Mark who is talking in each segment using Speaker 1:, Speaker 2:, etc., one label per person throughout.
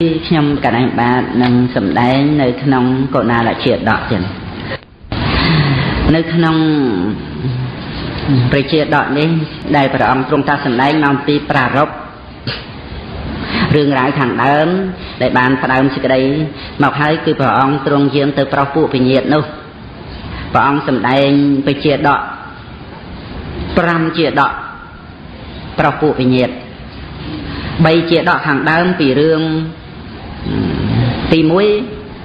Speaker 1: nhằm cả anh bà nâng sầm đáy nơi khăn cổ na là triệt đọt tiền nơi khăn phải triệt đọt đi đây phải ông trung ta sầm đáy nằm pi pra rốc rương rải thẳng đớm để bàn phải đớm sự đây mọc hai cứ phải ông trung dương từ pro phụ bị nhiệt đâu và ông sầm đáy phải triệt đọt pram triệt đọt pro phụ bị nhiệt bay triệt đọt thẳng đớm vì rương tì mũi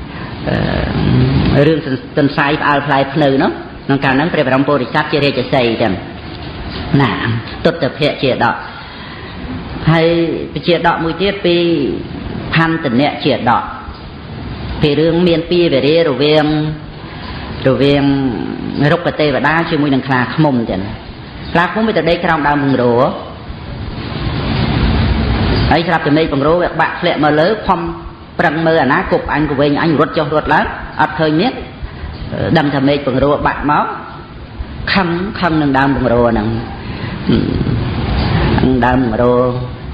Speaker 1: rương tân sai al play phơi nó nông cạn nắng phải làm bồ đề sát chia ra chia xây chẳng nè tốt tập hệ chia đọ hay chia đọ mũi tiết pi than tình nhẹ chia đọ thì rương miền pi về đây rồi viêm rục cái tê và đá chưa mũi đằng khla mồm chẳng khla cũng bây giờ đây trong đào mừng đồ ấy sao từ đây bằng rô các bạn lẹ mà lớn không prang mơ ná cục anh của mình anh rút cho rút lắm ắt hơi nhất đâm thầm mê bằng rô bạn máu khăn khăn nâng đam bằng rô nâng đam bằng rô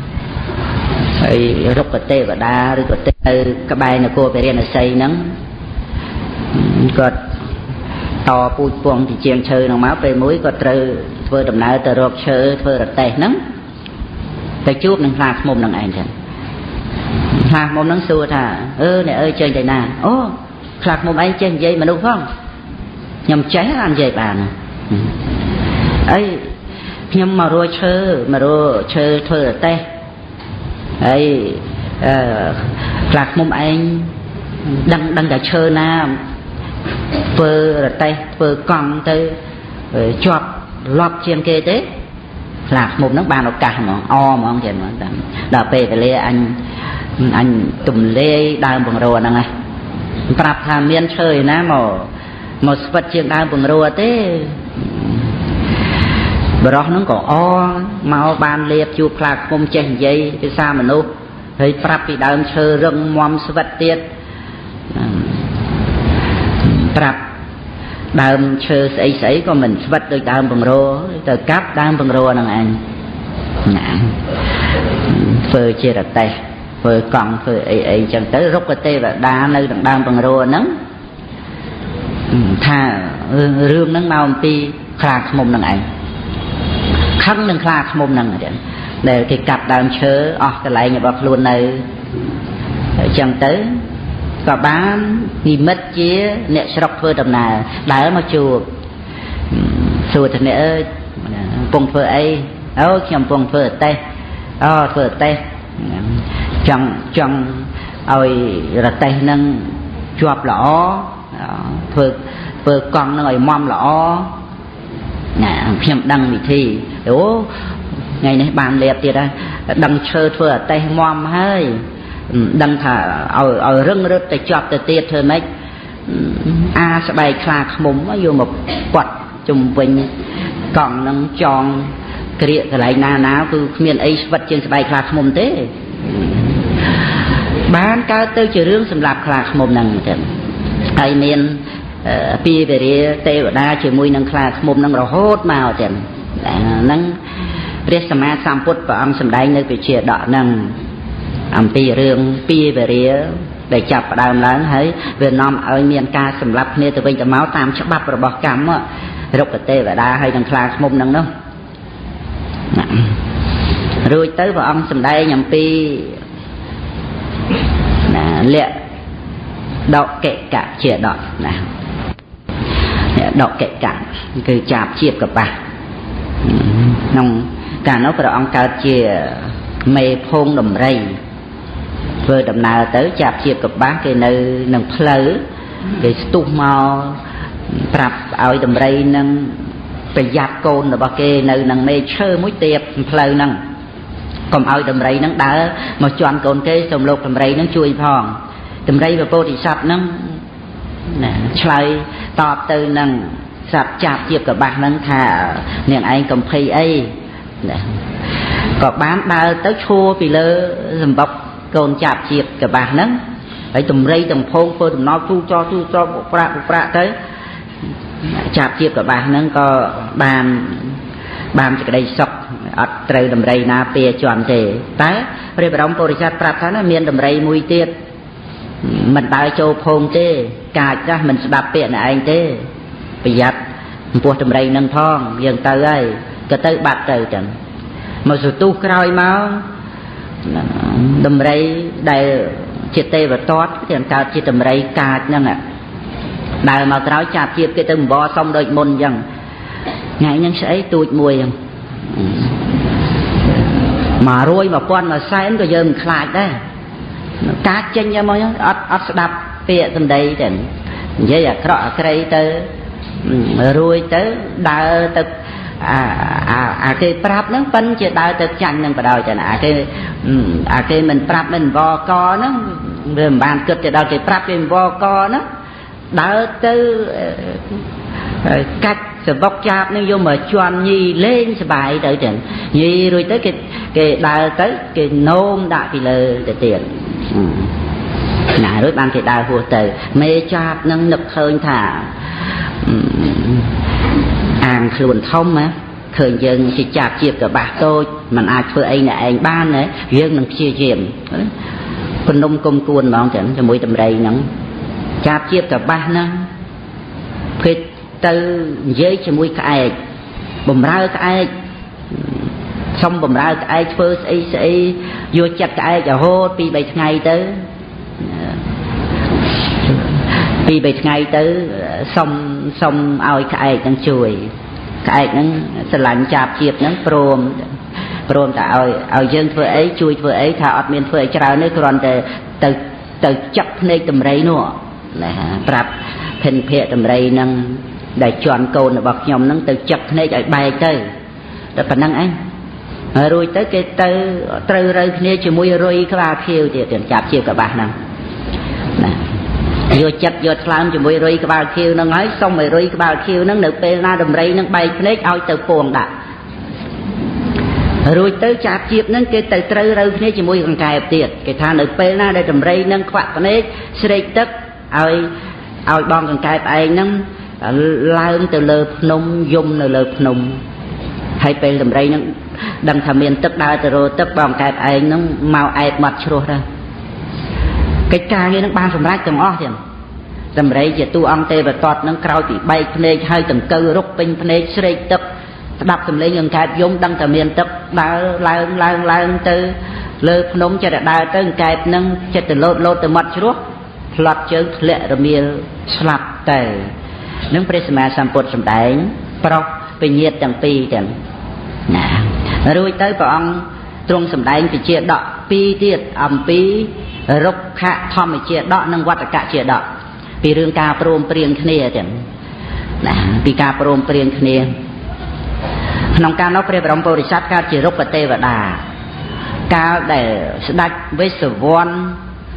Speaker 1: phải rút cái tê và đá rồi cái tê cái bài này cô phải riêng là xây nắng còn to pui quăng thì chiên chơi nòng máu về mũi còn từ vừa đầm nào từ rộp chơi vừa là tê nắng tới chút nâng ra mồm nâng ảnh chẳng khạc mồm nâng xua thà này ơi chơi vậy nè ô khạc mồm anh chơi vậy mà đúng không nhầm cháy ăn vậy bàn ấy nhưng mà rồi chơi thôi là tê ấy khạc mồm anh đang cả chơi nam vừa là tê vừa còn tới chọt lọt trên kia thế lạc một nước bàn nó cả mà o mà không thể mà đào về về lê anh tụm lê đào bằng rùa nè này tập tham miên chơi ná một vật chuyện đào bằng rùa thế bờ đó nó có o màu bàn liệp chụp lạc cùng chèn dây cái sao mà nô thấy tập bị đào chơi rừng mom vật tiết tập đào chơi sấy có mình vật được đào bằng rùa từ cáp đào bằng rùa nè anh nè phơi chia đặt tay phơi còn phơi ấy chẳng tới rút cái tê và đá nơi đào bằng rùa nắng thà rương nắng màu pi khạc mồm nè anh khăn nâng khạc mồm nè để cái cặp đào chơi cái lại nhà bọc luôn này chẳng tới và bán nghi mất chia nè sọc phơi đầm nào đá mà chùa chùa thì nè bông phơi ấy nhầm bông phơi tê trong ơi là tê nâng chuột lõ phơi con nó ngồi mom lõ nè nhầm đăng bị thi ủa ngày nay bàn liệt tiệt đây đăng chơi phơi tê mom hơi đăng thả ở rừng rớt tại chọt tại tiệt thôi mấy sẽ bày khạc mùng nó vô một quạt chùm vinh còn nâng tròn cái lại ná cứ miền ấy vật trên bày khạc mùng thế bán cao tới chữ rương xâm lạp khạc mùng nâng ai miền pi về đi tê và đa chữ mùi nâng khạc mùng nâng rồi hốt màu tiền nâng riết xa mát xăm phút và ông xâm đáy nơi bị chia đỏ nâng pi rương pi về đi để chập đào lớn thấy Việt Nam ở miền ca sầm lập nên từ bên từ máu tam chắc bắp rồi bỏ cắm á rục cái tê và đa hay đằng khla mông đằng đó rồi tới vào ông sầm đây nhầm pi lẹ đậu kệ cả chia đọt nè đậu kệ cả cứ chạp chiếpกับbà nông cả nó phải ông cao chia mê phong đầm rây vừa đầm nào tới chạp chiệpกับbác cái nơi nâng phơi cái tung màu tập ao đầm rây nâng phải giáp côn là bác cái nơi nâng mê chơi mũi tiệp phơi nâng còn ao đầm rây nâng đá mà chọn côn cái sông lục đầm rây nâng chui phong đầm rây và cô thì sập nâng chơi tọt từ nâng sập chạp chiệpกับbác nâng thả niềng anh cầm phi ấy có bán đào tới chua vì lơ dầm bọc còn chạp chiệp cả bà nắng phải tùm rây tùm phong phơi tùm nó chu cho một phạ tới chạp chiệp cả bà nắng có bàn cho cái đây sọc อดเตยดำไรนาเปียจวนเตแต่เรียบร้องบริษัทปรับท่านเมียนดำไรมวยเตี้ยมันได้โจพงเต้กาจ้ะมันสดับเปียนไอเต้ประหยัดปวดดำไรนั่งท้องยังเตยก็เตยบาดเตยจังมาสุดตู้กรอยมาดำไรได้จิตเตบตอดเตียนกาจิตดำไรกานั่งอ่ะได้มาเท้าจับเจียบcái từng bò xong đôi môn rằng ngày nhân sẽ tụt mùi rằng mà rồi mà quan mà sai anh có giờ mình khai đấy cá chân nha mọi người ớt đập phía tầm đây thì vậy là rõ cái tới rồi tới đào tới cái prap nó phân chỉ đào tới chanh nên bắt đầu cho nên cái mình prap mình vo co nó rồi bàn cực cho đào cái prap mình vo co nó đào tới cách sự bóc chạp nó vô mà choan nhi lên sẽ bài tới trận nhi rồi tới cái đào tới cái nôm đại thì lờ để tiền nãy rồi ban cái đào hùa tới mê chạp nâng nực hơn thả ăn luồn thông á khởi dân chỉ chạp chiếp cả bạc tôi mà ai phơi anh là anh ban đấy riêng nâng chia chiếm con nông công cuốn mà ông chẳng cho mỗi tầm đây nắng chạp chiếp cả bạc nâng phết từ dễ cho mũi cái bầm ra cái xong bầm ra cái phơi sẽ vô chặt cái cho hô pi bảy ngày tới pi bảy ngày tới xong ao cái đang chui cái nó sẽ lạnh chạp chiệp nó prom ta ao dân phơi ấy chui phơi ấy thà ọt miền phơi trào nơi còn từ chấp nơi tầm rây nữa này prap thành phệ tầm rây năng để chọn câu là bậc nhom nó từ chặt nơi chạy bài tới để phần năng anh rồi tới cái từ rồi kia chỉ mui rồi các bà kêu thì tiền chạp chiều cả bà năng vô chặt vô làm chỉ mui rồi các bà kêu nó nói xong rồi các bà kêu nó được pe na đầm rây nó bay nơi ao từ buồn đã rồi tới chạp chiều nó cái từ rồi kia chỉ mui còn cài tiền cái thang được pe na để đầm rây nó quạt nơi sợi tất ao bong còn cài anh nó lao từ lợp nông dùng từ lợp nông hay pe đầm rây nó đằng thầm miền tức đau từ rồi tức bong cài anh nó màu ai mặt rồi ra cái ca như nó ban sầm rách tầm ó thì đầm rây giờ tu ăn tê và tọt nó cào bị bay phê hai tầng cơ rúc pin phê sợi tức đập tầm lấy những cài dùng đằng thầm miền tức đau lao từ lợp nông cho đau tới cài nâng cho từ lột từ mặt rồi lọt chớn lệ rồi miền slap tề nâng prisma samput sầm đại pro bị nhiệt chẳng pi chẳng rồi tới vào ông trung sầm đại bị chia đọ pi tiệt pi rốc khạ thom bị chia đọ nâng quạt cả chia đọ pi rương ca prom prieng khnia chẳng pi ca prom prieng khnia nông ca nó prebrom porisat ca chia rốc tê và đà ca để đạch với sờ von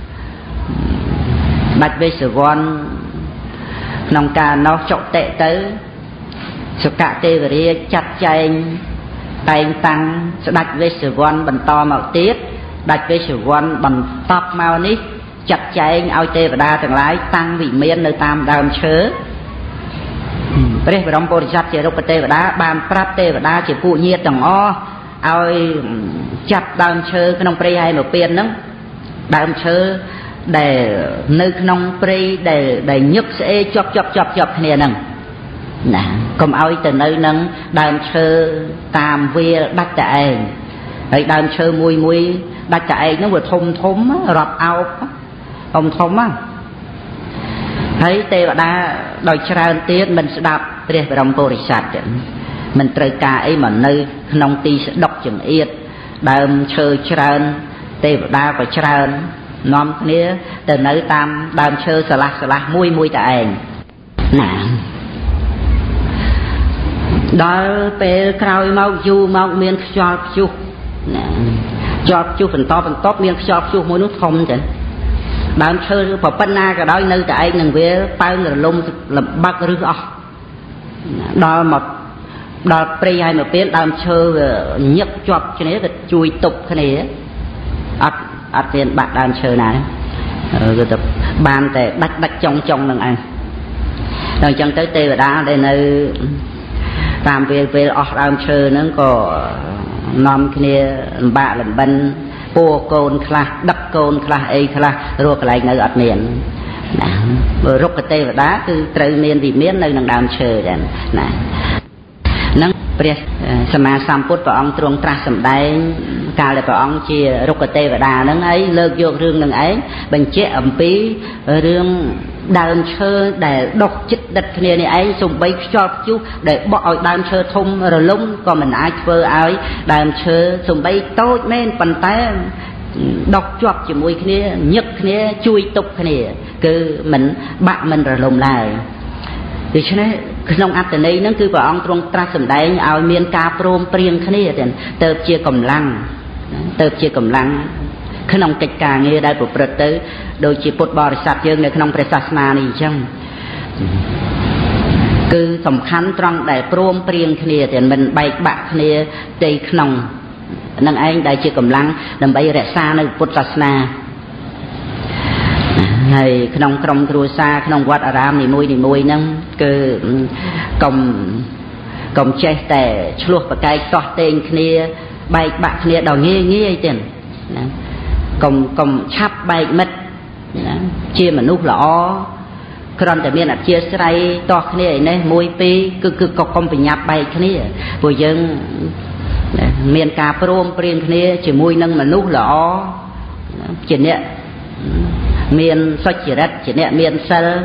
Speaker 1: đạch với sờ von nông ca nó chọn tệ tới sự cả tê và ria chặt chanh tay tăng sẽ đặt với sự quan bằng to màu tiết đặt với sự quan bằng tóc màu nít chặt chanh ao tê và đa thằng lái tăng vị miên nơi tam đàm chớ bây giờ trong bồn chặt chỉ rục tê và đá bàn prap tê và đá chỉ phụ nhiệt thằng o ao chặt đàm chớ cái nông pre hay một tiền lắm đàm chớ để nơi nông pre để nhức sẽ chọc này nè nè còn ao từ nơi nâng đàm chơ tam vía đắt chạy ấy đàm chơ mùi đắt chạy nó vừa thôm rọp ao ông thôm á thấy tê và đa đòi tràn tiền mình sẽ đạp để vào trong porisat mình trời cả ấy mà nơi nông ti sẽ đọc chừng yết đàm chơ tràn tê và đa và tràn nóm kia từ nơi tam đàm chơ sờ lạc mùi tại nè đó pe cào mau du mau miên chọt chu phần to miên chọt chu mỗi nút thông vậy đám chơi phật pan na cái đó nơi tại anh đừng về bao người lông là bạc rư đó một đó pre hay một bên đám chơi nhấc chọt cho nên là chui tục cái này ắt tiền bạc đám chơi này rồi tập ban để đắt trong đằng anh rồi chân tới tê và đá đây nơi tam về ở đám chơi nó có នាំគ្នាលំបាកលំបិនពួរកូនខ្លះដឹកកូនខ្លះអីខ្លះរកកន្លែងនៅអត់មានណារុក្ខទេវតាគឺត្រូវមានវិមាននៅនឹងដើមឈើដែរណានឹងព្រះសម្មាសម្ពុទ្ធព្រះអង្គទ្រង់ត្រាស់សម្ដែងកាលដែលព្រះអង្គជារុក្ខទេវតាហ្នឹងឯងលើកយករឿងនឹងឯងបញ្ជាក់អំពីរឿងដើមឈើដែលដុះចិត្តដិតគ្នានេះឯងសំបីខ្យល់ព្យុះដែលបក់ឲ្យដើមឈើធំរលំក៏មិនអាចធ្វើឲ្យដើមឈើសំបីតូចមែនប៉ុន្តែដុះជាប់ជាមួយគ្នាញឹកគ្នាជួយទប់គ្នាគឺមិនបាក់មិនរលំឡើយដូច្នេះក្នុងអត្តន័យហ្នឹងគឺព្រះអង្គទ្រង់ត្រាស់សម្ដែងឲ្យមានការព្រមព្រៀងគ្នាទៅជាកម្លាំងក្នុងកិច្ចការងារដែលប្រព្រឹត្តទៅដូចជាពុទ្ធបរិស័ទយើងនៅក្នុងព្រះសាសនានេះអញ្ចឹងគឺសំខាន់ត្រង់ដែលព្រមព្រៀងគ្នាតែមិនបែកបាក់គ្នាទីក្នុងនឹងឯងដែលជាកម្លាំងដើម្បីរក្សានៅពុទ្ធសាសនាហើយក្នុងក្រុមគ្រួសារក្នុងវត្តអារាមនីមួយហ្នឹងគឺកុំចេះតែឆ្លោះប្រកែកតោះតេងគ្នាបែកបាក់គ្នាដល់ងាយទេណាកុំឆាប់បែកមិត្តណាជាមនុស្សល្អគ្រាន់តែមានអធិស្ឋ័យតោះគ្នាឯនេះ1 2គឺក៏កុំប្រញាប់បែកគ្នាព្រោះយើងមានការព្រមព្រៀងគ្នាជាមួយនឹងមនុស្សល្អជាអ្នកមានសុចរិតជាអ្នកមានសិល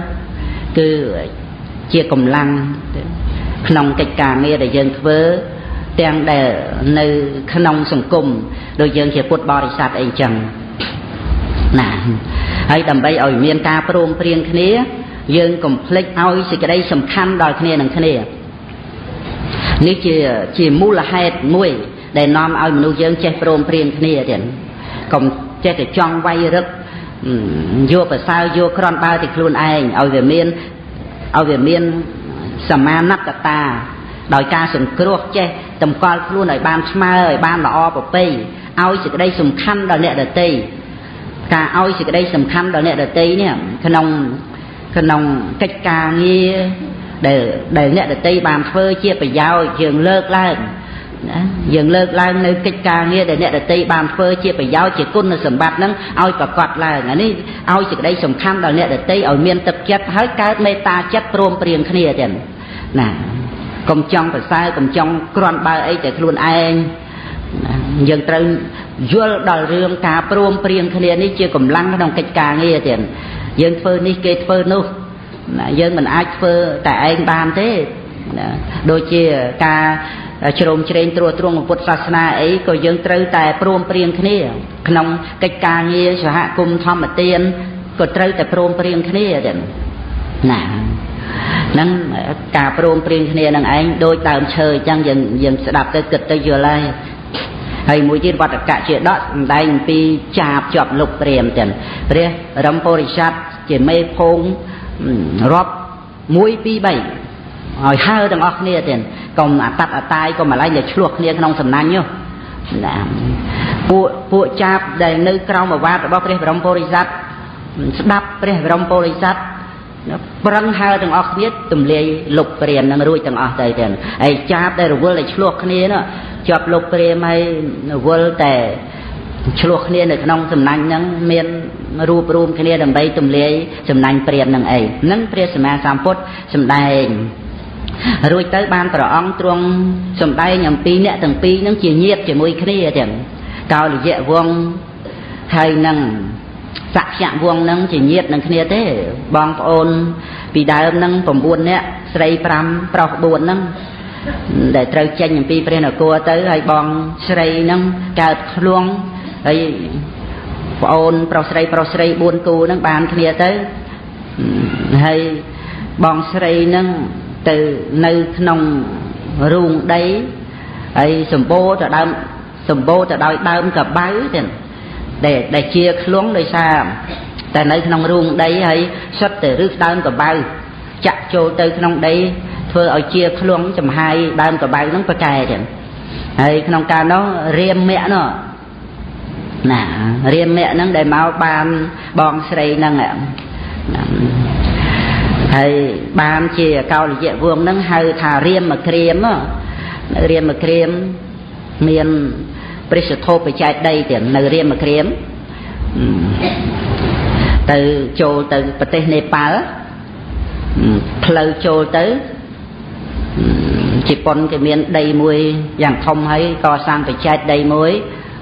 Speaker 1: គឺជាកម្លាំងក្នុងកិច្ចការងារដែលយើងធ្វើទាំងដែលនៅក្នុងសង្គមដូចយើងជាពុទ្ធបរិស័ទអីចឹងណាហើយដើម្បីឲ្យមានការព្រមព្រៀងគ្នាយើងកុំភ្លេចឲ្យសេចក្តីសំខាន់ដល់គ្នានឹងគ្នានេះជាមូលហេតុមួយដែលនាំឲ្យមនុស្សយើងចេះព្រមព្រៀងគ្នាទៀតកុំចេះតែចង់វាយរឹកយកប្រសើរយកក្រន់បើតែខ្លួនឯងឲ្យវាមានសមានតតាដោយការសង្គ្រោះចេះតម្កល់ខ្លួនឲ្យបានស្មើឲ្យបានល្អប្រពៃឲ្យសេចក្តីសំខាន់ដល់អ្នកដទៃការឲ្យសេចក្តីសំខាន់ដល់អ្នកដទៃនេះក្នុងកិច្ចការងារដែលអ្នកដទៃបានធ្វើជាប្រយោជន៍យើងលើកឡើងណាយើងលើកឡើងនៅកិច្ចការងារដែលអ្នកដទៃបានធ្វើជាប្រយោជន៍ជាគុណសម្បត្តិហ្នឹងឲ្យប្រកបឡើងអានេះឲ្យសេចក្តីសំខាន់ដល់អ្នកដទៃឲ្យមានទឹកចិត្តហើយកើតមេត្តាចិត្តព្រមព្រៀងគ្នាទៀតណាកុំចង់ប្រសើរកុំចង់គ្រាន់បើអីតែខ្លួនឯងយើងត្រូវយល់ដល់រឿងការព្រមព្រៀងគ្នានេះជាកម្លាំងក្នុងកិច្ចការងារទៀតយើងធ្វើនេះគេធ្វើនោះណាយើងមិនអាចធ្វើតែឯងបានទេណាដូចជាការជ្រោមជ្រែងត្រួតត្រងពុទ្ធសាសនាអីក៏យើងត្រូវតែព្រមព្រៀងគ្នាក្នុងកិច្ចការងារសហគមន៍ធម្មទានក៏ត្រូវតែព្រមព្រៀងគ្នាទៀតណាហ្នឹងការព្រមព្រៀងគ្នានឹងឯងដូចដើមឈើអញ្ចឹងយើងស្ដាប់ទៅគិតទៅយល់ហើយមួយទៀតវត្តកៈជាដកសម្ដែងអំពីចាបជាប់លុបព្រាមទាំងព្រះរមពុរិស័ទជាមេភូមិរាប់1 2 3ឲ្យហើទាំងអស់គ្នាទៀតកុំអតតអតាយកុំអាឡ័យតែឆ្លោះគ្នាក្នុងសំណាញ់នោះណាពួកចាបដែលនៅក្រោមអាវាតរបស់ព្រះបរមពុរិស័ទស្ដាប់ព្រះបរមពុរិស័ទប្រឹងហើទាំងអស់គ្នាទម្លាយលុបព្រាមនឹងរួចទាំងអស់ទៅទៀតហើយចាបដែលរវល់តែឆ្លោះគ្នានោះជាប់លុបព្រាមហើយរវល់តែឆ្លោះគ្នានៅក្នុងសំណាញ់ហ្នឹងមានរូបរួមគ្នាដើម្បីទម្លាយសំណាញ់ព្រាមនឹងអីហ្នឹងព្រះសម្មាសម្ពុទ្ធសម្ដែងរួចទៅបានព្រះអង្គទ្រង់សម្ដែងអំពីអ្នកទាំងពីរហ្នឹងជាញាតិជាមួយគ្នាទាំងកោលយៈវង្សហើយនឹងសក្យវង្សហ្នឹងជាញាតិនឹងគ្នាទេបងប្អូនពីដើមហ្នឹង9នាក់ស្រី5ប្រុស4ហ្នឹងដែលត្រូវចេញអំពីព្រះនគរទៅហើយបងស្រីហ្នឹងកើតខ្លួនហើយប្អូនប្រុសស្រី4គូហ្នឹងបានគ្នាទៅហើយបងស្រីហ្នឹងទៅនៅក្នុងរូងដីហើយសម្បូរទៅដោយដើមកបៅទៀតដែលជាខ្លួនដោយសារតែនៅក្នុងរូងដីហើយសុទ្ធតែរឹសដើមកបៅចាក់ចូលទៅក្នុងដីធ្វើឲ្យជាខ្លួនចំហាយដើមកបៅហ្នឹងប្រកែទៀតហើយក្នុងកាលនោះរាមមគ្គនោះណារាមមគ្គហ្នឹងដែលមកបានបងស្រីហ្នឹងហើយបានជាកោលយៈវង្សហ្នឹងហៅថារាមក្រៀមមានព្រះសធោបច្ច័យដីទាំងនៅរៀមមកក្រៀមទៅចូលទៅប្រទេសនេប៉ាល់ផ្លូវចូលទៅជប៉ុនគេមានដីមួយយ៉ាងធំហើយកសាងបច្ច័យដីមួយ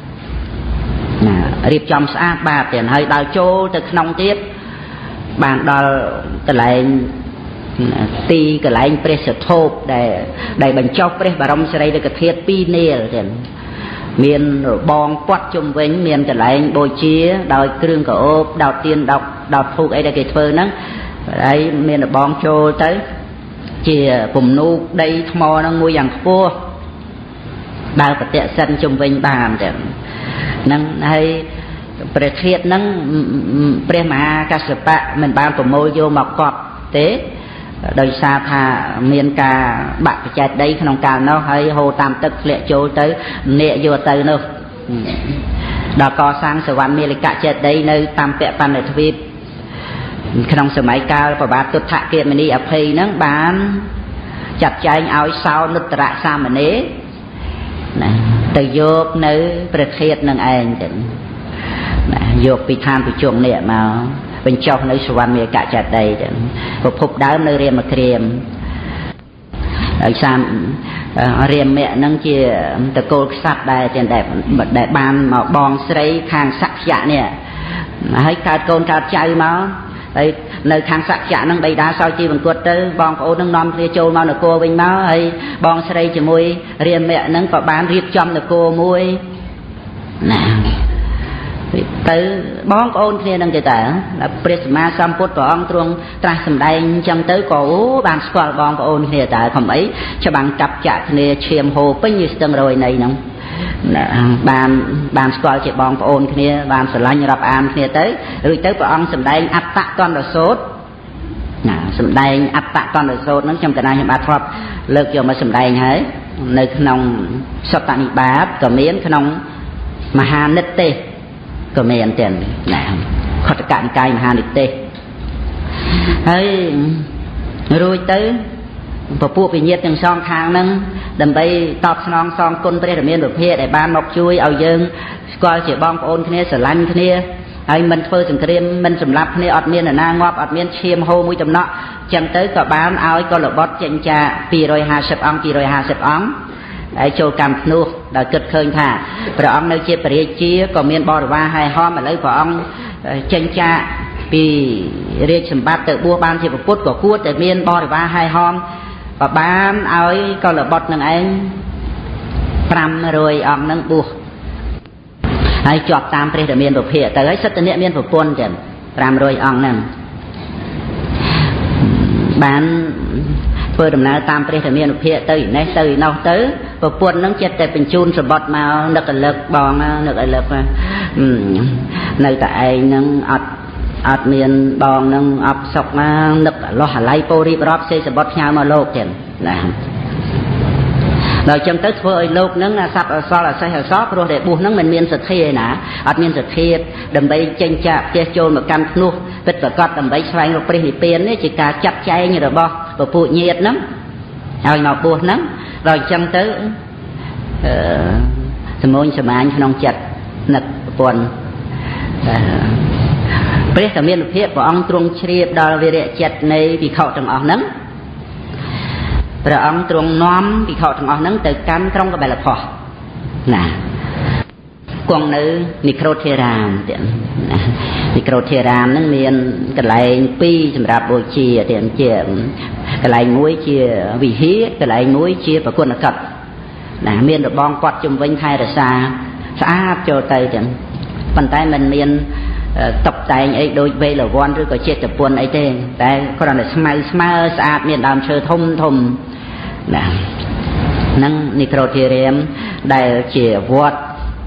Speaker 1: រៀបចំស្អាតបាតទៀតហើយដល់ចូលទៅក្នុងទៀតបានដល់កន្លែងទីកន្លែងព្រះសធោបដែលបញ្ចុះព្រះបរមសារីរិកធាតុ2នាលទៀតមានរបងព័ទ្ធជុំវិញមានកន្លែងបូជាដោយគ្រឿងកោបដោតទៀនដោតធូបអីដែលគេធ្វើហ្នឹងហើយមានរបងចូលទៅជាពំនូកដីថ្មហ្នឹងមួយយ៉ាងខ្ពស់ដើរប្រតិសិនជុំវិញបានទៀតហ្នឹងហើយព្រះធាតុហ្នឹងព្រះមហាកស្សបៈមិនបានប្រមូលយកមកកប់ទេដោយសារថាមានការបាក់បច្ចេកដីក្នុងកាលនោះហើយហូរតាមទឹកធ្លាក់ចូលទៅនាគយកទៅនោះដល់កសាងសវណ្ណមាលិកចេតិយនៅតាមពបណ្ឌទ្វីបក្នុងសម័យកាលព្រះបាទទុដ្ឋគមនីអភ័យហ្នឹងបានចាត់ចែងឲ្យសោនុត្តរសាមណេរណាទៅយកនៅព្រះធាតុនឹងឯងទៅណាយកពីឋានប្រជុំនេះមកបញ្ចុះនៅសវណ្ណមាលិកចេតិយទៅប្រភពដើមនៅរាមក្រៀមហើយសាមរាមៈហ្នឹងជាតកូលក្សត្រដែលបានមកបងស្រីខាងសក្យៈនេះហើយកើតកូនកើតចៅមកហើយនៅខាងសក្យៈហ្នឹងបិតាសោយជីវង្គតទៅបងប្អូនហ្នឹងនាំគ្នាចូលមកនគរវិញមកហើយបងស្រីជាមួយរាមៈហ្នឹងក៏បានរៀបចំនគរមួយណាទៅបងប្អូនគ្នានឹងទៅតើព្រះសម្មាសម្ពុទ្ធព្រះអង្គទ្រង់ត្រាស់សម្ដែងអញ្ចឹងទៅក៏បានស្គាល់បងប្អូនគ្នាតើខំអីច្បាំងចាប់ចាក់គ្នាឈាមហូរពេញស្ទឹងរយនៃហ្នឹងបានស្គាល់ជាបងប្អូនគ្នាបានស្រឡាញ់រាប់អានគ្នាទៅរួចទៅព្រះអង្គសម្ដែងអត្តកន្តសូត្រណាសម្ដែងអត្តកន្តសូត្រហ្នឹងខ្ញុំកណាខ្ញុំបានធ្លាប់លើកយកមកសម្ដែងហើយនៅក្នុងសត្តនិបាតក៏មានក្នុងមហានិតទេសក៏មានទៀតណាខត្តកនិកាយមហានិទេសហើយរួចទៅពពួកវិញ្ញាណទាំងសងខាងហ្នឹងដើម្បីតបស្នងសងគុណព្រះរាមានុភាពដែលបានមកជួយឲ្យយើងស្គាល់ជាបងប្អូនគ្នាស្រឡាញ់គ្នាហើយមិនធ្វើសង្គ្រាមមិនសម្លាប់គ្នាអត់មាននរណាងាប់អត់មានឈាមហូរមួយចំណក់ចឹងទៅក៏បានឲ្យកុលបុត្រចេញចា250អង្គហើយចូលកម្មភ្នោះដោយគិតឃើញថាព្រះអង្គនៅជាព្រះរាជាក៏មានបរិវារហែហមឥឡូវព្រះអង្គចេញចាកពីរាជសម្បត្តិទៅបួសបានជាពុទ្ធក៏គួរតែមានបរិវារហែហមក៏បានឲ្យកុលបុត្រនឹងឯង500អង្គនឹងបួសហើយជាប់តាមព្រះរាមានុភាពទៅហើយសិទ្ធិអ្នកមានប្រពន្ធចឹង500អង្គហ្នឹងបានធ្វើដំណើរតាមព្រះរាមានុភាពទៅនេះទៅនោះទៅប្រពន្ធនឹងចិត្តតែបញ្ជូនសម្បត្តិមកនឹករលឹកបងនឹករលឹកនៅតែឯងនឹងអត់មានបងនឹងអបសុកមកនឹកលោះអាល័យពោរីបរាប់សេសម្បត្តិផ្ញើមកលោកទៀតណាដល់ចឹងទៅធ្វើឲ្យលោកនឹងអាស័ព្ទអសលអសេះអសលព្រោះតែបួសនឹងមិនមានសទ្ធាឯណាអត់មានសទ្ធាដើម្បីចេញចាកផ្ទះចូលមកកម្មភ្នោះពិតប្រកបដើម្បីស្វែងរកព្រះនិព្វាននេះជាការចាត់ចែងរបស់ពពួកញាតិហ្នឹងឲ្យមកបួសហ្នឹងដល់ចឹងទៅសមូញសមាញក្នុងចិត្តនឹកប្រពន្ធព្រះរាមានុភាពព្រះអង្គទ្រង់ជ្រាបដល់វិរៈចិត្តនៃភិក្ខុទាំងអស់ហ្នឹងព្រះអង្គទ្រង់នាំភិក្ខុទាំងអស់ហ្នឹងទៅកាន់ក្រុងកបិលភ័ស្ត្រណាគង់នៅនិក្រូធិរាមទៀតណានិក្រូធិរាមហ្នឹងមានកន្លែង2សម្រាប់បូជាទៀតជាកន្លែងមួយជាវិហារកន្លែងមួយជាប្រគុណកដ្ឋណាមានរបងព័ទ្ធជុំវិញថែរក្សាស្អាតចូលទៅទៀតប៉ុន្តែมันមានតុបតែងអីដូចវេលវ័នឬក៏ចេតពុនអីទេតែគ្រាន់តែស្មៅស្អាតមានដើមឈើធំណាហ្នឹងនិក្រូធិរាមដែលជាវត្ត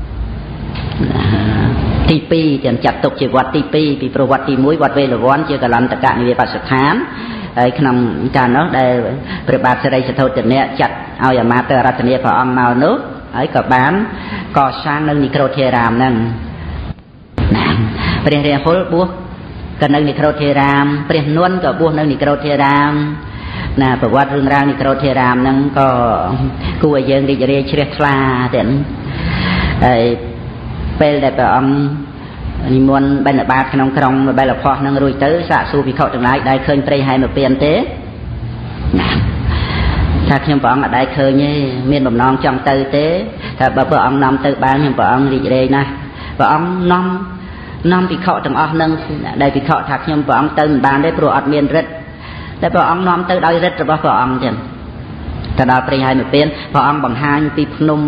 Speaker 1: ទី2ទាំងចាត់ទុកជាវត្តទី2ពីប្រវត្តិទី1វត្តវេលវ័នជាកលន្តកនិវេបស្ថានហើយក្នុងកាលនោះដែលព្រះបាទសិរីសទ្ធោទនៈចាត់ឲ្យអាមាត្យរតនាព្រះអង្គមកនោះហើយក៏បានកសាងនៅនិក្រូធិរាមហ្នឹងណាព្រះរាហុលបួសក៏នៅនិក្រូធិរាមព្រះនន្ទក៏បួសនៅនិក្រូធិរាមណាប្រវត្តិរឿងរ៉ាវនិក្រូធេរាមហ្នឹងក៏គួរឲ្យយើងរីករាយជ្រះថ្លាទៀតហើយពេលដែលព្រះអង្គនិមន្តបិណ្ឌបាតក្នុងក្រុងបេលភ័ស្ត្រហ្នឹងរួចទៅសាកសួរភិក្ខុទាំងឡាយដែលឃើញព្រៃហែមពៀនទេណាថាខ្ញុំព្រះអង្គអត់ដែលឃើញទេមានបំណងចង់ទៅទេថាបើព្រះអង្គនាំទៅបានខ្ញុំព្រះអង្គរីករាយណាស់ព្រះអង្គនាំភិក្ខុទាំងអស់ហ្នឹងដែលភិក្ខុថាខ្ញុំព្រះអង្គទៅមិនបានទេព្រោះអត់មានរិទ្ធតែព្រះអង្គនាំទៅដោយរិទ្ធរបស់ព្រះអង្គចឹងទៅដល់ព្រៃហែមពៀនព្រះអង្គបង្ហាញពីភ្នំ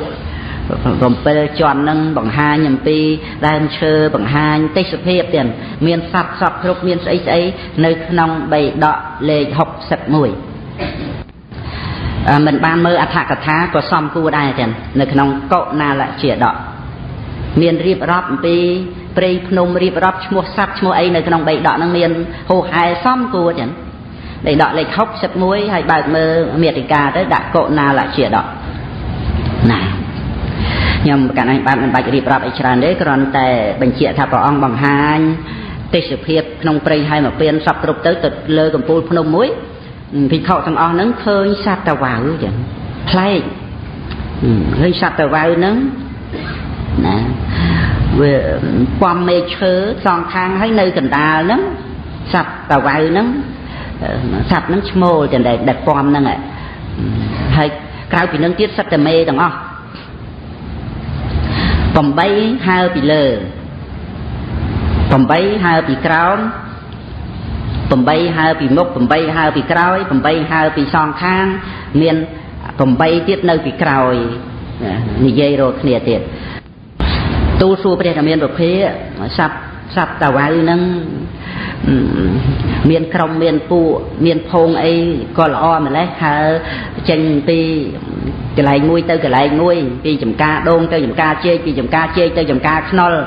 Speaker 1: 7ជាន់ហ្នឹងបង្ហាញអំពីដើមឈើបង្ហាញទេសភាពទៀតមានសត្វសពគ្រប់មានស្អីនៅក្នុងបេដកលេខ61មិនបានមើលអត្ថកថាក៏សំគួរដែរចឹងនៅក្នុងកុណាលជាដកមានរៀបរាប់អំពីព្រៃភ្នំរៀបរាប់ឈ្មោះសត្វឈ្មោះអីនៅក្នុងបេដកហ្នឹងមានហូហែសំគួរចឹងបេដកលេខ61ហើយបើកមើលមេតិកាទៅដាក់កុណាលជាដកណាខ្ញុំកាលនេះបានមិនបាច់រៀបរាប់អីច្រើនទេគ្រាន់តែបញ្ជាក់ថាព្រះអង្គបង្ហាញទេសភាពក្នុងព្រៃហែមពៀនសពគ្រប់ទៅលើកំពូលភ្នំមួយភិក្ខុទាំងអស់ហ្នឹងឃើញសត្វតាវ៉ៅចឹងប្លែកឃើញសត្វតាវ៉ៅហ្នឹងណាវាពំមេឈើសងខាងហើយនៅកណ្ដាលហ្នឹងសត្វតាវ៉ៅហ្នឹងសត្វហ្នឹងឈ្មោលចឹងដែលពំហ្នឹងហើយក្រៅពីនឹងទៀតសត្វតែមេទាំងអស់8ហើរពីលើ8ហើរពីក្រោម8ហើរពីមុខ8ហើរពីក្រោយ8ហើរពីសងខាងមាន8ទៀតនៅពីក្រោយនិយាយរកគ្នាទៀតទូលសួរព្រះរាមាប្រភេទសត្វតាវ៉ៅហ្នឹងមានក្រុមមានពួកមានភងអីក៏ល្អម្លេះហើចេញពីកន្លែងមួយទៅកន្លែងមួយពីចំការដូងទៅចំការជែកពីចំការជែកទៅចំការខ្នុល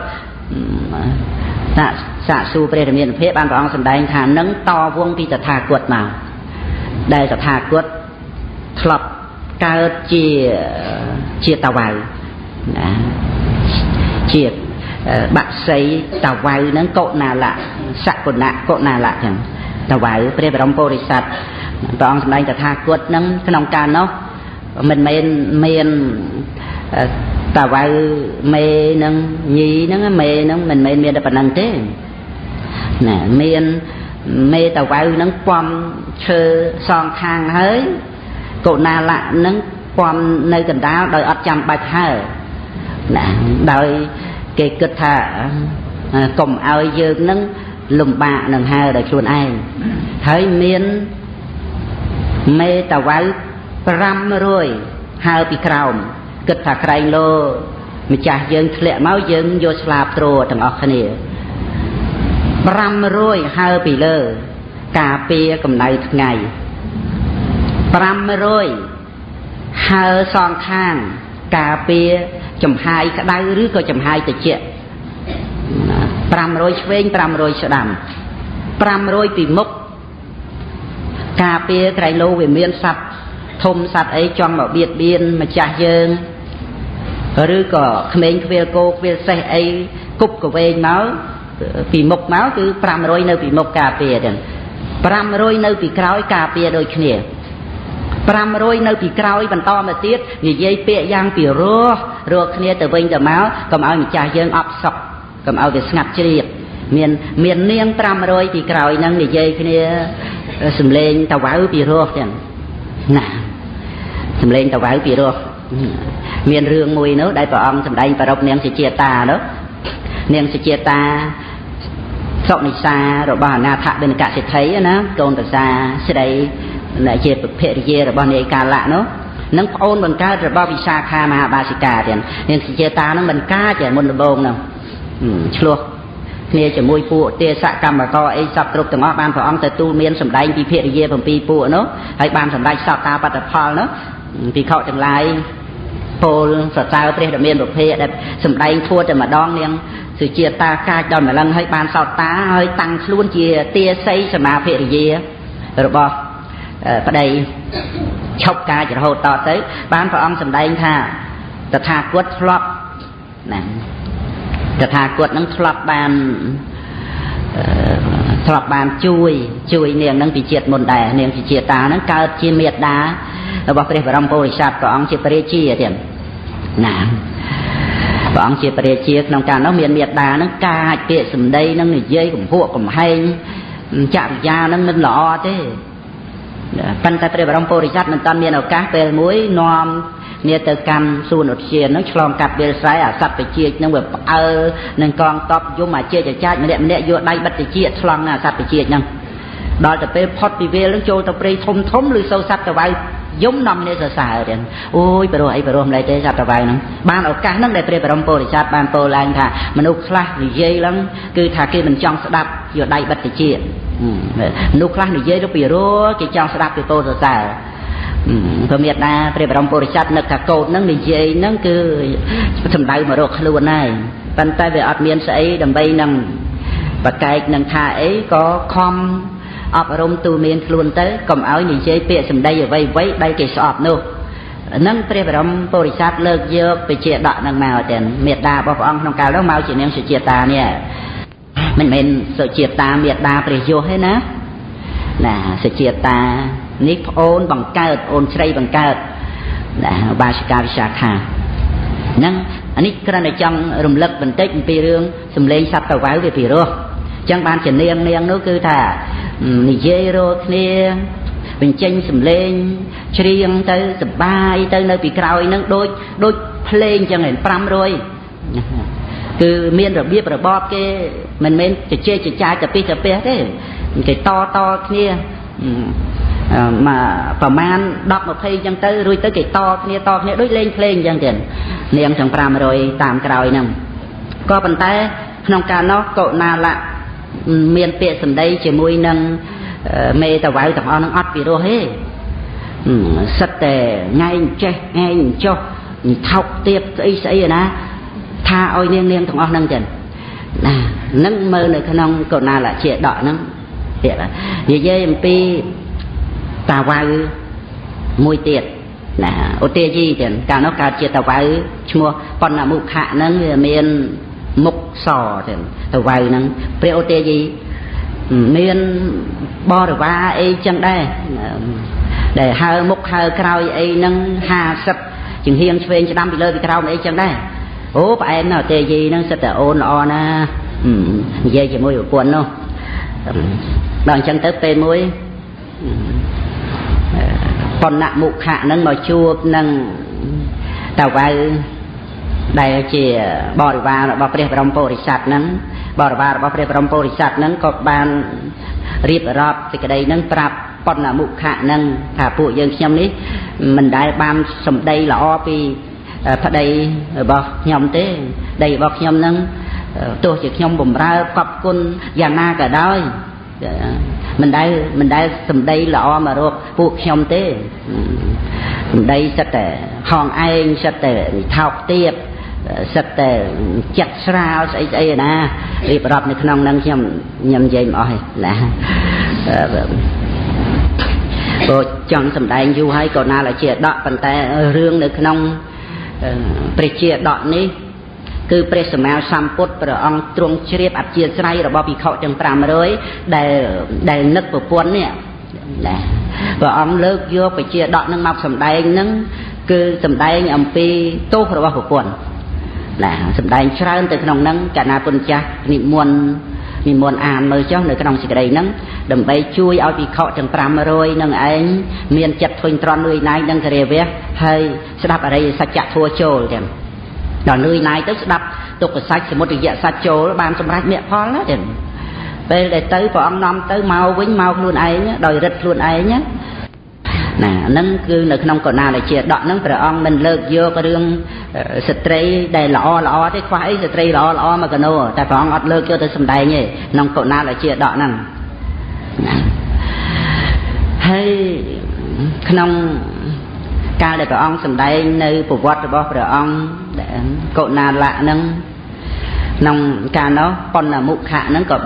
Speaker 1: សាកសួរព្រះរាមាភិបបានព្រះអង្គសម្ដែងថានឹងតវងពីតថាគតមកដែលតថាគតធ្លាប់កើតជាតាវ៉ៅណាជាបាក់សីតាវ៉ៅហ្នឹងកុណាលៈសកុណៈកុណាលៈចឹងតាវ៉ៅព្រះបរមពុរិស័ទព្រះអង្គសម្ដែងតថាគតហ្នឹងក្នុងកាលនោះមិនមែនមានតាវ៉ៅមេនឹងញីហ្នឹងមេហ្នឹងមិនមែនមានតែប៉ុណ្្នឹងទេណាមានមេតាវ៉ៅហ្នឹងពំឈើសងខាងហើយកុណាលៈហ្នឹងពំនៅកណ្ដាលដោយអត់ចាំបាច់ហើណាដោយគេគិតថាកុំឲ្យយើងនឹងលំបាកនឹងហើដោយខ្លួនឯងហើយមានមេតាវ៉ៅ500ហើពីក្រោមគិតថាក្រែងលោម្ចាស់យើងធ្លាក់មកយើងយកស្លាបទ្រទាំងអស់គ្នា500ហើពីលើការពារកម្ដៅថ្ងៃ500ហើសងខាងការពារចំហាយក្តៅឬក៏ចំហាយត្រជាក់500ឆ្វេង500ស្ដាំ500ពីមុខការពារក្រែងលោវាមានសត្វធំសត្វអីចង់មកបៀតបៀនម្ចាស់យើងឬក៏ក្មេងខ្វៀលគោខ្វៀលសេះអីគប់កវែងមកពីមុខមកគឺ500នៅពីមុខការពារទាំង500នៅពីក្រោយការពារដូចគ្នា500នៅពីក្រោយបន្តមកទៀតនិយាយពាក្យយ៉ាងពីរោះគ្នាទៅវិញទៅមកកុំឲ្យម្ចាស់យើងអបសុខកុំឲ្យវាស្ងាត់ជ្រាបមាននាង500ពីក្រោយហ្នឹងនិយាយគ្នាសំឡេងតាវ៉ៅពីរោះទាំងណាសំឡេងតាវ៉ៅពីរោះមានរឿងមួយនោះដែលព្រះអង្គសម្ដែងប្រពនាងសុជាតានោះនាងសុជាតាសុនិសារបស់អនាថបិណកសិទ្ធិណាកូនប្រសាស្រីដែលជាភរិយារបស់នាយកាលៈនោះនឹងប្អូនបង្កើតរបស់វិសាខាមហាបាសិកាទៀតនាងសុជាតានឹងបង្កើតតែមុនដំបូងនោះឆ្លោះគ្នាជាមួយពួកទេសកម្មករអីសពគ្រប់ទាំងអស់បានព្រះអង្គទទួលមានសម្ដែងពីភរិយា7ពួកនោះហើយបានសម្ដែងសតតាបត្តផលនោះភិក្ខុទាំងឡាយពោលសរសើរព្រះរាមាប្រភេទដែលសម្ដែងធួតែម្ដងនាងសុជាតាកាចដល់ម្លឹងហើយបានសតតាហើយតាំងខ្លួនជាទាសីសមាភរិយារបស់ប្តីឈប់កាចរហូតតទៅបានព្រះអង្គសម្ដែងថាតថាគតធ្លាប់ណាតថាគតនឹងធ្លាប់បានធ្លាប់បានជួយនាងនឹងពីជាតិមុនដែរនាងជាជាតិតាហ្នឹងកើតជាមេត្តារបស់ព្រះបរមពុរិស័ទព្រះអង្គជាព្រះរាជាទៀតណាព្រះអង្គជាព្រះរាជាក្នុងកាលនោះមានមេត្តាហ្នឹងកាចពាក្យសម្ដីហ្នឹងនិយាយកំហួកកំហែងចរិយាហ្នឹងមិនល្អទេប៉ុន្តែព្រះបរមពុរិស័ទមិនតាន់មានឱកាសពេលមួយនាំគ្នាទៅកាន់សួនឧទ្យានហ្នឹងឆ្លងកាត់វាលស្រែអាសត្វបជាហ្នឹងវាផ្អើលនឹងកងតបយំអាជាចាចម្នាក់យកដៃបិទតិចឆ្លងអាសត្វបជាហ្នឹងដល់ទៅពេលផុតពីវាលហ្នឹងចូលទៅព្រៃធំឬសូវសត្វតវ៉ៅយំនាំគ្នាសរសើរទៀតអូយព្រោះអីព្រោះម្លេចទេសត្វតវ៉ៅហ្នឹងបានឱកាសហ្នឹងដែលព្រះបរមពុរិស័ទបានពោលឡើងថាមនុស្សខ្លះនិយាយឡើងគឺថាគេមិនចង់ស្ដាប់យកដៃបិទតិចមនុស្សខ្លះនិយាយទៅពីរោគេចង់ស្ដាប់ពីពោលសរសើរព្រមមេត្តាព្រះបរមពុរិស័ទនឹកថាកូនហ្នឹងនិយាយហ្នឹងគឺសំដៅមករកខ្លួនហើយប៉ុន្តែវាអត់មានស្អីដើម្បីនឹងបកែកនឹងថាអីក៏ខំអប់រំទូមានខ្លួនទៅកុំឲ្យនិយាយពាក្យសម្ដីអ្វីដែលគេស្អប់នោះហ្នឹងព្រះបរមពុរិស័ទលើកយកបជាដកហ្នឹងមកទាំងមេត្តារបស់ព្រះអង្គក្នុងកាលនោះមកជានាងសុជាតានេះមិនមែនសុជាតាមេត្តាព្រះយសទេណាសុជាតានេះប្អូនបង្កើតអូនស្រីបង្កើតបាសិកាវិសាខាហ្នឹងអានេះគ្រាន់តែចង់រំលឹកបន្តិចអំពីរឿងសម្លេងសត្វតវ៉ៅវាពីរោះអញ្ចឹងបានជានាងនោះគឺថានិយាយរកគ្នាបញ្ចេញសម្លេងច្រៀងទៅសប្បាយទៅនៅពីក្រោយហ្នឹងដូចភ្លេងអញ្ចឹងឯង500គឺមានរបៀបរបបគេមិនមែនជជែកចចាយទៅពីទៅទេគេតគ្នាមកប្រមាណ10 20អញ្ចឹងទៅរួចទៅគេតគ្នាដូចលេងភ្លេងអញ្ចឹងទៀតនាងទាំង500តាមក្រោយហ្នឹងក៏ប៉ុន្តែក្នុងកាលនោះកុណាលៈមានពាក្យសម្ដីជាមួយនឹងមេតវ៉ៅទាំងអស់ហ្នឹងអត់ពីរោះទេសិតតែងែងចេះងែងចុះថោកទៀបស្អីណាថាឲ្យនាងទាំងអស់ហ្នឹងចឹងណានឹងមើលនៅក្នុងកុណាលៈជាដកហ្នឹងទៀតនិយាយអំពីតាវ៉ៅមួយទៀតណាឧទាយីទៀតកាលនោះកើតជាតាវ៉ៅឈ្មោះបណ្ណមុខៈហ្នឹងវាមានមុខសទៀតតាវ៉ៅហ្នឹងព្រះឧទាយីមានបរិវារអីចឹងដែរដែលហើមុខហើក្រោយអីហ្នឹង50ជាងហៀងឆ្វេងឆ្ដាំពីលើពីក្រោមអីចឹងដែរអូប្អែនណាឧទាយីហ្នឹងសិតតែអូនល្អណានិយាយជាមួយប្រពន្ធនោះដល់អញ្ចឹងទៅពេលមួយបណ្ណមុខៈហ្នឹងមកជួបនឹងតាវ៉ៅដែលជាបរិវាររបស់ព្រះបរមពុរិស័ទហ្នឹងបរិវាររបស់ព្រះបរមពុរិស័ទហ្នឹងក៏បានរៀបរាប់សេចក្តីហ្នឹងប្រាប់បណ្ណមុខៈហ្នឹងថាពួកយើងខ្ញុំនេះមិនដែលបានសម្ដីល្អពីប្តីរបស់ខ្ញុំទេដីរបស់ខ្ញុំហ្នឹងទោះជាខ្ញុំបំរើកប់គុណយ៉ាងណាក៏ដោយមិនដែលសម្ដីល្អមករកពួកខ្ញុំទេសម្ដីសិតតែហងឯងសិតតែថោកទាបសិតតែចិត្តស្រាលស្អីណារៀបរាប់នៅក្នុងហ្នឹងខ្ញុំនិយាយមិនអស់ទេណាព្រោះចង់សម្ដែងយូរហើយក៏ណាលជាដកប៉ុន្តែរឿងនៅក្នុងព្រះជាដកនេះគឺព្រះសម្មាសម្ពុទ្ធព្រះអង្គទ្រង់ជ្រាបអធ្យាស្រ័យរបស់ភិក្ខុទាំង500ដែលនឹកប្រពន្ធនេះណាព្រះអង្គលើកយកបជាដកនឹងមកសម្ដែងនឹងគឺសម្ដែងអំពីទោសរបស់ប្រពន្ធណាសម្ដែងច្រើនទៅក្នុងនឹងកាលណាពុទ្ធចាស់និមន្តអានមើលចុះនៅក្នុងសេចក្តីហ្នឹងដើម្បីជួយឲ្យភិក្ខុទាំង500នឹងឯងមានចិត្តធុញទ្រាន់នឿយណាយនឹងគរាវៈហើយស្ដាប់អរិយសច្ចធម៌ចូលចឹងដល់នឿយណាយទៅស្ដាប់ទុក្ខសច្ចសមុទយសច្ចចូលបានសម្រេចមគ្គផលណាចឹងពេលដែលទៅព្រះអង្គនាំទៅមកវិញមកខ្លួនឯងដោយរិទ្ធខ្លួនឯងណាហ្នឹងគឺនៅក្នុងកុណាលជាដកហ្នឹងព្រះអង្គមិនលើកយករឿងស្ត្រីដែលល្អទេខ្វះអីស្ត្រីល្អមកកណោតែព្រះអង្គអត់លើកយកទៅសម្ដែងទេក្នុងកុណាលជាដកហ្នឹងហើយក្នុងកាលដែលព្រះអង្គសម្ដែងនៅប្រវត្តិរបស់ព្រះអង្គកុណាលៈហ្នឹងក្នុងកាលនោះបណ្ណមុខៈហ្នឹងក៏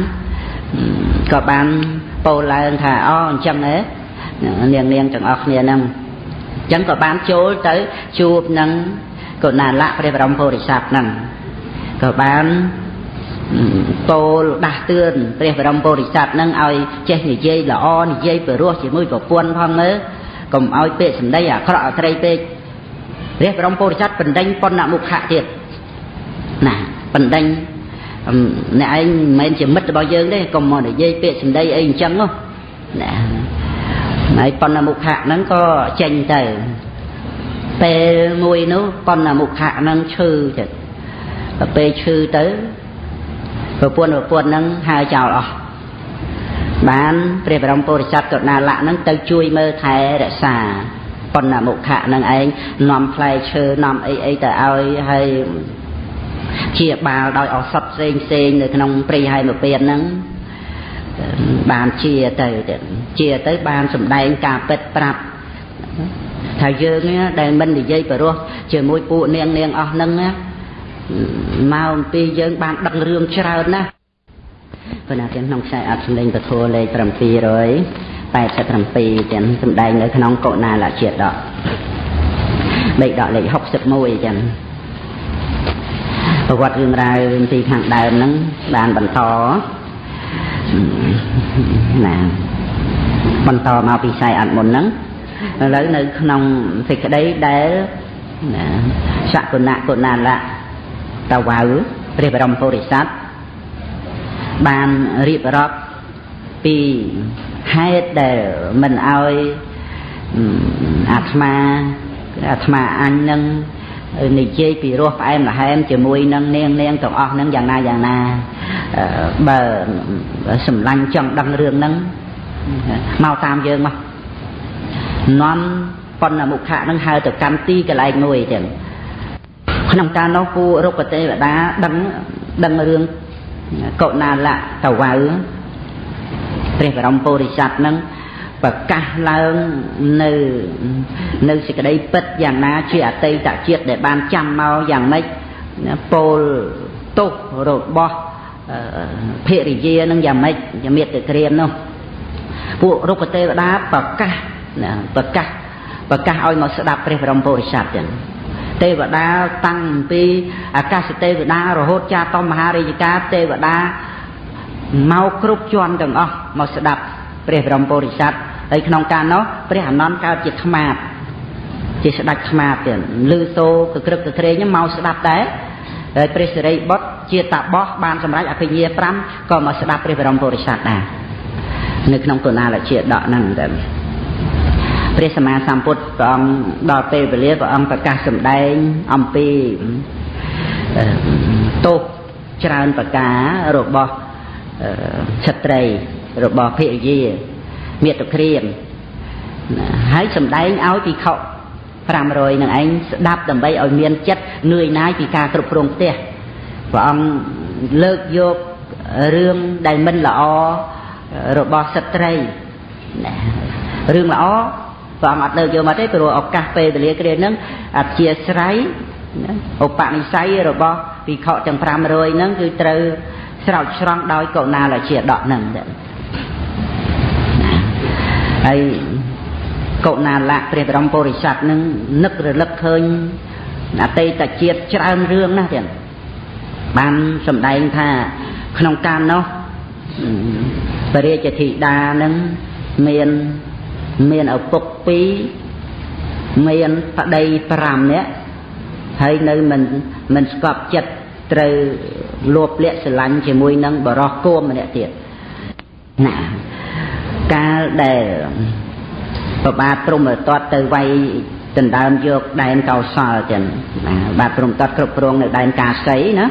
Speaker 1: បានពោលឡើងថាអូអញ្ចឹងហ៎នាងទាំងអស់គ្នាហ្នឹងអញ្ចឹងក៏បានចូលទៅជួបនឹងកុណាលៈព្រះបរមពុរិស័ទហ្នឹងក៏បាន tô đa tươnព្រះបរមពុរិស័ទនឹងឲ្យចេះនិយាយល្អនិយាយពីរោះជាមួយប្រពន្ធផងមើលកុំឲ្យពាក្យសម្ដីអាក្រក់អត្រីពេកព្រះបរមពុរិស័ទបណ្ដេញបណ្ណមុខៈទៀតណាបណ្ដេញអ្នកឯងមិនមែនជាមិត្តរបស់យើងទេកុំមកនិយាយពាក្យសម្ដីអីអញ្ចឹងនោះណាហើយបណ្ណមុខៈហ្នឹងក៏ចេញទៅពេលមួយនោះបណ្ណមុខៈហ្នឹងឈឺទៅពេលឈឺទៅប្រពន្ធហ្នឹងហើចោលអស់បានព្រះបរមពុរិស័ទករុណាលៈហ្នឹងទៅជួយមើលថែរក្សាបណ្ណមុខៈហ្នឹងឯងនាំផ្លែឈើនាំអីទៅឲ្យហើយជាបាលដោយឱសថផ្សេងនៅក្នុងព្រៃហើយមកពៀនហ្នឹងបានជាទៅបានសម្ដែងការពិតប្រាប់ថាយើងដែលមិននិយាយបរោះជាមួយពួកនាងអស់ហ្នឹងមកអំពីយើងបានដឹករឿងច្រើនណាស់ប៉ុន្តែក្នុងខ្សែអត្ថសម្លេងពធលេខ787ទាំងសម្ដែងនៅក្នុងកុណាលជាដកលេខលេខ61ចឹងប្រវត្តិរឿងរ៉ាវពីខាងដើមហ្នឹងបានបន្តណាបន្តមកពីខ្សែអត្ថមុនហ្នឹងឥឡូវនៅក្នុងសេចក្តីដែលសកុណៈកុណាលៈតវ៉ៅព្រះបរមពុរិស័ទបានរៀបរាប់ពីហេតុដែលមិនឲ្យអាត្មាអញនឹងនិយាយពីរសផ្អែមល្ហែមជាមួយនឹងនាងទាំងអស់នឹងយ៉ាងណាបើសម្លាញ់ចង់ដឹងរឿងហ្នឹងមកតាមយើងមកនាំបណ្ណមុខៈនឹងហៅទៅកម្មទីកន្លែងមួយចឹងក្នុងការនោះពូរុក្ខទេវតាដឹងរឿងកុណាលៈតវ៉ៅព្រះបរមពុរិស័ទនឹងប្រកាសឡើងនៅសេចក្តីពិតយ៉ាងណាជាអតីតជាតិដែលបានចាំមកយ៉ាងម៉េចពោលទោសរបស់ភរិយានឹងយ៉ាងម៉េចជាមេត្តាក្រៀមនោះពួករុក្ខទេវតាប្រកាសឲ្យមកស្ដាប់ព្រះបរមពុរិស័ទចឹងទេវតាតាំងពីអាកាសទេវតារហូតចាតមហារាជការទេវតាមកគ្រប់ជាន់ទាំងអស់មកស្ដាប់ព្រះបរមពុរិស័ទហើយក្នុងការនោះព្រះអនន្តកើតជាខ្មាតជាស្ដេចខ្មាតទៀតលឺសូកក្រឹកកក្រែងមកស្ដាប់ដែរហើយព្រះសិរីបុត្រជាតាបោះបានសម្រេចអភិញ្ញា5ក៏មកស្ដាប់ព្រះបរមពុរិស័ទដែរនៅក្នុងកុណាលជាដកហ្នឹងតែព្រះសម្មាសម្ពុទ្ធព្រះអង្គដល់ពេលវេលាព្រះអង្គប្រកាសសម្ដែងអំពីទោសច្រើនប្រការរបស់ស្ត្រីរបស់ភរិយាមាតុក្រៀមហើយសម្ដែងឲ្យភិក្ខុ500នឹងឯងស្ដាប់ដើម្បីឲ្យមានចិត្តនឿយណាយពីការគ្រប់គ្រងផ្ទះព្រះអង្គលើកយករឿងដែលមិនល្អរបស់ស្ត្រីរឿងល្អព្រះអង្គអត់លើកយកមកទេព្រោះឱកាសពេលវេលាគ្រាហ្នឹងអធិស្ស្រ័យឧបនិស្ស័យរបស់ភិក្ខុទាំង500ហ្នឹងគឺត្រូវស្រោចស្រង់ដោយកុណាលជាដកហ្នឹងហើយកុណាលៈព្រះបរមពុរិស័ទនឹងនឹករលឹកឃើញអតីតជាតិច្រើនរឿងណាស់ទៀតបានសម្ដែងថាក្នុងកាលនោះព្រះរាជធីតានឹងមានឪពុក2មានប្តី5នាក់ហើយនៅមិនស្កប់ចិត្តត្រូវលោភលាក់ស្រឡាញ់ជាមួយនឹងបរោះគោមម្នាក់ទៀតណាកាលដែលប្របាទព្រំតតទៅវាយដណ្ដើមយកដែនកោសលចឹងបាទព្រំតតគ្រប់គ្រងនៅដែនកាសីណា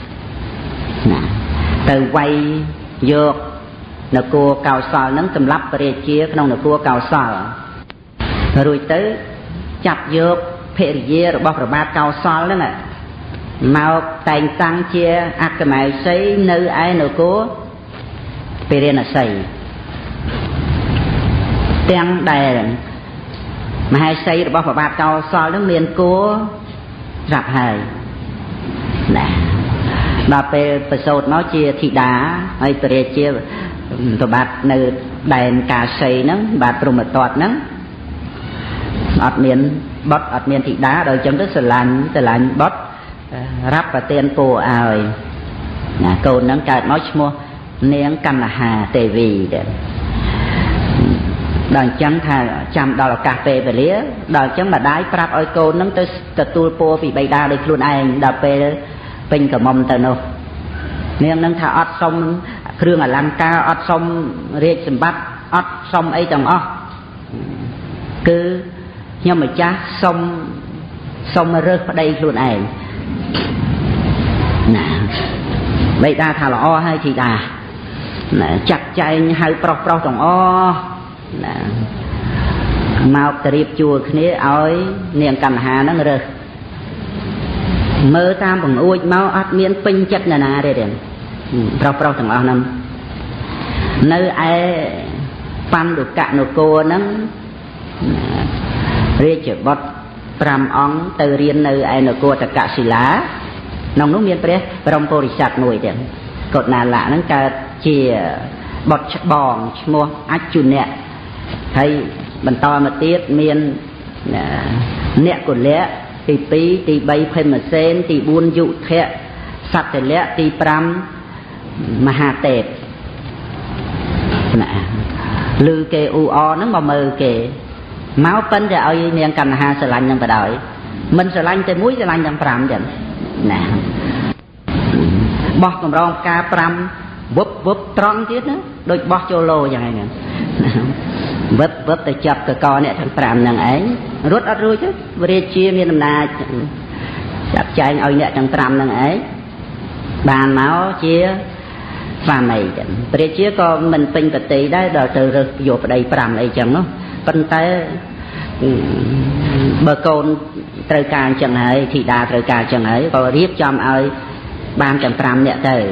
Speaker 1: ទៅវាយយកនគរកោសលនឹងសម្រាប់ព្រះរាជាក្នុងនគរកោសលរួចទៅចាប់យកភរិយារបស់ព្រះបាទកោសលហ្នឹងមកតែងតាំងជាអគ្គមហេសីនៅឯនគរពារាណសីទាំងដែលមហេសីរបស់ព្រះបាទកោសលនឹងមានគួរស្រាប់ហើយណាដល់ពេលប្រសូតមកជាធីតាហើយព្រះរាជាប្របាទនៅដែនកាសីហ្នឹងបាទព្រហ្មទត្តហ្នឹងអត់មានបុត្រអត់មានធីតាដល់អញ្ចឹងទៅស្រឡាញ់បុត្ររាប់ប្រទានពរឲ្យកូនហ្នឹងកើតមកឈ្មោះនាងកណ្ណហាទេវីដែរដល់អញ្ចឹងថាចាំដល់ឱកាសពេលវេលាដល់អញ្ចឹងម្ដាយប្រាប់ឲ្យកូនហ្នឹងទៅទទួលពរពីបិតាដោយខ្លួនឯងដល់ពេលពេញកមុំទៅនោះនាងហ្នឹងថាអត់សុំគ្រឿងអលង្ការអត់សុំរាជសម្បត្តិអត់សុំអីទាំងអស់គឺខ្ញុំម្ចាស់សុំរើសប្តីខ្លួនឯងណាបិតាថាល្អហើយធីតាណាចាត់ចែងហៅប្រុសទាំងអស់ណាមកទៅរៀបជួលគ្នាឲ្យនាងកណ្ណហាហ្នឹងរើសមើលតាមបង្អួចមកអត់មានពេញចិត្តណាទេទេប្រុសទាំងអស់ហ្នឹងនៅឯបណ្ឌុកនគរហ្នឹងរាជបុត្រ5អង្គទៅរៀននៅឯនគរតកសិលាក្នុងនោះមានព្រះបរមពុរិស័ទមួយទៀតកុដណាលៈហ្នឹងកើតជាបុត្រច្បងឈ្មោះអច្យុនៈហើយបន្តមកទៀតមានអ្នកកុលៈទី2ទី3ភេមសេនទី4យុធៈសត្យលៈទី5មហាទេពណាឮគេអ៊ូអហ្នឹងមកមើលគេមកប៉ិនតែឲ្យនាងកណ្ណហាស្រឡាញ់នឹងបដ ாய் មិនស្រឡាញ់តែមួយស្រឡាញ់ទាំង5ចឹងណាបោះកម្រងផ្កា5វឹបត្រង់ទៀតណាដូចបោះចូលឡូចឹងហ្នឹងវឹបទៅចាប់កកអ្នកទាំង5ហ្នឹងឯងរត់អត់រួចទេរាជាមានអំណាចចាប់ចែងឲ្យអ្នកទាំង5ហ្នឹងឯងបានមកជាស្វាមីចឹងព្រះជាក៏មិនពេញប្រតិដែរដល់ទៅរើសយកប្តី5អីចឹងនោះប៉ុន្តែបើកូនត្រូវការអញ្ចឹងហើយធីតាត្រូវការអញ្ចឹងហើយក៏រៀបចំឲ្យបានទាំង5នាក់ទៅ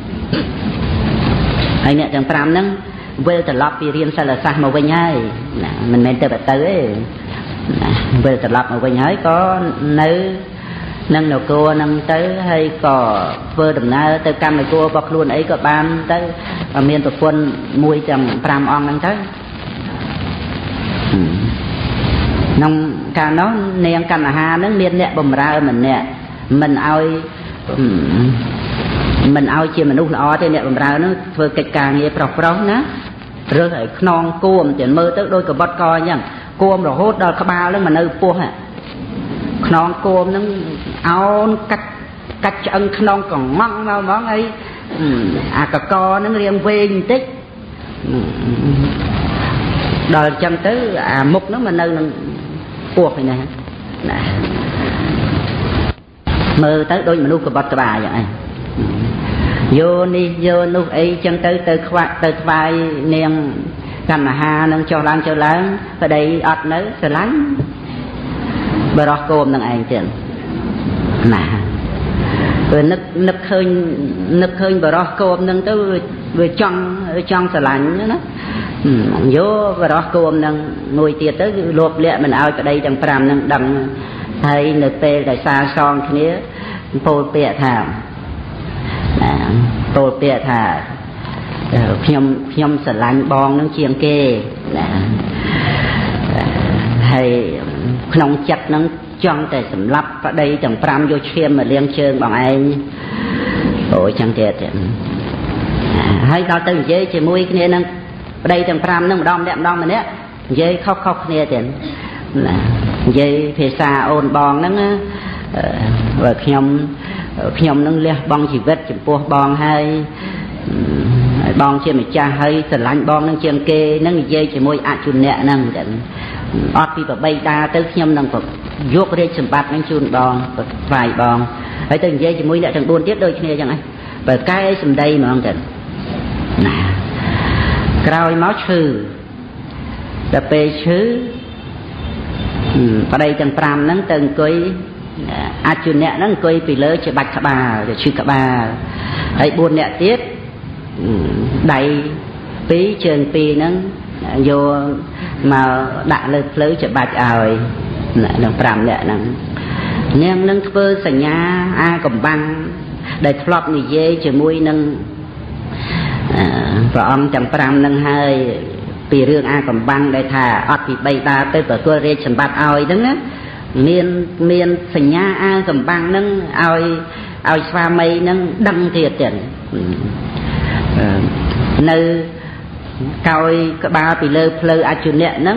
Speaker 1: ហើយអ្នកទាំង5ហ្នឹងវិលត្រឡប់ពីរៀនសិលសាស្ត្រមកវិញហើយណាមិនមែនទៅទេវិលត្រឡប់មកវិញហើយក៏នៅនឹងនគរហ្នឹងទៅហើយក៏ធ្វើដំណើរទៅកម្មនគររបស់ខ្លួនអីក៏បានទៅមានប្រពន្ធមួយទាំង5អង្គហ្នឹងទៅក្នុងកាលនោះនាងកណ្ណហាហ្នឹងមានអ្នកបម្រើម្នាក់មិនឲ្យជាមនុស្សល្អទេអ្នកបម្រើហ្នឹងធ្វើកិច្ចការងារប្រុសណារើសឲ្យខ្នងគួមតែមើលទៅដូចកបត់កអញ្ចឹងគួមរហូតដល់ក្បាលហ្នឹងមកនៅពោះខ្នងគួមហ្នឹងអោនកាច់ឆ្អឹងខ្នងកងងមកហ្មងហើយអាកកហ្នឹងរៀងវែងបន្តិចដល់អញ្ចឹងទៅអាមុខហ្នឹងមកនៅនឹងពោះឯណាណាមើលទៅដូចមនុស្សកបត់ក្បាលអញ្ចឹងឯងយោនេះយោនោះអីចឹងទៅខ្វាក់ទៅថ្វាយនាងកណ្ណហានឹងចុះឡើងប្តីអត់នៅស្រឡាញ់បរោះគោមនឹងឯងទៀតណាព្រោះនឹកឃើញបរោះគោមនឹងទៅវាចង់ស្រឡាញ់ណាយោបរោះគោមនឹងមួយទៀតទៅលោភលាក់មិនឲ្យប្តីទាំង5នឹងដឹងហើយនៅពេលដែលសាសងគ្នាពោលពាក្យថាពោលពាក្យថាខ្ញុំស្រឡាញ់បងនឹងជាងគេណាហើយក្នុងចិត្តនឹងចង់តែសម្លាប់ប្តីទាំង5យកឈាមមកលាងជើងបងឯងអូយចឹងទៀតហើយដល់ទៅនិយាយជាមួយគ្នានឹងប្តីទាំង5នឹងម្ដងម្នាក់និយាយខុសគ្នាទៀតណានិយាយភាសាអូនបងហ្នឹងបើខ្ញុំនឹងលះបង់ជីវិតចំពោះបងហើយបងជាម្ចាស់ហើយស្រឡាញ់បងនឹងជាងគេនឹងនិយាយជាមួយអជុនៈហ្នឹងអត់ពីប្របីតាទៅខ្ញុំនឹងយករាជសម្បត្តិនឹងជូនបងថ្វាយបងហើយទៅនិយាយជាមួយអ្នកទាំង4ទៀតដូចគ្នាចឹងឯងបើកែសម្ដីហ្មងទៅណាក្រោយមកឈឺដល់ពេលឈឺប្តីទាំង5ហ្នឹងទៅអង្គុយអជុនៈហ្នឹងអង្គុយពីលើច្បាច់ក្បាលទៅឈឺក្បាលហើយ4នាក់ទៀតដៃ2ជើង2ហ្នឹងយកមកដាក់លើភ្លៅច្បាច់ឲ្យនឹង5នាក់ហ្នឹងនាងនឹងធ្វើសញ្ញាអាកំបាំងដែលធ្លាប់និយាយជាមួយនឹងព្រះអង្គទាំង5ហ្នឹងហើយពីរឿងអាកំបាំងដែលថាអត់ពី3ដាទៅទទួលរាជសម្បត្តិឲ្យហ្នឹងណាមានសញ្ញាអាកំបាំងហ្នឹងឲ្យស្វាមីហ្នឹងដឹងទៀតនៅកោយក្បាលពីលើផ្លូវអជញ្ញៈហ្នឹង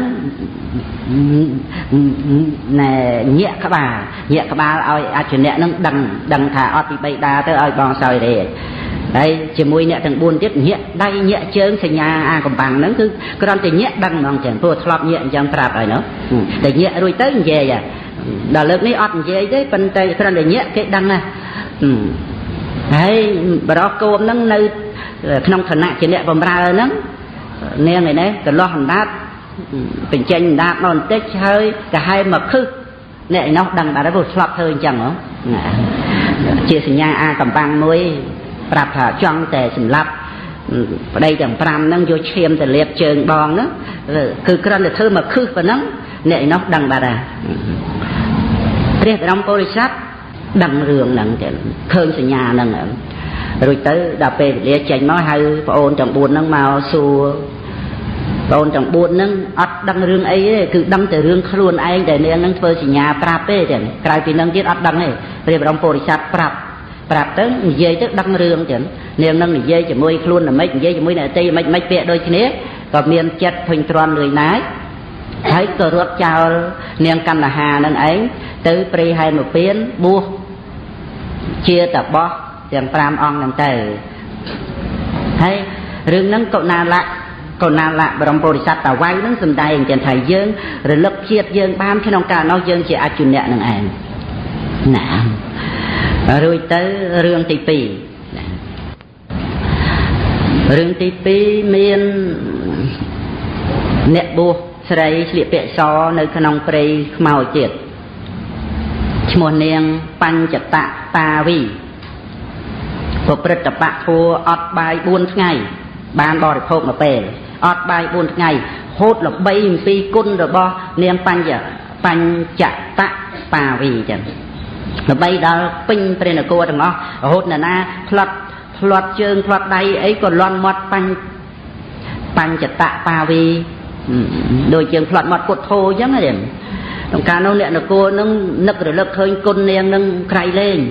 Speaker 1: ណែញាក់ក្បាលឲ្យអជញ្ញៈហ្នឹងដឹងថាអត់ពីបិតាទៅឲ្យបងសោយរេហើយជាមួយអ្នកទាំង4ទៀតញាក់ដៃញាក់ជើងសញ្ញាអាកំបាំងហ្នឹងគឺគ្រាន់តែញាក់ដឹងហ្មងចឹងព្រោះធ្លាប់ញាក់អញ្ចឹងប្រាប់ហើយនោះតែញាក់រួចទៅនិយាយដល់លើកនេះអត់និយាយទេប៉ុន្តែគ្រាន់តែញាក់គេដឹងណាហើយបរោះគោមហ្នឹងនៅក្នុងឋានៈជាអ្នកបម្រើហ្នឹងនាងឯនេះកន្លោះអណ្ដាតបញ្ចេញអណ្ដាតមកបន្តិចហើយកាហែមកខឹសអ្នកឯនោះដឹងដែរព្រោះធ្លាប់ធ្វើអញ្ចឹងហ៎ជាសញ្ញាអាកំបាំងមួយប្រាប់ថាចង់តែសម្លាប់ប្តីទាំង5ហ្នឹងយកឈាមទៅលាបជើងបងហ្នឹងគឺគ្រាន់តែធ្វើមកខឹសប៉ុណ្ណឹងអ្នកឯនោះដឹងបាត់ហើយព្រះបរមពុរិស័ទដឹងរឿងហ្នឹងទៅឃើញសញ្ញាហ្នឹងរួចទៅដល់ពេលវេលាចេញមកហៅប្អូនទាំង4ហ្នឹងមកសួរប្អូនទាំង4ហ្នឹងអត់ដឹងរឿងអីទេគឺដឹងតែរឿងខ្លួនឯងដែលនាងហ្នឹងធ្វើសញ្ញាប្រាប់ទេចឹងក្រៅពីហ្នឹងទៀតអត់ដឹងទេព្រះបរមពុរិស័ទប្រាប់ទៅនិយាយទៅដឹងរឿងចឹងនាងហ្នឹងនិយាយជាមួយខ្លួនល្មិចនិយាយជាមួយអ្នកដទៃមិនពាក្យដូចគ្នាក៏មានចិត្តធុញទ្រាន់លឿនណាយហើយក៏រត់ចោលនាងកណ្ដាហាហ្នឹងឯងទៅព្រៃហែនមកពៀនបួសជាតបោះទាំង5អង្គហ្នឹងទៅហើយរឿងហ្នឹងកុណាលៈបរមពុរិស័ទតាវៃហ្នឹងសំដែងចឹងថាយើងរលឹកជាតិយើងបានក្នុងកាលនោះយើងជាអជនៈហ្នឹងឯងណារួចទៅរឿងទី2មានអ្នកបួសស្រីស្លៀកពាក់សនៅក្នុងព្រៃខ្មោចទៀតឈ្មោះនាងបញ្ចតតាវីប្រព្រឹត្តបៈធัวអត់បាយ4ថ្ងៃបានបរិភោគមួយពេលអត់បាយ4ថ្ងៃហូតល្បីអំពីគុណរបស់នាងបញ្ចតតាវីចឹងល្បីដល់ពេញព្រះនគរទាំងអស់រហូតណាផ្លាត់ជើងផ្លាត់ដៃអីក៏លន់មាត់បញ្ចតតាវីដូចជាងផ្លាត់មាត់ពុទ្ធធោអញ្ចឹងហ្នឹងក្នុងការនោះអ្នកនគរនឹងនឹករលឹកឃើញគុណនាងនឹងក្រៃលែង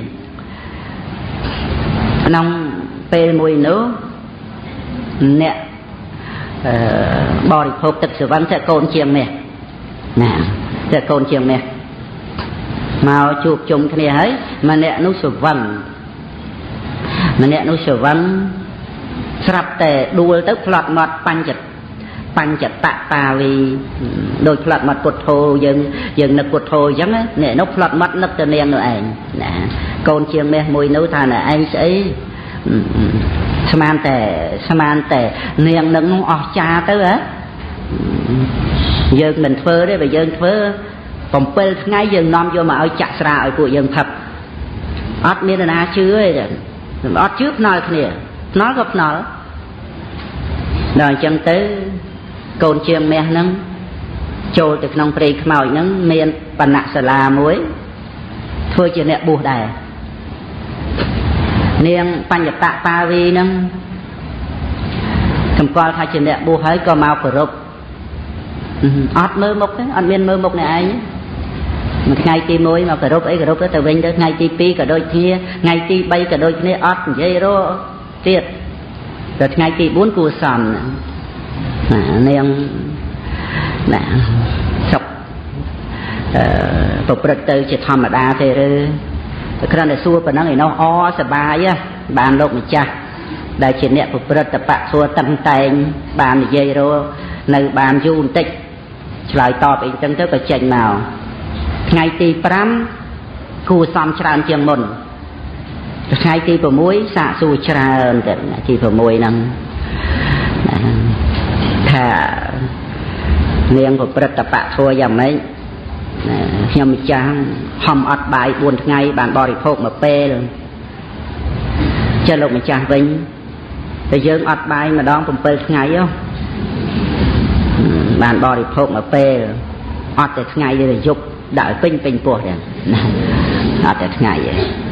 Speaker 1: ក្នុងពេលមួយនោះអ្នកបរិភោគទឹកសវណ្ណតែកូនជាងមាសណាតែកូនជាងមាសមកជួបជុំគ្នាហើយម្នាក់នោះសវណ្ណស្រាប់តែដួលទៅផ្លាត់មាត់បញ្ចតតាវីដោយផ្លាត់មាត់ពុទ្ធធោយើងនឹកពុទ្ធធោអញ្ចឹងអ្នកនោះផ្លាត់មាត់នឹកទៅនាងនោះឯងណាកូនជាងមាសមួយនោះថាណែឯងស្អីស្មានតែនាងនឹងអស់ចាទៅហ៎យើងមិនធ្វើទេបើយើងធ្វើ7ថ្ងៃយើងនាំយកមកឲ្យចាក់ស្រាឲ្យពួកយើងផឹកអត់មានណាជឿទេអត់ជឿភ្នាល់គ្នាភ្នាល់ក៏ភ្នាល់ដល់អញ្ចឹងទៅកូនជាងមាសហ្នឹងចូលទៅក្នុងព្រៃខ្មោចហ្នឹងមានបណ្ណសាលាមួយធ្វើជាអ្នកបួសដែរនាងបញ្ចតតាវីហ្នឹងសម្គាល់ថាជាអ្នកបួសហើយក៏មកគោរពអត់មើលមុខទេអត់មានមើលមុខអ្នកឯងមួយថ្ងៃទី1មកគោរពអីគោរពទៅវិញទៅថ្ងៃទី2ក៏ដូចគ្នាថ្ងៃទី3ក៏ដូចគ្នាអត់និយាយរកទៀតដល់ថ្ងៃទី4គួរសមនាងណាសុខប្រព្រឹត្តទៅជាធម្មតាទេឬតែគ្រាន់តែសួរប៉ុណ្ណឹងឯនោះសប្បាយបានលោកម្ចាស់ដែលជាអ្នកប្រព្រឹត្តបៈធัวតឹងតែងបាននិយាយរកនៅបានយូរបន្តិចឆ្លើយតបអីចឹងទៅក៏ចេញមកថ្ងៃទី5គួរសមច្រើនជាងមុនថ្ងៃទី6សាកសួរច្រើនទៅទី6ហ្នឹងថានាងប្រព្រឹត្តបៈធัวយ៉ាងម៉េចខ្ញុំម្ចាស់ហំអត់បាយ4ថ្ងៃបានបរិភោគមួយពេលចេះលោកម្ចាស់វិញតែយើងអត់បាយម្ដង7ថ្ងៃបានបរិភោគមួយពេលអត់តែថ្ងៃទេយប់ដាក់ឲ្យពេញពោះហ្នឹងអត់តែថ្ងៃទេ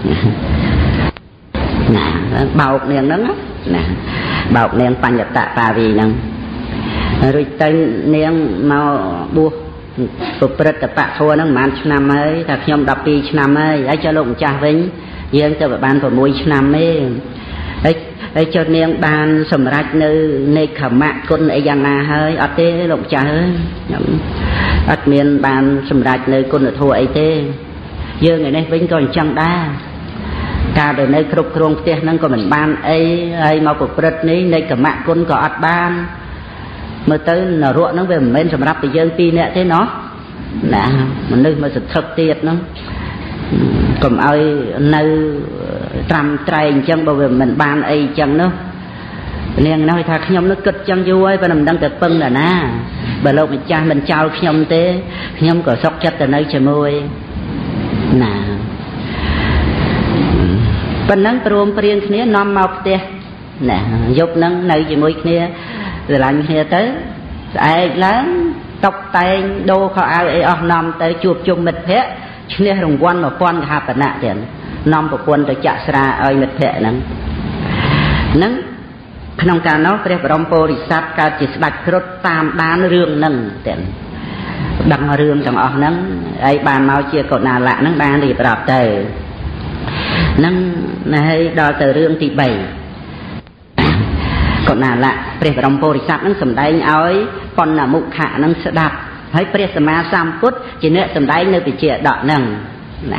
Speaker 1: ណាបោកនាងហ្នឹងណាបោកនាងបញ្ចតតាវីហ្នឹងរួចទៅនាងមកបួសប្រព្រឹត្តបៈធัวហ្នឹងប្រហែលឆ្នាំហើយថាខ្ញុំ12ឆ្នាំហើយចុះលោកម្ចាស់វិញយើងទៅបាន6ឆ្នាំទេហើយ ai cho niên ban sầm rạch nơi khẩm mạ côn ấy giang na hơi ở tê lộng cha hơi ắt miền ban sầm rạch nơi côn ở thua ấy tê giờ ngày nay vĩnh còn chẳng đa cả đời nơi khúc krong tê nâng còn mình ban ấy mau cuộc bật ní nơi khẩm mạ côn có ắt ban mà tới nở ruộng nó về mình sầm rạch thì giờ pi nè thế nó nè mình nơi mà sực thực tiệt nó còn ai nơi trầm trai chân bao giờ mình ban ấy chân nó nên nói thật nhom nó kịch chân vui và nằm đang tập pưng là na bà lâu mình cha mình trao nhom té nhom có sóc chất từ nơi trời môi nè bên nắng trôm riêng kia nom mọc té nè dục nắng nơi trời môi kia rồi làm kia tới ai lớn tóc tay đô khó ai ở nằm tới chuột chung mệt thế nên rồng quan mà quan hạ bản nạ tiền nằm của quân tới chạ ra ơi mệt thế nắng nông cả nó phải bấm po thì sát cả chỉ đặt rốt tam đan rương nâng tiền đằng rương trong ở nắng ấy bàn mau chia cột nào lạ nắng ban thì đạp từ nắng này đo từ rương thì bảy cột nào lạ phải bấm po thì sát nắng sầm đáy ơi còn là mục hạ nắng sẽ đạp hãy phải sầm ma sam phút chỉ nữa sầm đáy nơi bị chia đọ nâng này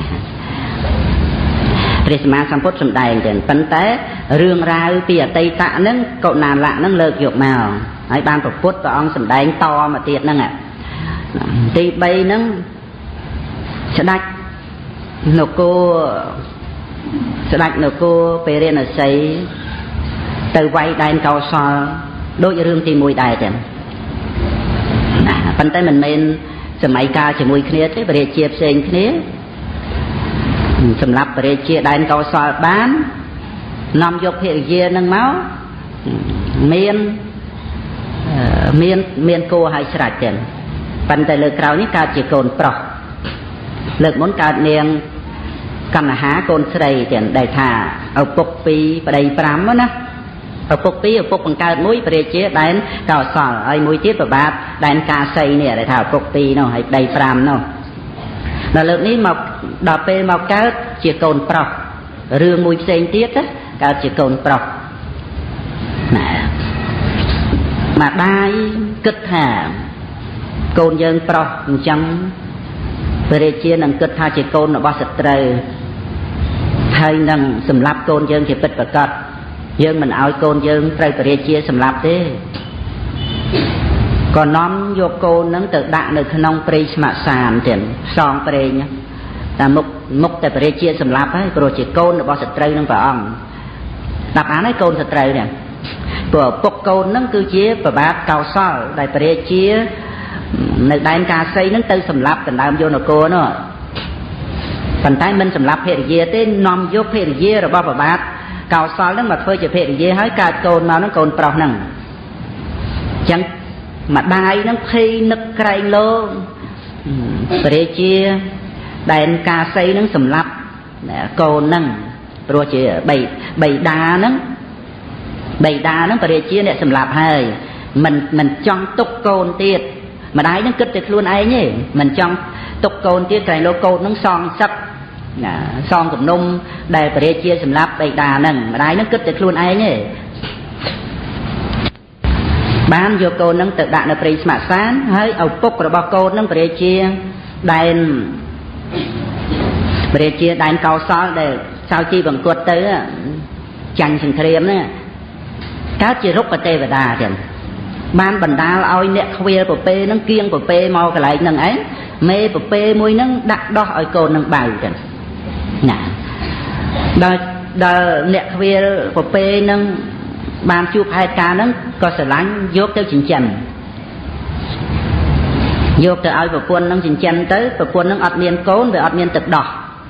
Speaker 1: เรียกมาสัมพุทธสมได้เด่นปัญเตะเรื่องราวปีตตะนั้นก็นานละนั้นเลิกหยกมาไอ้บ้านพุทธก็องสมได้ต่อมาเตียดนั่งอ่ะตีใบนั้นสดักนกโกสดักนกโกไปเรียนอะไรtừ vayได้เก่าซอโดยเรื่องตีมวยได้เด่นปัญเตะมันเป็นสมัยกาจะมวยเคลียร์ที่ประเทศเชียบเซงเคลียร์สำหรับประเทศเชียได้เก่าซอบ้านนำยกเพลเยนังเมาเมียนโกให้สระเจนปัญแต่เลือกเรานี่การจีโกนปลอกเลือกม้วนการเนียงกันหาโกนใส่เจนได้ท่าเอาปกปีไปได้ปรามนะเอาปกปีเอาปกบังการมุ้ยประเทศเชียได้เก่าซอไอ้มุ้ยเทียบกับบาทได้กาใส่เนี่ยได้ท่าปกปีเนาะให้ได้ปรามเนาะแต่เลือกนี้มาดอกเปย์มาการจีโกนปลอกเรื่องมุ้ยเซนเทียบนะการจีโกนปลอกmà đai kích hà côn dân pro chẳng về chia năng kích hà chỉ côn là bao sạch trời hay năng sầm lấp côn dân chỉ bịch và cọt dân mình ao côn dân trời về chia sầm lấp thế còn nón vô côn nắng tự đạn được nông pre mà sàn tiền son pre nhá ta mục tại về chia sầm lấp ấy rồi chỉ côn là bao sạch trời năng phải ông đáp án ấy côn sạch trời nèตัวปกโกนนั่นคือเจี๊ยบแบบเก่าซ้อได้ประเดี๋ยวเจี๊ยในได้กาไซนั่นตื่นสำลับกันดามโยนโกนเนาะปัญไตมันสำลับเพลเยเต้นนอมยกเพลเยหรือบ้าแบบเก่าซ้อนั่นมาเพื่อจะเพลเยให้การโกนมานั่นโกนเปล่านั่งจังมาได้นั่นเพลนึกไกลโลประเดี๋ยวเจี๊ยได้กาไซนั่นสำลับโกนนั่งโปรเจใบดานั่งใบดานั่งประเดี๋ยวเชี่ยเนี่ยสำหรับให้มันจ้องตกโกนเตี้ยมาได้นั่งกึศติดล้วนไอ้เนี่ยมันจ้องตกโกนเตี้ยไก่โลโกนนั่งซองซับซองกับนมได้ประเดี๋ยวเชี่ยสำหรับใบดานั่งมาได้นั่งกึศติดล้วนไอ้เนี่ยบ้านโยโกนนั่งตึกด่านในปริสมาสานให้เอาปุ๊กระบอกโกนนั่งประเดี๋ยวเชี่ยได้ประเดี๋ยวเชี่ยได้เกาซ้อได้ชาวจีบังกวดเต๋อจังสังเทียมเนี่ยcác chị rút vào tê và đà kìa ban bần đa là ôi nè khuya của pê nó kiêng của pê mau cái lại nâng ấy mê của pê mùi nó đặt đo ở cồn nâng bào kìa nè đờ nè khuya của pê nâng ban chụp hai ca nó có sở lánh dốt theo chính chân dốt từ ai của quân nó chính chân tới của quân nó ọt miên cốn về ọt miên thực đỏ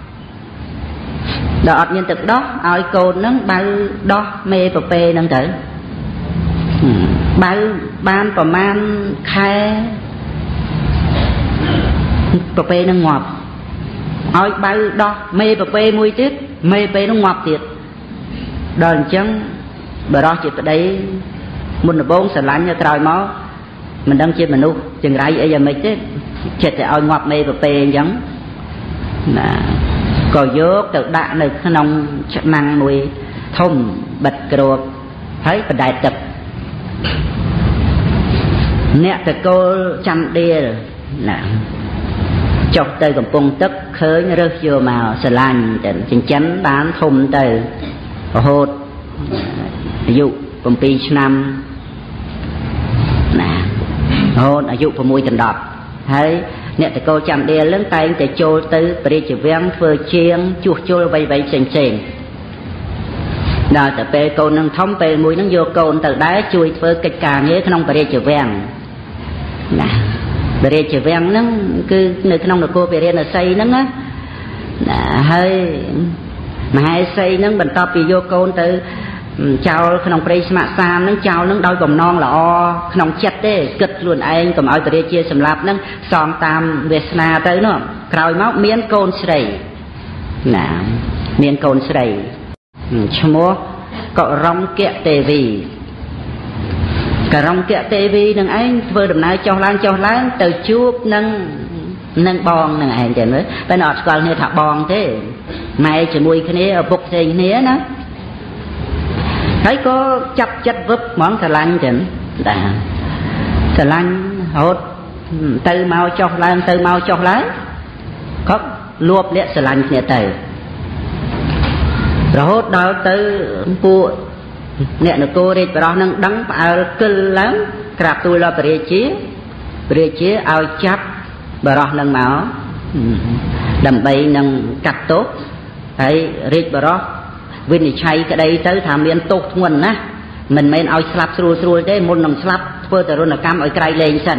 Speaker 1: đọt nhân thực đó ai cồn nó bao đó mê của pê nâng tới bao ban của man khai của pê nó ngọt ai bao đó mê của pê mùi tiết mê pê nó ngọt tiệt đòn chân bởi đó chỉ đấy mình là bốn sờ lạnh cho trời máu mình đang chơi mình nu chừng rãi vậy giờ mấy chứ chết thì ai ngọt mê của pê giống nè còn dốt tự đạn được nông năng mùi ធំបិទគ្របហើយបណ្ដែតទឹកអ្នកតកូលចាំដៀលណាចុះទៅកំពង់ទឹកឃើញរើសយកមកស្រឡាញ់ទៅចិញ្ចឹមបានធំទៅរហូតអាយុ7ឆ្នាំណារហូតអាយុ6ដណ្ដប់ហើយអ្នកតកូលចាំដៀលនឹងតែងតែចូលទៅព្រះរាជវាំងធ្វើជាងជួសជុលអ្វីៗផ្សេងដល់តែពេលកូននឹងធំពេលមួយនឹងយកកូនទៅដែរជួយធ្វើកិច្ចការងារក្នុងព្រះរាជវាំងណាព្រះរាជវាំងហ្នឹងគឺនៅក្នុងនគរពារាណសីហ្នឹងណាហើយមហេសីហ្នឹងបន្ទាប់ពីយកកូនទៅចោលក្នុងព្រៃស្ម័គ្រសាមហ្នឹងចោលហ្នឹងដោយបំណងល្អក្នុងចិត្តទេគិតខ្លួនឯងកុំឲ្យព្រះរាជាសម្លាប់ហ្នឹងសងតាមវាសនាទៅនោះក្រោយមកមានកូនស្រីណាមានកូនស្រីឈ្មោះករុងគទេវីករុងគទេវីនឹងឯងធ្វើដំណើរចុះឡើងទៅជួបនឹងបងនឹងឯងចឹងមើលតែអត់ស្គាល់គ្នាថាបងទេម៉ែជាមួយគ្នាឪពុកផ្សេងគ្នាណាហើយក៏ចាប់ចិត្តវឹបហ្មងស្រឡាញ់ចឹងដែរស្រឡាញ់រហូតទៅមកចុះឡើងក៏លួបលាក់ស្រឡាញ់គ្នាទៅរហូតដល់ទៅពួកអ្នកនគររាជបរោះនឹងដឹងផ្អើលគិលឡើងក្រាបទូលដល់ព្រះរាជាឲ្យចាប់បរោះនឹងមកដើម្បីនឹងកាត់ទោសហើយរាជបរោះវិនិច្ឆ័យក្តីទៅថាមានទោសធ្ងន់ណាស់មិនមែនឲ្យស្លាប់ស្រួលទេមុននឹងស្លាប់ធ្វើទរណកម្មឲ្យក្រៃលែងសិន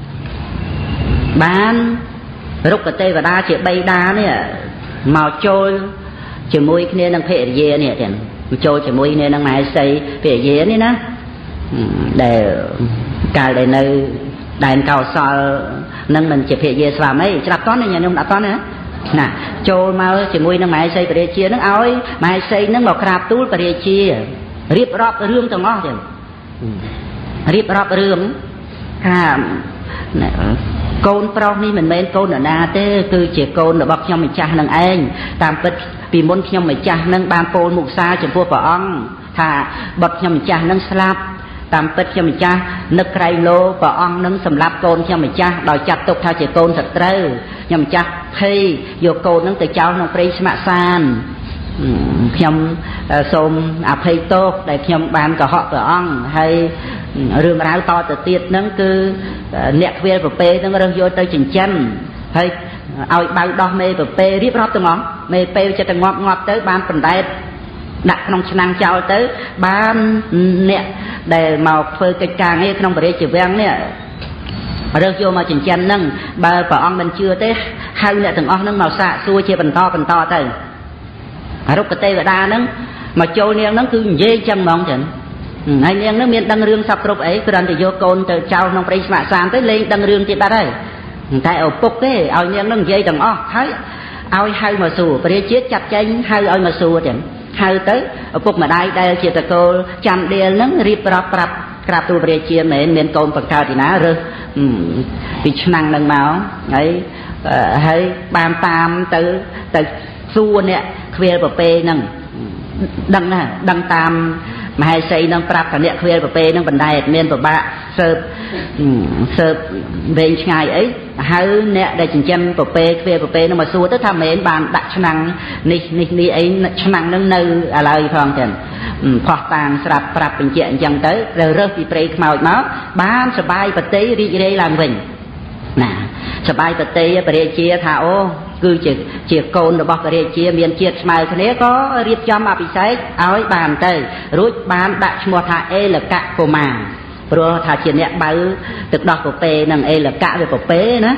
Speaker 1: បានរុក្ខទេវតាជាបិតានេះមកចូលជាមួយគ្នានឹងភរិយានេះទៀតចូលជាមួយគ្នានឹងមហេសីភរិយានេះណាដែលកាលដែលនៅដែនកោសលនឹងមិនជាភរិយាស្វាមីច្រាប់តន់ញញុំដាក់តន់ណាចូលមកជាមួយនឹងមហេសីព្រះរាជានឹងឲ្យមហេសីនឹងមកក្រាបទូលព្រះរាជារៀបរាប់រឿងទាំងអស់ទៀតរៀបរាប់រឿងថាកូនប្រុសនេះមិនមែនកូននរណាទេគឺជាកូនរបស់ខ្ញុំម្ចាស់នឹងឯងតាមពិតពីមុនខ្ញុំម្ចាស់នឹងបានពោលមុខសារចំពោះព្រះអង្គថាបុត្រខ្ញុំម្ចាស់នឹងស្លាប់តាមពិតខ្ញុំម្ចាស់នឹកក្រៃលោព្រះអង្គនឹងសម្លាប់កូនខ្ញុំម្ចាស់ដោយចាត់ទុកថាជាកូនសត្រូវខ្ញុំម្ចាស់ភ័យយកកូននឹងទៅចោលក្នុងព្រៃស្ម័គ្រសានខ្ញុំសូមអភ័យទោសដែលខ្ញុំបានកុហកព្រះអង្គហើយរឿងរ៉ាវតទៅទៀតហ្នឹងគឺអ្នកខ្វៀលប្រពេហ្នឹងរើសយកទៅចិញ្ចឹមហើយឲ្យបៅដោះមេប្រពេរៀបរាប់ទាំងអស់មេពេចិត្តងាប់ទៅបានបណ្ដែតដាក់ក្នុងឆ្នាំងចោលទៅបានអ្នកដែលមកធ្វើកិច្ចការងារក្នុងព្រះរាជវាំងនេះរើសយកមកចិញ្ចឹមហ្នឹងបើព្រះអង្គមិនជឿទេហៅអ្នកទាំងអស់ហ្នឹងមកសាកសួរជាបន្តទៅរុក្ខទេវតាហ្នឹងមកចូលនាងហ្នឹងគឺនិយាយចឹងហ្មងចឹងហើយនាងហ្នឹងមានដឹងរឿងសពគ្រប់អីគ្រាន់តែយកកូនទៅចោលក្នុងព្រៃស្ម័គ្រសានទៅលេងដឹងរឿងទៀតបាត់ហើយតែឪពុកទេឲ្យនាងហ្នឹងនិយាយទាំងអស់ហើយឲ្យហៅមកសួរព្រះរាជាចាត់ចែងហៅឲ្យមកសួរចឹងហៅទៅឪពុកម្ដាយដែលជាតកូលចាំដៀលហ្នឹងរៀបរាប់ប្រាប់ក្រាបទូលព្រះរាជាមែនមានកូនបង្កើតទីណារើសពីឆ្នាំងហ្នឹងមកហើយបានតាមទៅសួរអ្នកខ្វៀលប្រពេហ្នឹងដឹងណាដឹងតាមមហេសីនឹងប្រាប់ថាអ្នកខ្វៀលប្រពេនឹងបណ្ដែតមានប្របាក់សើបវែងឆ្ងាយអីហៅអ្នកដែលចិញ្ចឹមប្រពេខ្វៀលប្រពេនឹងមកសួរទៅថាមែនបានដាក់ឆ្នាំងនេះអីឆ្នាំងនឹងនៅឥឡូវផងចឹងផោះតាងស្រាប់ប្រាប់បញ្ជាក់អញ្ចឹងទៅរើសពីព្រៃខ្មោចមកបានសបាយប្រតិរីករាយឡើងវិញណាសបាយប្រតិព្រះរាជាថាអូគឺជាកូនរបស់ព្រះរាជាមានជាតិស្មើគ្នាក៏រៀបចំអភិសេកឲ្យបានទៅរួចបានដាក់ឈ្មោះថាអេលកៈកុមារព្រោះថាជាអ្នកបើទឹកដោះប្រពេនឹងអេលកៈវាប្រពេណា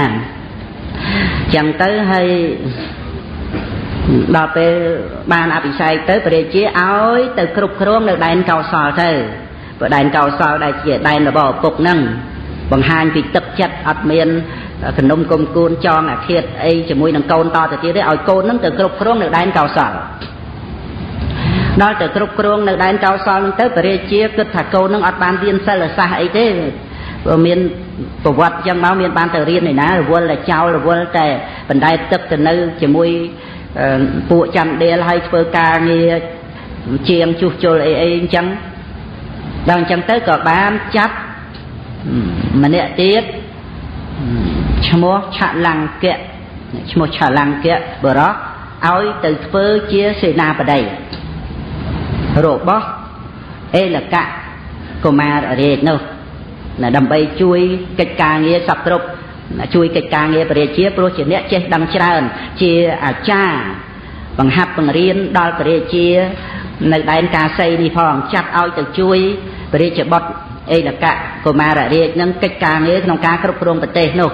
Speaker 1: ចឹងទៅហើយដល់ពេលបានអភិសេកទៅព្រះរាជាឲ្យទៅគ្រប់គ្រងនៅដែនកោសលទៅព្រោះដែនកោសលដែលជាដែនរបស់ឪពុកហ្នឹងបង្ហាញពីទឹកចិត្តអត់មានគំនុំគុំគួនចងអាឃាតអីជាមួយនឹងកូនតទៅទៀតទេឲ្យកូននឹងទៅគ្រប់គ្រងនៅដែនកោសលដល់ទៅគ្រប់គ្រងនៅដែនកោសលនឹងទៅព្រះរាជាគិតថាកូននឹងអត់បានរៀនសិលសាស្ត្រអីទេព្រោះមានប្រវត្តិចឹងមកមានបានទៅរៀនឯណារវល់តែចោលរវល់តែបណ្ដែតទឹកទៅនៅជាមួយពួកចាំដៀលហើយធ្វើការងារជាងជួសជុលអីចឹងដល់អញ្ចឹងទៅក៏បានចាប់ម្នាក់ទៀតឈ្មោះឆលង្គៈឈ្មោះឆលង្គៈបរោះឲ្យទៅធ្វើជាសេនាបតីរបស់អេលកៈកុមាររាជនោះដើម្បីជួយកិច្ចការងារសពគ្រប់ជួយកិច្ចការងារព្រះរាជាព្រោះជាអ្នកចេះដឹងច្រើនជាអាចារ្យបង្ហាត់បង្រៀនដល់ព្រះរាជានៅដែនកាសីនេះផងចាត់ឲ្យទៅជួយព្រះរាជបុត្រអេលកៈកុមាររាជនឹងកិច្ចការងារក្នុងការគ្រប់គ្រងប្រទេសនោះ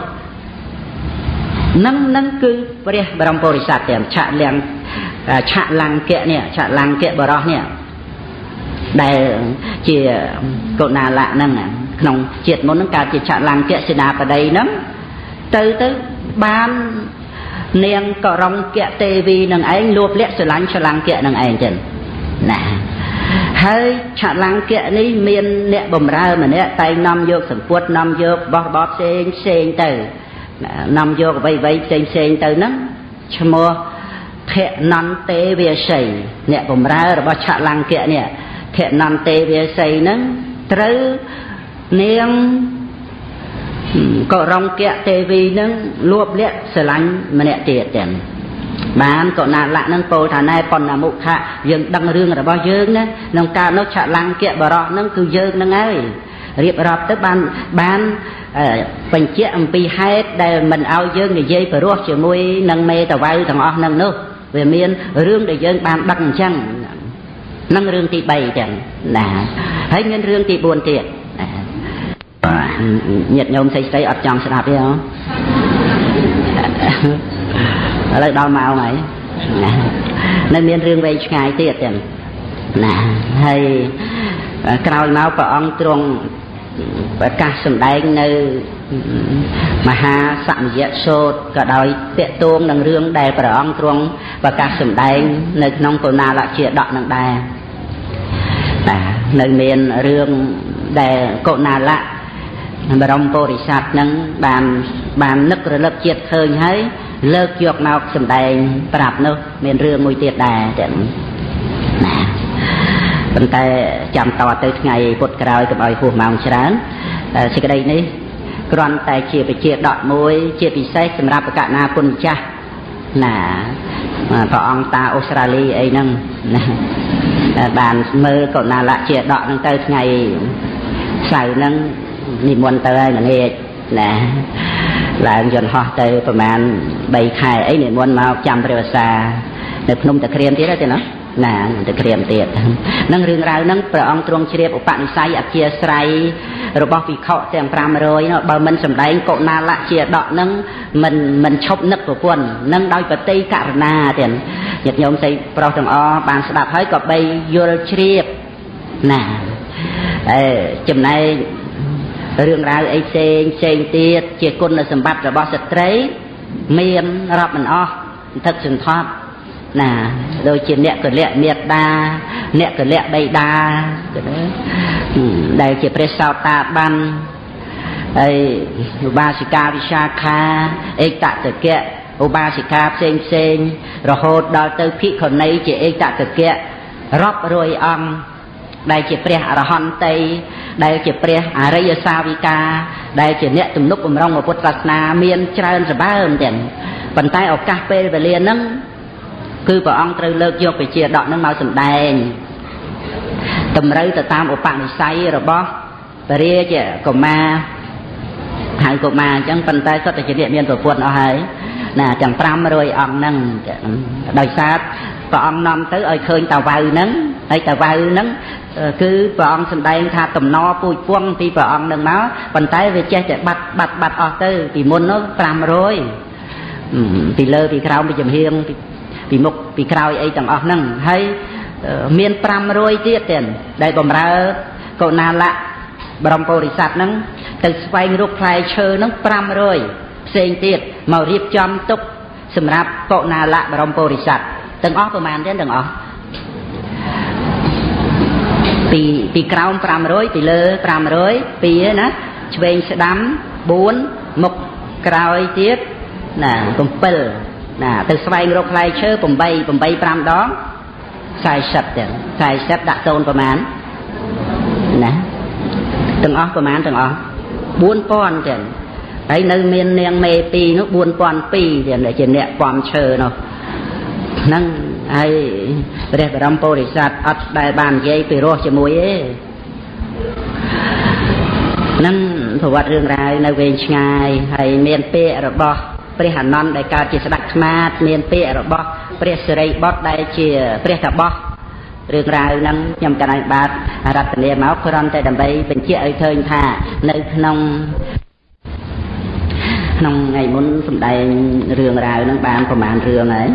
Speaker 1: នឹងគឺព្រះបរមពុរិស័ទទាំងឆលង្គៈនេះឆលង្គៈបរោះនេះដែលជាកុណាលៈហ្នឹងក្នុងជាតិមុនហ្នឹងកើតជាឆលង្គៈសេនាបតីហ្នឹងទៅបាននាងករុងកៈទេវីនឹងឯងលួបលាក់ស្រឡាញ់ឆលង្គៈនឹងឯងចឹងណាហើយឆលង្គៈនេះមានអ្នកបម្រើម្នាក់តែងនាំយកសម្ពុតនាំយករបស់របរផ្សេងទៅនាំយកអ្វីផ្សេងទៅហ្នឹងឈ្មោះភនន្ទេវាសីអ្នកបម្រើរបស់ឆលង្គៈនេះភនន្ទេវាសីហ្នឹងត្រូវនាងករុងកៈទេវីនឹងលួបលាក់ស្រឡាញ់ម្នាក់ទៀតទាំងបានកុណាលៈនឹងពោលថាណែបណ្ណមុខៈយើងដឹងរឿងរបស់យើងណាក្នុងកាលនោះឆលង្គៈបរោះនឹងគឺយើងនឹងហើយរៀបរាប់ទៅបានបញ្ជាក់អំពីហេតុដែលមិនឲ្យយើងនិយាយព្រោះជាមួយនឹងមេតវៅទាំងអស់នឹងនោះវាមានរឿងដែលយើងបានដឹកអញ្ចឹងនឹងរឿងទី3ចឹងណាហើយមានរឿងទី4ទៀតញាតិញោមស្អីអត់ចង់ស្ដាប់ទេហ៎ឥឡូវដល់ម៉ោងហើយនៅមានរឿងវែងឆ្ងាយទៀតចឹងណាហើយក្រោយមកព្រះអង្គទ្រង់ប្រកាសសម្ដែងនៅមហាសមយសូត្រក៏ដោយតាក់ទងនឹងរឿងដែលព្រះអង្គទ្រង់ប្រកាសសម្ដែងនៅក្នុងកុណាលជាដកនឹងដែរនៅមានរឿងដែលកុណាលៈបរមពុរិស័ទនឹងបាននឹករលឹកជាតិឃើញហើយលើកយកមកសម្ដែងប្រាប់នោះមានរឿងមួយទៀតដែរចឹងណាប៉ុន្តែចាំតទៅថ្ងៃពុធក្រោយកុំឲ្យហួសម៉ោងច្រើនសេចក្តីនេះគ្រាន់តែជាបជាដកមួយជាពិសេសសម្រាប់បកណាគុណចាស់ណាព្រះអង្គតាអូស្ត្រាលីអីហ្នឹងណាបានមើលកុណាលៈជាដកហ្នឹងទៅថ្ងៃសៅរ៍ហ្នឹងនិមន្តទៅហើយល្ងាចណាឡើងយន្តហោះទៅប្រហែល3ខែអីនិមន្តមកចាំព្រះវស្សានៅភ្នំតាក្រៀមទៀតទេណាណាតាក្រៀមទៀតនឹងរឿងរ៉ាវហ្នឹងព្រះអង្គទ្រង់ជ្រាបឧបនិស្ស័យអធ្យាស្រ័យរបស់ភិក្ខុទាំង500នោះបើមិនសម្ដែងកុណាលៈជាដកហ្នឹងមិនឈប់នឹកប្រពន្ធនឹងដោយបតីករណាទៀតញាតិញោមស្រីប្រុសទាំងអស់បានស្ដាប់ហើយក៏បីយល់ជ្រាបណាចំណែករឿងរ៉ាវអីផ្សេងទៀតជាគុណសម្បត្តិរបស់ស្ត្រីមានរាប់មិនអស់សន្ធឹកសន្ធាប់ណាដូចជាអ្នកកលៈមេត្តាអ្នកកលៈបិតាដែលជាព្រះសោតាបានហើយឧបាសិកាវិសាខាអេកតកៈឧបាសិកាផ្សេងរហូតដល់ទៅភិក្ខុនីជាអេកតកៈរាប់រយអង្គដែលជាព្រះអរហន្តីដែលជាព្រះអរិយសាវិកាដែលជាអ្នកទំនុកបំរុងពុទ្ធសាសនាមានច្រើនសម្បើមទាំងប៉ុន្តែឱកាសពេលវេលាហ្នឹងគឺព្រះអង្គត្រូវលើកយកវិជាដកហ្នឹងមកសម្ដែងតម្រូវទៅតាមឧបនិស្ស័យរបស់ព្រះរាជកុមារហៅកុមារអញ្ចឹងប៉ុន្តែសុទ្ធតែជាអ្នកមានប្រពន្ធអស់ហើយណាទាំង500អង្គហ្នឹងដោយសារព្រះអង្គនាំទៅឲ្យឃើញតាវៅហ្នឹងហើយតាវៅហ្នឹងគឺព្រះអង្គសម្ដែងថាតំណពូជពងពីព្រះអង្គនឹងមកប៉ុន្តែវាចេះតែបាត់អស់ទៅពីមុននោះ500ពីលើពីក្រោមពីចំហៀងពីមុខពីក្រោយអីទាំងអស់ហ្នឹងហើយមាន500ទៀតទៀតដែលបម្រើកុណាលៈបរមពុរិស័ទហ្នឹងទៅស្វែងរកផ្លែឈើហ្នឹង500ផ្សេងទៀតមករៀបចំទុកសម្រាប់កុណាលៈបរមពុរិស័ទទាំងអស់ប្រមាណទៀតទាំងអស់ពីក្រោម500ពីលើ500ពីណាឆ្វេងស្ដាំ4មុខក្រោយទៀតណា7ណាទៅស្វែងរកផ្លែឈើ8 5ដង 40ទៀត40ដាក់កូនប្រមាណណាទាំងអស់ប្រមាណទាំងអស់ 4000 ទៀតហើយនៅមាននាងមេ2នោះ 4002 ទៀតជាអ្នកពំឈើនោះហ្នឹងហើយព្រះបរមពុរិស័ទអត់ដែលបាននិយាយពីរស់ជាមួយទេហ្នឹងប្រវត្តិរឿងរ៉ាវនៅវែងឆ្ងាយហើយមានពាក្យរបស់ព្រះអានន្ទដែលកើតជាស្ដេចខ្មាតមានពាក្យរបស់ព្រះសិរីបុត្រដែលជាព្រះតាបសរឿងរ៉ាវហ្នឹងខ្ញុំកណ្ដាលបាទរតនាមកគ្រាន់តែដើម្បីបញ្ជាក់ឲ្យឃើញថានៅក្នុងថ្ងៃមុនសម្ដែងរឿងរ៉ាវហ្នឹងបានប្រមាណរឿងហើយ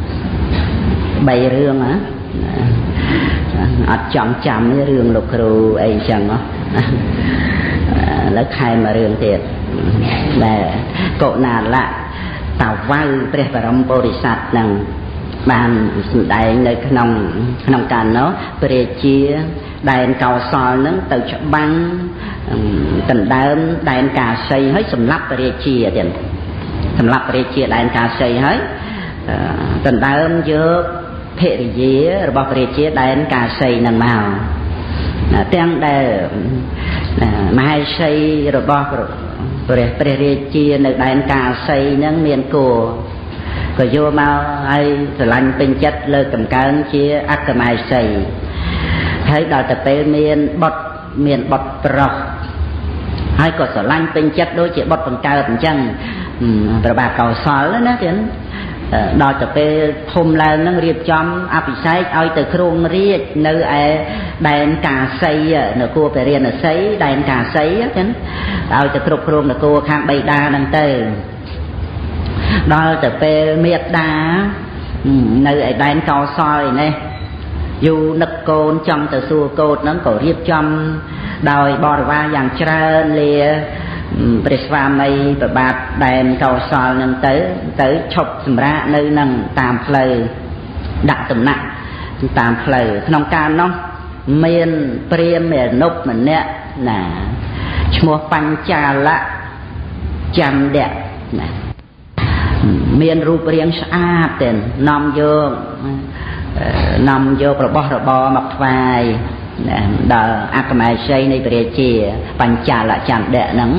Speaker 1: 3រឿងហ៎អត់ចាំរឿងលោកគ្រូអីចឹងហ៎ឥឡូវខែមករឿងទៀតដែលកុណាលៈតាវៅព្រះបរមពុរិស័ទហ្នឹងបានសម្ដែងនៅក្នុងកាលនោះព្រះរាជាដែនកោសលហ្នឹងទៅច្បាំងដណ្ដើមដែនកាសីហើយសម្លាប់ព្រះរាជាទៀតសម្លាប់ព្រះរាជាដែនកាសីហើយដណ្ដើមយកភរិយារបស់ព្រះរាជាដែនកាសីហ្នឹងមកទាំងដែលមហេសីរបស់ព្រះរាជានៅដែនកាសីហ្នឹងមានគោក៏យកមកឲ្យស្រឡាញ់ពេញចិត្តលើកតម្កើងជាអក្កមហេសីហើយដល់ទៅពេលមានបុត្រប្រុសហើយក៏ស្រឡាញ់ពេញចិត្តដូចជាបុត្របង្កើតអញ្ចឹងព្រះបាទកោសលណាទៀតដល់ទៅពេលធំឡើងនឹងរៀបចំអភិសេកឲ្យទៅគ្រងរាជ្យនៅឯដែនកាសីនគរពរាណសីដែនកាសីចឹងឲ្យទៅគ្រប់គ្រងនគរខាងបិតាហ្នឹងទៅដល់ទៅពេលមេត្តានៅឯដែនកោសលឯនេះយូរនឹកកូនចង់ទៅសួរកូនហ្នឹងក៏រៀបចំដោយបរិវារយ៉ាងច្រើនលាព្រះស្វាមីប្របាទដែនកោសលនឹងទៅឈប់សម្រាកនៅនឹងតាមផ្លូវដាក់ដំណាក់តាមផ្លូវក្នុងកាលនោះមានព្រាហ្មណ៍អនុម្នាក់ណាឈ្មោះបញ្ចាលៈចន្ទៈណាមានរូបរាងស្អាតទេនាំយករបស់របរមកថ្វាយដល់អក្កមហេសីនៃព្រះរាជាបញ្ចាលៈចន្ទៈហ្នឹង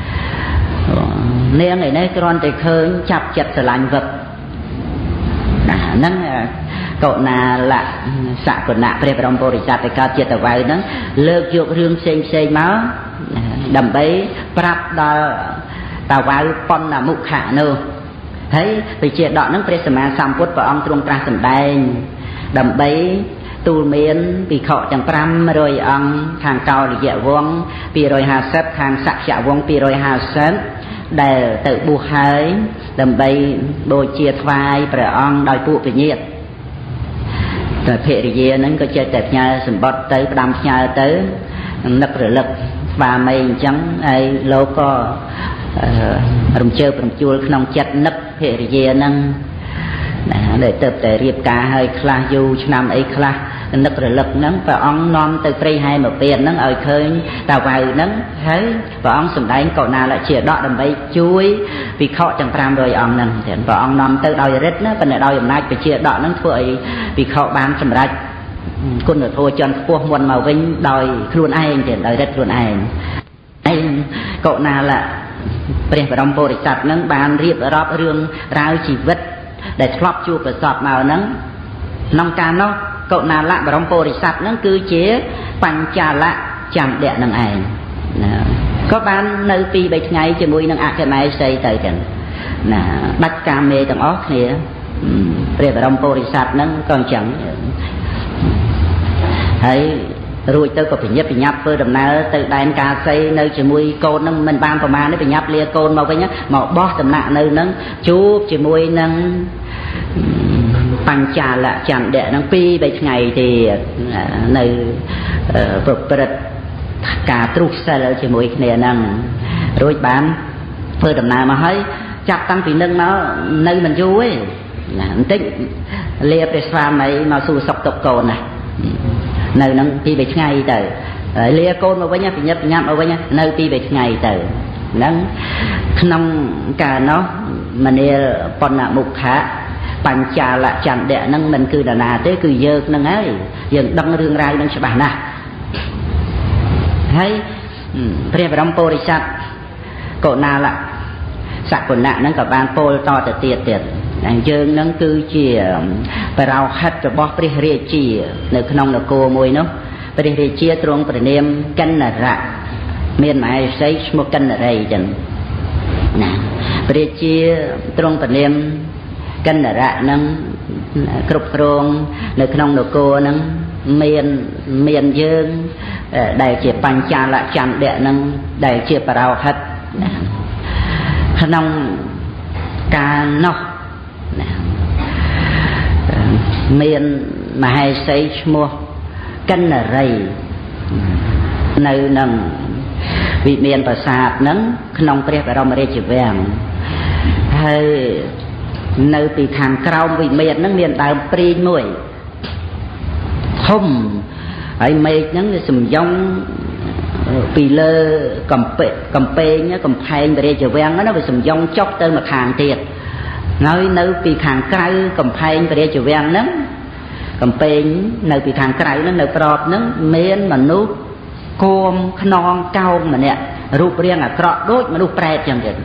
Speaker 1: នាងឯនេះគ្រាន់តែឃើញចាប់ចិត្តស្រឡាញ់វឹកហ្នឹងកុណាលៈសកុណៈព្រះបរមពុរិស័ទដែលកើតជាតាវៅហ្នឹងលើកយករឿងផ្សេងមកដើម្បីប្រាប់ដល់តាវៅបណ្ណមុខៈនោះហើយវិជាដកហ្នឹងព្រះសម្មាសម្ពុទ្ធព្រះអង្គទ្រង់ត្រាស់សម្ដែងដើម្បីទូលមានភិក្ខុទាំង500អង្គខាងកោលយៈវង្ស250ខាងសក្យវង្ស250ដែលទៅបួសហើយដើម្បីបូជាថ្វាយព្រះអង្គដោយពួកពញាតតែភរិយាហ្នឹងក៏ចេះតែផ្ញើសម្បត្តិទៅផ្ដាំផ្ញើទៅនឹករលឹកស្វាមីអញ្ចឹងហើយលោកក៏រំជើបរំជួលក្នុងចិត្តនឹកភរិយាហ្នឹងដែលទៅតែរៀបការឲ្យខ្លះយូរឆ្នាំអីខ្លះនឹករលឹកហ្នឹងព្រះអង្គនាំទៅព្រៃហែមពៀនហ្នឹងឲ្យឃើញតាវៅហ្នឹងហើយព្រះអង្គសម្ដែងកុណាលជាដកដើម្បីជួយភិក្ខុទាំង500អង្គហ្នឹងព្រះអង្គនាំទៅដោយរិទ្ធណាប៉ុន្តែដោយអំណាចជាដកហ្នឹងធ្វើឲ្យភិក្ខុបានសម្រេចគុណធម៌ជាន់ខ្ពស់មុនមកវិញដោយខ្លួនឯងទៀតដោយរិទ្ធខ្លួនឯងហើយកុណាលព្រះបរមពុរិស័ទហ្នឹងបានរៀបរាប់រឿងរ៉ាវជីវិតដែលធ្លាប់ជួបប្រសពមកហ្នឹងក្នុងកាលនោះកុណាលៈបរមពុរិស័ទហ្នឹងគឺជាបញ្ចាលៈចន្ទៈនឹងឯងក៏បាននៅ2-3ថ្ងៃជាមួយនឹងអគ្គមហេសីទៅចឹងណាដាច់កាមេទាំងអស់គ្នាព្រះបរមពុរិស័ទហ្នឹងក៏អញ្ចឹងហើយរួចទៅក៏ប្រញាប់ធ្វើដំណើរទៅដែនកាសីនៅជាមួយកូនហ្នឹងមិនបានប្រមាណទេប្រញាប់លាកូនមកវិញមកបោះដំណាក់នៅហ្នឹងជួបជាមួយនឹងបញ្ចាលៈចន្ទៈហ្នឹង2-3ថ្ងៃទៀតនៅប្រព្រឹត្តការទ្រុសសិលជាមួយគ្នាហ្នឹងរួចបានធ្វើដំណើរមកហើយចាប់តាំងពីនឹងមកនៅមិនយូរទេណាបន្តិចលាព្រះស្វាមីមកសួរសុខទុក្ខកូនណានៅនឹង2-3ថ្ងៃទៅហើយលាកូនមកវិញប្រញាប់មកវិញនៅ2-3ថ្ងៃទៅហ្នឹងក្នុងកាលនោះមនាលបណ្ណមុខៈបញ្ចាលចន្ទៈហ្នឹងមិនគឺដណាទេគឺយើងហ្នឹងហើយយើងដឹងរឿងរ៉ាវហ្នឹងច្បាស់ណាស់ហើយព្រះបរមពុរិស័ទកុណាលសកុណៈហ្នឹងក៏បានពោលតទៅទៀតយើងហ្នឹងគឺជាបរោហិតរបស់ព្រះរាជានៅក្នុងនគរមួយនោះព្រះរាជាទ្រង់ព្រះនាមកិន្នរៈមានមហេសីឈ្មោះកិន្នរីចឹងណាព្រះរាជាទ្រង់ព្រះនាមកិន្នរៈហ្នឹងគ្រប់គ្រងនៅក្នុងនគរហ្នឹងមានយើងដែលជាបញ្ចាលចន្ទៈហ្នឹងដែលជាបរោហិតក្នុងកាលនោះមានមហេសីឈ្មោះកិន្នរីនៅនឹងវិមានប្រាសាទហ្នឹងក្នុងព្រះបរមរាជវាំងហើយនៅពីខាងក្រោមវិមានហ្នឹងមានដើមព្រីងមួយធំហើយមេឃហ្នឹងវាសំយ៉ុងពីលើកំពែងកំផែងព្រះរាជវាំងហ្នឹងវាសំយ៉ុងចុះទៅមកខាងទៀតហើយនៅពីខាងក្រៅកំផែងព្រះរាជវាំងហ្នឹងកំពែងនៅពីខាងក្រៅហ្នឹងនៅប្របហ្នឹងមានមនុស្សគោមខ្នងកោងម្នាក់រូបរាងអាក្រក់ដូចមនុស្សប្រែតចឹងទៀត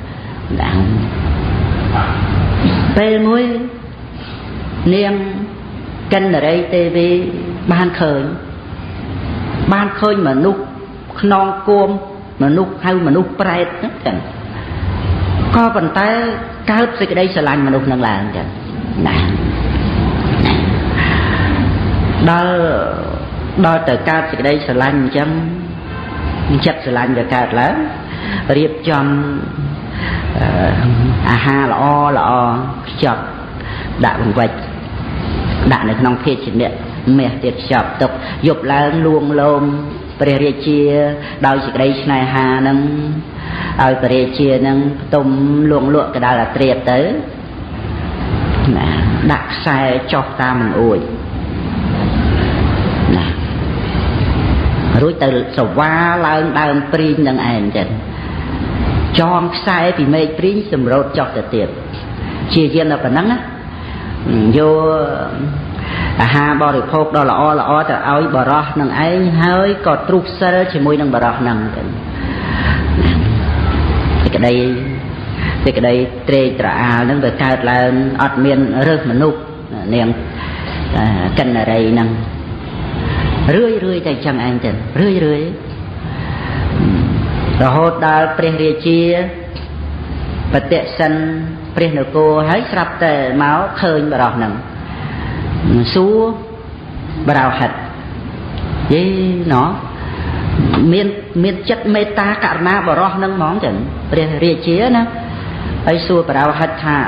Speaker 1: ពេលមួយនាងកិន្នរីទេវីបានឃើញមនុស្សខ្នងគោមមនុស្សហៅមនុស្សប្រែតហ្នឹងចឹងក៏ប៉ុន្តែកើតសេចក្តីស្រឡាញ់មនុស្សនឹងឡើងចឹងណាដល់ទៅកើតសេចក្តីស្រឡាញ់អញ្ចឹងចិត្តស្រឡាញ់ទៅកើតឡើងរៀបចំអាហារល្អខ្ចប់ដាក់បង្វិចដាក់នៅក្នុងភាជៈមាសទៀតខ្ចប់ទុកយប់ឡើងលួងលោមព្រះរាជាដោយសេចក្តីស្នេហានឹងឲ្យព្រះរាជានឹងផ្ទុំលួងលក់កដាលអាត្រៀតទៅណាដាក់ខ្សែចុះតាមបង្អួចណារួចទៅសវ៉ាឡើងដើមព្រីងនឹងឯងចឹងចងខ្សែពីមេឃព្រីងសម្រូតចុះទៅទៀតជាយានដល់ប៉ុណ្ណឹងណាយកអាហារបរិភោគដ៏ល្អទៅឲ្យបរោះនឹងឯងហើយក៏ទ្រុះសិលជាមួយនឹងបរោះហ្នឹងទៅសេចក្តីត្រេកត្រអាលហ្នឹងវាកើតឡើងអត់មានរើសមនុស្សនាងកិន្នរីហ្នឹងរឿយតែចឹងឯងទៅរឿយរហូតដល់ព្រះរាជាបតិសិនព្រះនគរហើយស្រាប់តែមកឃើញបរោះហ្នឹងសួរបរោហិតយេណោះមានចិត្តមេត្តាករុណាបរោះហ្នឹងហ្មងចឹងព្រះរាជាណាហើយសួរបរោហិតថា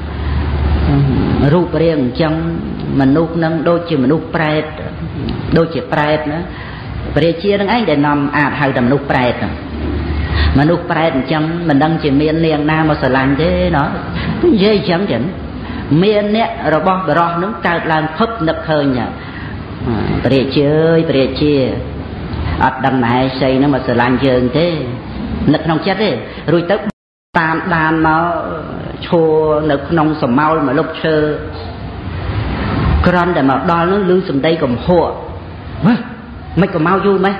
Speaker 1: រូបរាងអញ្ចឹងមនុស្សហ្នឹងដូចជាមនុស្សប្រែតដូចជាប្រែតណាព្រះរាជានឹងឯងដែលនាំអាចហៅតែមនុស្សប្រែតមនុស្សប្រែតអញ្ចឹងមិនដឹងជាមាននាងណាមកស្រឡាញ់ទេណោះនិយាយអញ្ចឹងមានអ្នករបស់បរោះនឹងកើតឡើងភឹបនឹកឃើញព្រះរាជាអើយព្រះរាជាអត់ដឹងមហេសីនឹងមកស្រឡាញ់យើងទេនឹកក្នុងចិត្តទេរួចទៅតាមដានមកឈរនៅក្នុងសមោលមកលុបឈើគ្រាន់តែមកដល់នោះឮសំដីកំហក់មិនក៏មកយូរម៉េច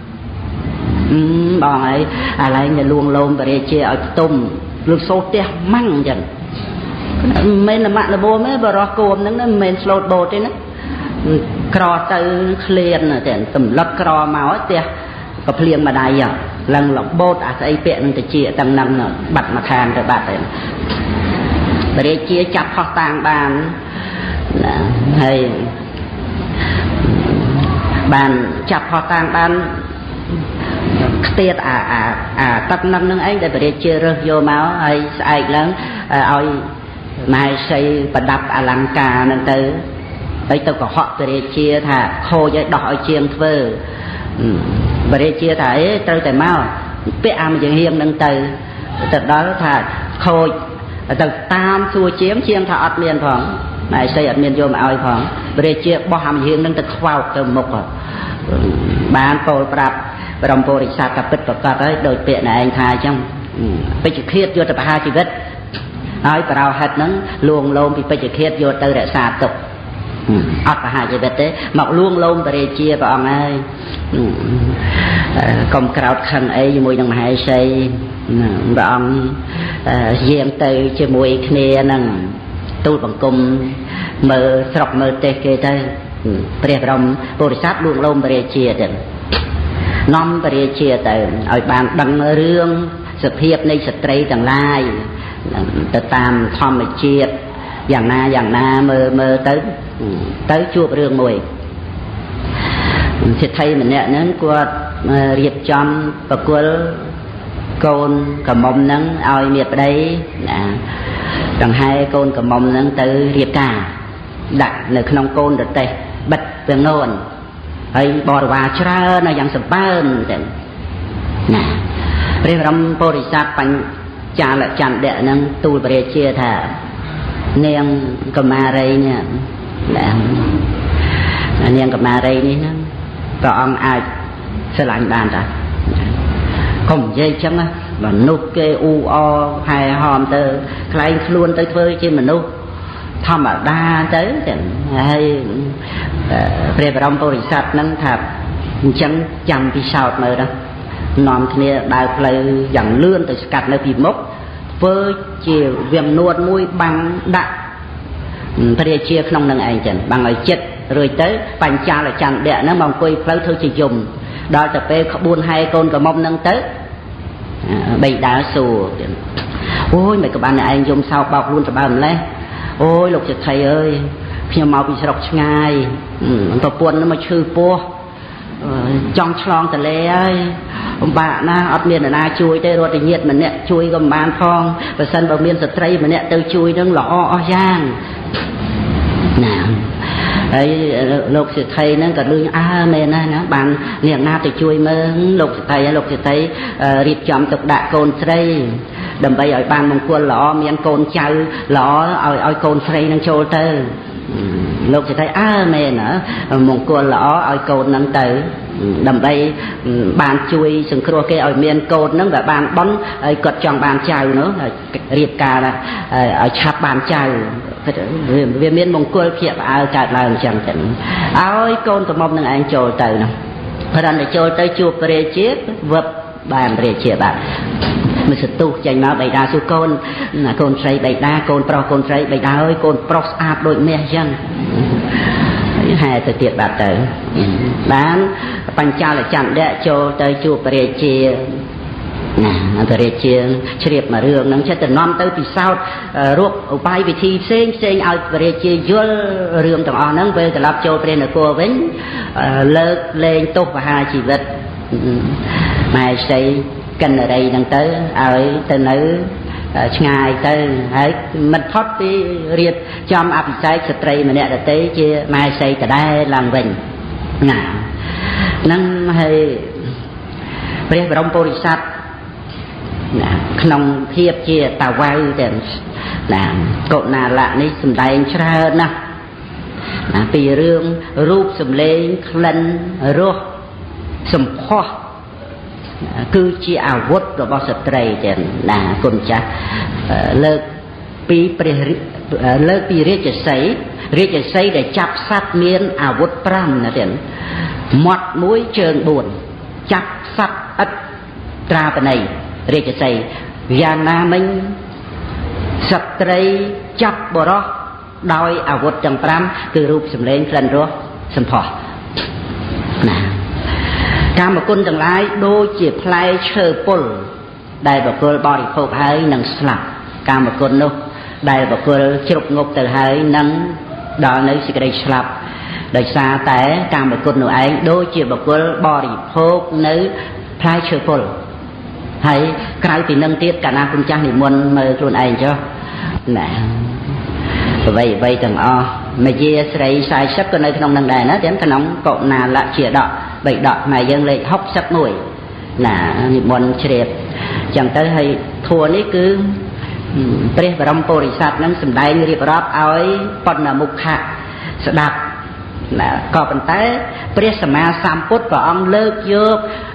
Speaker 1: បងហើយអាឡែងទៅលួងលោមព្រះរាជាឲ្យផ្ទុំលឺសូរផ្ទះម៉ាំងអញ្ចឹងមិនមែនលបទេបរោះគោមហ្នឹងមិនមែនស្លូតបូតទេណាក្រទៅឃ្លានតែសម្លឹកក្រមកផ្ទះក៏ភ្លៀងម្ដាយឡើងលបូតអាស្អីពាក់នឹងតិចទាំងហ្នឹងបាត់មកខានទៅបាត់ទៅព្រះរាជាចាប់ផោះតាំងបានណាហើយបានចាប់ផោះតាំងបានខ្ទាតអាទឹកនឹងឯងដែលព្រះរាជារើសយកមកហើយស្អែកឡើងឲ្យមហេសីប្រដាប់អលង្ការហ្នឹងទៅហើយទៅកុហកព្រះរាជាថាខូចឲ្យដោះឲ្យជាងធ្វើព្រះរាជាថាអេត្រូវតែមកពាក់អាមកយ៉ាងហៀងហ្នឹងទៅដល់ថាខូចទៅតាមសួរជាងថាអត់មានផងមហេសីអត់មានយកមកឲ្យផងព្រះរាជាបោះអាមកយ៉ាងហ្នឹងទៅខ្វោកទៅមុខបានពោលប្រាប់បរមពុរិស័ទថាពិតប្រកបហើយដោយពាក្យណែឯងថាអញ្ចឹងពេជ្ជឃាតយកទៅប្រហារជីវិតហើយប្រោហិតហ្នឹងលួងលោមពីពេជ្ជឃាតយកទៅរក្សាទុកអត់ប្រហារជីវិតទេមកលួងលោមបរិជាព្រះអង្គហើយកុំក្រោតខឹងអីជាមួយនឹងមហេសីព្រះអង្គយាងទៅជាមួយគ្នានឹងទូលបង្គំមើលស្រុកមើលទេសគេទៅព្រះបរមពុរិស័ទលួងលោមបរិជាទៅនាំបរិជាទៅឲ្យបានដឹងរឿងសភាពនៃស្ត្រីទាំងឡាយទៅតាមធម្មជាតិយ៉ាងណាមើលទៅជួបរឿងមួយសិទ្ធិម្នាក់ហ្នឹងគាត់រៀបចំប្រគល់កូនកមុំហ្នឹងឲ្យមាប្តីណាដង្ហែកូនកមុំហ្នឹងទៅរៀបការដាក់នៅក្នុងកូនរទេះបិទវាងនួនហើយបរិវារច្រើនយ៉ាងសម្បើមទៅណាព្រះបរមពុរិស័ទបញ្ចាលចន្ទៈហ្នឹងទូលព្រះរាជាថានាងកមារីនេះនាងកមារីនេះហ្នឹងព្រះអង្គអាចស្រឡាញ់បានតាកុំនិយាយចឹងណាមនុស្សគេអ៊ូអហែហមទៅខ្លែងខ្លួនទៅធ្វើជាមនុស្សធម្មតាទៅហើយព្រះបរមពុរិស័ទហ្នឹងថាអញ្ចឹងចាំពិសោធន៍មើលណានាំគ្នាដើរផ្លូវយ៉ាងលឿនទៅស្កាត់នៅពីមុខធ្វើជាវាំនួតមួយបាំងដាក់ព្រះរាជាក្នុងនឹងឯងចឹងបាំងឲ្យចិត្តរួចទៅបញ្ចាលចន្ទៈហ្នឹងមកអង្គុយផ្លូវធ្វើជាយំដល់ទៅពេលក្បួនហែកូនកមុំហ្នឹងទៅបីដើរសួរអូយមិនក៏បានឯងយំសោកបោកខ្លួនទៅបើម្លេះអូយលោកសេដ្ឋីអើយខ្ញុំមកពីស្រុកឆ្ងាយប្រពន្ធនឹងមកឈឺពោះចង់ឆ្លងទលេហើយអំបាក់ណាអត់មាននរណាជួយទេរត់តែញាតិម្នាក់ជួយក៏មិនបានផងបើសិនបើមានស្ត្រីម្នាក់ទៅជួយនឹងល្អអស់យ៉ាងណាហើយលោកសេដ្ឋីហ្នឹងក៏លឺមែនណាបានអ្នកណាទៅជួយមើលលោកសេដ្ឋីរៀបចំទុកដាក់កូនស្រីដើម្បីឲ្យបានមង្គលល្អមានកូនចៅល្អឲ្យកូនស្រីនឹងចូលទៅលោកសេដ្ឋីមែនណាមង្គលល្អឲ្យកូននឹងទៅដើម្បីបានជួយសង្គ្រោះគេឲ្យមានកូននឹងដែលបានបន់ហើយគាត់ចង់បានចៅនោះរៀបការឲ្យឆាប់បានចៅវាមានមង្គលភ័យផ្អើលកើតឡើងអញ្ចឹងទៅឲ្យកូនកមុំនឹងឯងចូលទៅនោះព្រមតែចូលទៅជួបព្រះរាជាវឹបបានព្រះរាជាបាទមិនសទុះចេញមកបៃតាសុកូនកូនស្រីបៃតាកូនប្រុសកូនស្រីបៃតាអើយកូនប្រុសស្អាតដូចមាសអញ្ចឹងហែទៅទៀតបាត់ទៅបានបញ្ចាលចន្ទៈចូលទៅជួបព្រះរាជាណាព្រះរាជាជ្រាបមករឿងហ្នឹងចិត្តទៅនាំទៅពិសោធន៍រកឧបាយវិធីផ្សេងឲ្យព្រះរាជាយល់រឿងទាំងអស់ហ្នឹងពេលត្រឡប់ចូលព្រះនគរវិញលើកលែងទោសបហាជីវិតម៉ែស្រីកិនរីហ្នឹងទៅឲ្យទៅនៅឆ្ងាយទៅហើយមិនផុតពីរៀបចំអភិសេកស្ត្រីម្នាក់ដទៃជាម៉ែស្រីដដែលឡើងវិញណាហ្នឹងហើយព្រះបរមពុរិស័ទណាក្នុងភាពជាតាវៅទៅណាកុណាលៈនេះសម្ដែងច្រើនណាស់ណាពីរឿងរូបសម្លេងក្លិនរសសម្ផស្សគឺជាអាវុធរបស់ស្ត្រីចឹងណាគុណចាស់លើកពីរាជសីដែលចាប់សត្វមានអាវុធ5ណាទៀតមាត់1ជើង4ចាប់សត្វឥតត្រាបណីរាជសីយ៉ាងណាមិញស្ត្រីចាប់បរោះដោយអាវុធទាំង5គឺរូបសម្លេងក្លិនរសសម្ផស្សណាកាមគុណទាំងឡាយដូចជាផ្លែឈើពុលដែលបុគ្គលបរិភោគហើយនឹងស្លាប់កាមគុណនោះដែលបុគ្គលជ្រុកងប់ទៅហើយនឹងដល់នៅសេចក្តីស្លាប់ដោយសារតែកាមគុណនោះឯងដូចជាបុគ្គលបរិភោគនៅផ្លែឈើពុលហើយក្រៅពីនឹងទៀតកាលណាគុណចាស់និមន្តមើលខ្លួនឯងចុះណាអ្វីទាំងអស់មយាស្រី40ក៏នៅក្នុងនឹងដែរណាទាំងក្នុងកុណាលៈជាដក3ដកខ្មែរយើងលេខ61ណានិមន្តជ្រាបចឹងទៅហើយធัวនេះគឺព្រះបរមពុរិស័ទនឹងសម្ដែងរៀបរាប់ឲ្យបណ្ណមុខៈស្ដាប់ណាក៏ប៉ុន្តែព្រះសម្មាសម្ពុទ្ធព្រះអង្គលើកយក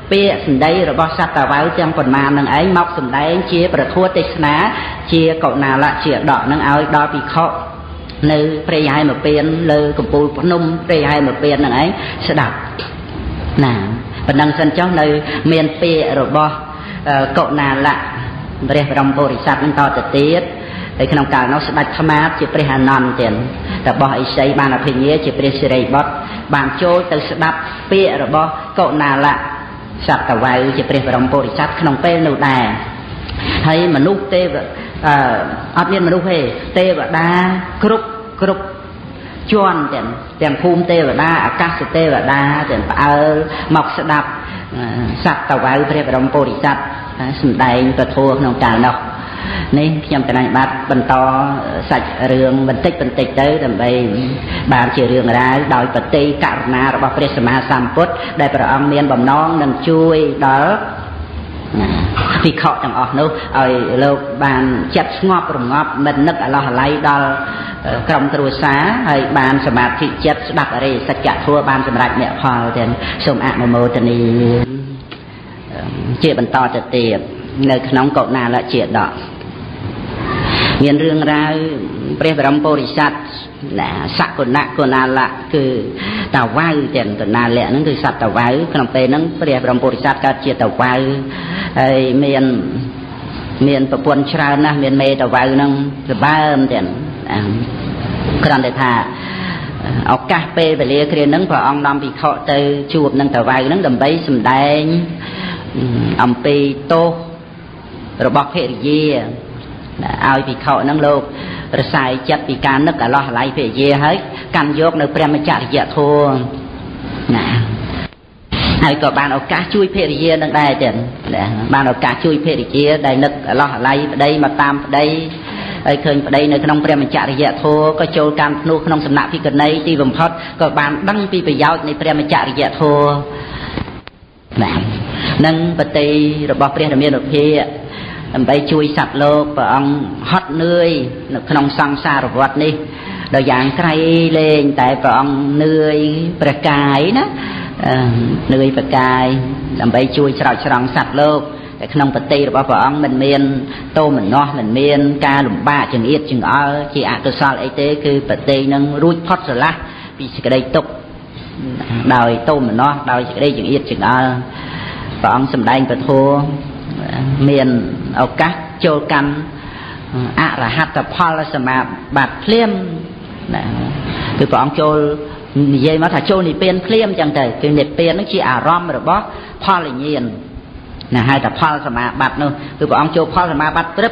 Speaker 1: ពាក្យសម្ដីរបស់សត្វតាវៅទាំងប៉ុន្មាននឹងឯងមកសម្ដែងជាប្រធัวទេសនាជាកុណាលៈជាដកនឹងឲ្យដល់ភិក្ខុនៅព្រៃហែមពៀនលើកំពូលភ្នំព្រៃហែមពៀននឹងឯងស្ដាប់ណាប៉ុណ្ណឹងសិនចុះនៅមានពាក្យរបស់កុណាលៈព្រះបរមពុរិស័ទនឹងតទៅទៀតហើយក្នុងកាលនោះស្ដេចថ្មាតជាព្រះអានន្ទទៀតរបស់ឥសីបានអភិញ្ញាជាព្រះសិរីបុត្របានចូលទៅស្ដាប់ពាក្យរបស់កុណាលៈសត្វតាវៅជាព្រះបរមពុរិស័ទក្នុងពេលនោះដែរហើយមនុស្សទេវអត់មានមនុស្សទេវតាគ្រប់ជាន់ទាំងភូមិទេវតាអាកាសទេវតាទាំងផ្អើលមកស្ដាប់សត្វតាវៅព្រះបរមពុរិស័ទសម្ដែងពធក្នុងកាលនោះនេះខ្ញុំកណ្ដាលបាទបន្តសាច់រឿងបន្តិចទៅដើម្បីបានជារឿងរ៉ាវដោយបតិករុណារបស់ព្រះសម្មាសម្ពុទ្ធដែលព្រះអង្គមានបំណងនឹងជួយដល់ភិក្ខុទាំងអស់នោះឲ្យលោកបានចិត្តស្ងប់រងាប់មិននឹកអាឡោះអាល័យដល់ក្រុមគ្រួសារហើយបានសមាធិចិត្តស្ដាប់អរិយសច្ចធម៌បានសម្រេចមគ្គផលទាំងសូមអនុមោទនាជាបន្តទៅទៀតនៅក្នុងកុណាលៈជាដកមានរឿងរ៉ាវព្រះបរមពុរិស័ទសកុណៈកុណាលៈគឺតាវៅទាំងកុណាលៈហ្នឹងគឺសត្វតាវៅក្នុងពេលហ្នឹងព្រះបរមពុរិស័ទកើតជាតាវៅហើយមានប្រពន្ធច្រើនណាស់មានមេតាវៅហ្នឹងសម្បើមទាំងគ្រាន់តែថាឱកាសពេលវេលាគ្រាហ្នឹងព្រះអង្គនាំភិក្ខុទៅជួបនឹងតាវៅហ្នឹងដើម្បីសម្ដែងអំពីទោសរបស់ភរិយាឲ្យភិក្ខុហ្នឹងលោករសាយចិត្តពីការនឹកអាឡោះអាល័យភរិយាហើយកាន់យកនៅព្រះមច្ចរិយធម៌ណាហើយក៏បានឱកាសជួយភរិយានឹងដែរទៀតបានឱកាសជួយភរិយាដែលនឹកអាឡោះអាល័យប្តីមកតាមប្តីហើយឃើញប្តីនៅក្នុងព្រះមច្ចរិយធម៌ក៏ចូលកម្មភ្នោះក្នុងសំណាក់ភិក្ខុនីទីបំផុតក៏បានដឹងពីប្រយោជន៍នៃព្រះមច្ចរិយធម៌ណានឹងបតីរបស់ព្រះរាមានុភាដើម្បីជួយសត្វលោកព្រះអង្គហត់នឿយនៅក្នុងសង្សារវដ្តនេះដោយយ៉ាងក្រៃលែងតែព្រះអង្គនឿយព្រះកាយណានឿយព្រះកាយដើម្បីជួយស្រោចស្រង់សត្វលោកតែក្នុងបតីរបស់ព្រះអង្គមិនមានទោមនស្សមិនមានការលំបាកចង្អៀតចង្អល់ជាអកុសលអីទេគឺបតីនឹងរួចផុតស្រឡះពីសេចក្តីទុក្ខដោយទោមនស្សដោយសេចក្តីចង្អៀតចង្អល់ព្រះអង្គសម្ដែងពធមានឱកាសចូលកម្មអរហត្តផលសមាបត្តិភ្លាមណាគឺព្រះអង្គចូលនិយាយមកថាចូលនិព្វានភ្លាមចឹងទៅគឺនិព្វាននឹងជាអារម្មណ៍របស់ផលញ្ញាណណាហៅថាផលសមាបត្តិនោះគឺព្រះអង្គចូលផលសមាបត្តិព្រឹប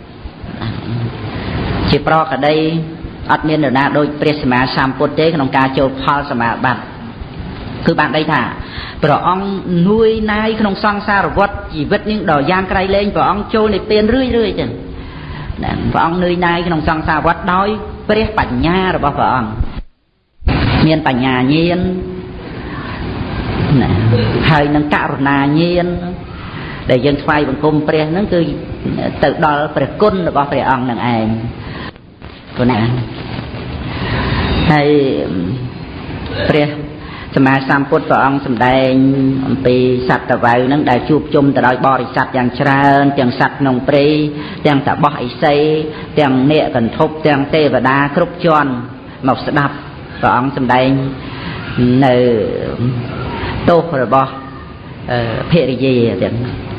Speaker 1: ជាប្រកដីអត់មាននរណាដូចព្រះសម្មាសម្ពុទ្ធទេក្នុងការចូលផលសមាបត្តិគឺបានដីថាព្រះអង្គនួយណាយក្នុងសង្សារវដ្តជីវិតនេះដល់យ៉ាងក្រៃលែងព្រះអង្គចូលនិព្វានរឿយចឹងណាព្រះអង្គនួយណាយក្នុងសង្សារវដ្តដោយព្រះបញ្ញារបស់ព្រះអង្គមានបញ្ញាញាណណាហើយនឹងករុណាញាណដែលយើងថ្វាយបង្គំព្រះហ្នឹងគឺទៅដល់ព្រះគុណរបស់ព្រះអង្គនឹងឯងព្រោះណាហើយព្រះសម្មាសម្ពុទ្ធព្រះអង្គសម្ដែងអំពីសត្វតាវៅហ្នឹងដែលជួបជុំទៅដោយបរិស័ទយ៉ាងច្រើនទាំងសត្វក្នុងព្រៃទាំងតាបោះឥសីទាំងនាគកន្ធប់ទាំងទេវតាគ្រប់ជាន់មកស្ដាប់ព្រះអង្គសម្ដែងនៅទោសរបស់ភរិយាទាំង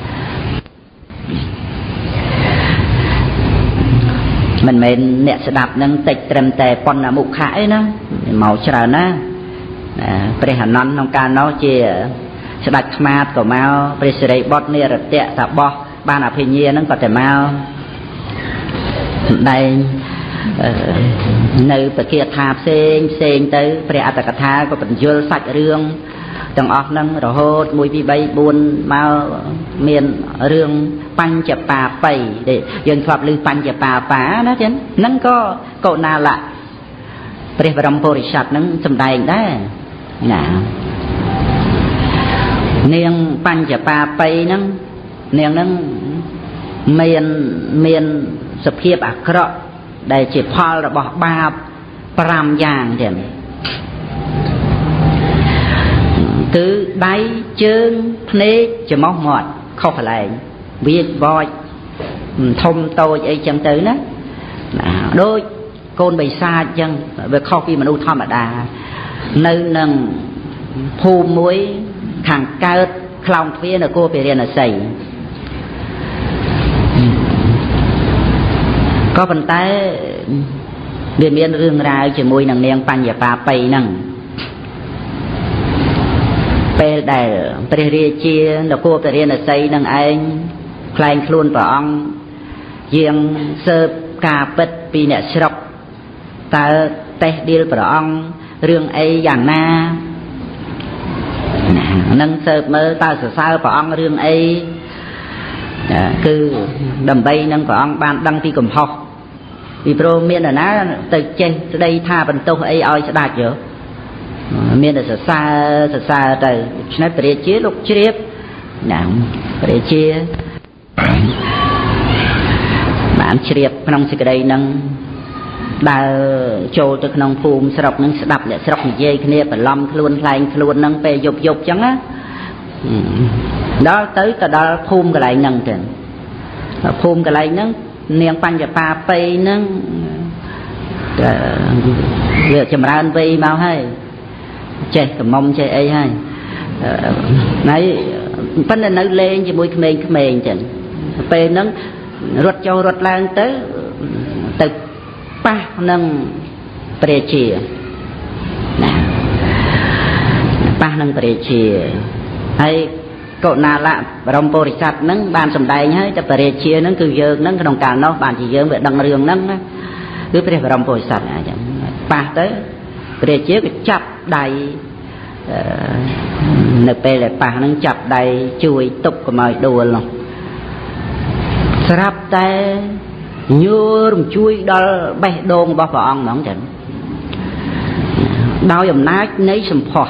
Speaker 1: មិនមែនអ្នកស្ដាប់នឹងតិចត្រឹមតែប៉ុណ្ណាមុខៈអីណាមកច្រើនណាព្រះអានន្ទក្នុងកាលនោះជាស្ដេចខ្មាតក៏មកព្រះសិរីបុត្រនិរតៈតាបោះបានអភិញ្ញាហ្នឹងក៏តែមកសម្ដែងនៅបកាថាផ្សេងទៅព្រះអត្តកថាក៏បញ្យល់សាច់រឿងទាំងអស់ហ្នឹងរហូត1 2 3 4មកមានរឿងបញ្ចបាបៃដែលយើងធ្លាប់ឮបញ្ចបាបាណាចឹងហ្នឹងក៏កុណាលៈព្រះបរមពុរិស័ទហ្នឹងសម្ដែងដែរណានាងបញ្ចបាបៃហ្នឹងនាងហ្នឹងមានសភាពអាក្រក់ដែលជាផលរបស់បាប5យ៉ាងទៀត cứ đáy chơn phê cho móc mọt không phải lại việc voi thông tôi ấy chẳng tới đó đôi côn bày xa chân về kho khi mà nuôi thom ở đà nơi nâng phù muối thằng cao lòng phía là cô phải là sầy có phần tay biên biên rương ra chỉ mùi nằng nèng pan và pa pay nằng pe đại pre ria chia là cô phải là sầy nằng anh khai luôn vào ông riêng sơ cà bết pi nè sọc ta tê đi vào ông rương ấy giàn na nâng sơ mơ ta sẽ sao vào ông rương ấy cứ đầm bay nâng vào ông ban đăng ti cầm học vì pro miền là ná từ trên từ đây tha bằng tô ấy oi sẽ đạt chưa miền là sẽ xa từ nói về chia lúc chia nào về chia bạn chia trong sự đây nâng đào trôi từ nông phùm sọc nâng đập để sọc dây kia phải lâm luôn lại luôn nâng về dục dục chẳng á đó tới cả đó phùm cái lại nâng trên phùm cái lại nâng niềng pan và pa pay nâng việc chầm ra vây mau hay chơi cầm mông chơi ấy hay nấy phân là nấu lên chỉ mùi khmền chẳng pe nâng ruột châu ruột lang tới từ pa nâng pre chia pa nâng pre chia hay cậu nào lạ rong bồ sát nâng bàn sầm đầy nhá cho pre chia nâng cứ dơ nâng cái đồng cào nó bàn chỉ dơ về đằng riêng nâng cứ pre rong bồ sát pa tới pre chia cái chập đầy nợ pe lại pa nâng chập đầy chui tục của mày đùa luôn sắp tay nhớ rung chui đó bay đôn bao phòng mà không chừng đau dòng nát nấy sầm phò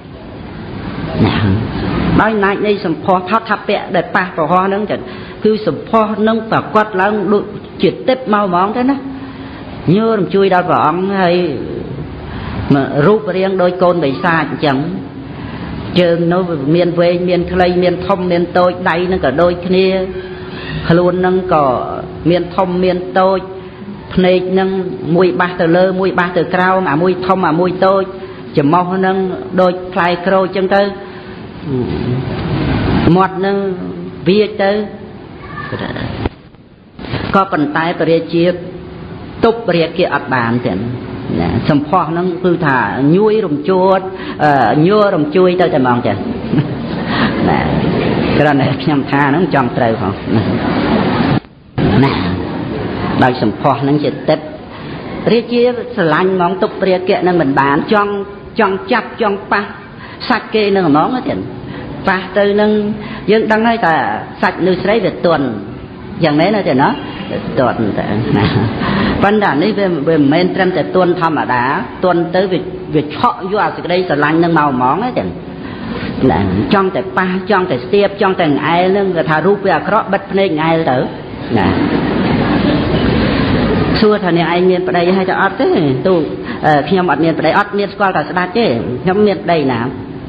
Speaker 1: đau nát nấy sầm phò thắt tháp bẹ để pa vào hoa nâng chừng cứ sầm phò nâng vào quát lăng đội chuyển tép mau món thế đó nhớ rung chui đó vào ông hay mà rúp riêng đôi côn bị xa chẳng trường nó miền về miền tây miền thông miền tôi đây nó cả đôi kia luôn nâng có miền thông miền tôi này nâng mùi ba từ lơ mùi ba từ cao mà mùi thông mà mùi tôi chỉ mau nâng đôi khai crô chân tư một nâng bia tư có phần tay bia chia túc bia kia ắt bàn tiền sầm phò nâng cứ thả nhuôi rồng chuột nhua rồng chui tới mong tiền cái này nhầm tha nó chọn trời không nè đời sầm phò nó chỉ tết ria chia lạnh món tục ria kia nên mình bán chọn chặt chọn pa sạch kê nương món á tiền pa từ nương dương đăng nói là sạch nương sấy về tuầnอย่างนี้นะเจ้าเนาะตรวจแต่ปัญหานี้เป็นเมนเทรมแต่ตัวธรรมดาตัวเตอวิเฉาะยั่วสิ่งใดสลายนึงเมาหมองนะเจ้าจ้องแต่ป้าจ้องแต่เสียบจ้องแต่ไอ้เรื่องทารูปไปเคราะห์บัดเพลงไอ้เต๋อนะชัวร์ท่านเนี่ยไอ้เมียนประเดี๋ยวให้จะอัดเต้ตู้ขยมอัดเมียนประเดี๋ยวอัดเมียนสกอลแต่สดาเจ้ขยมเมียนประเดี๋ยวนะ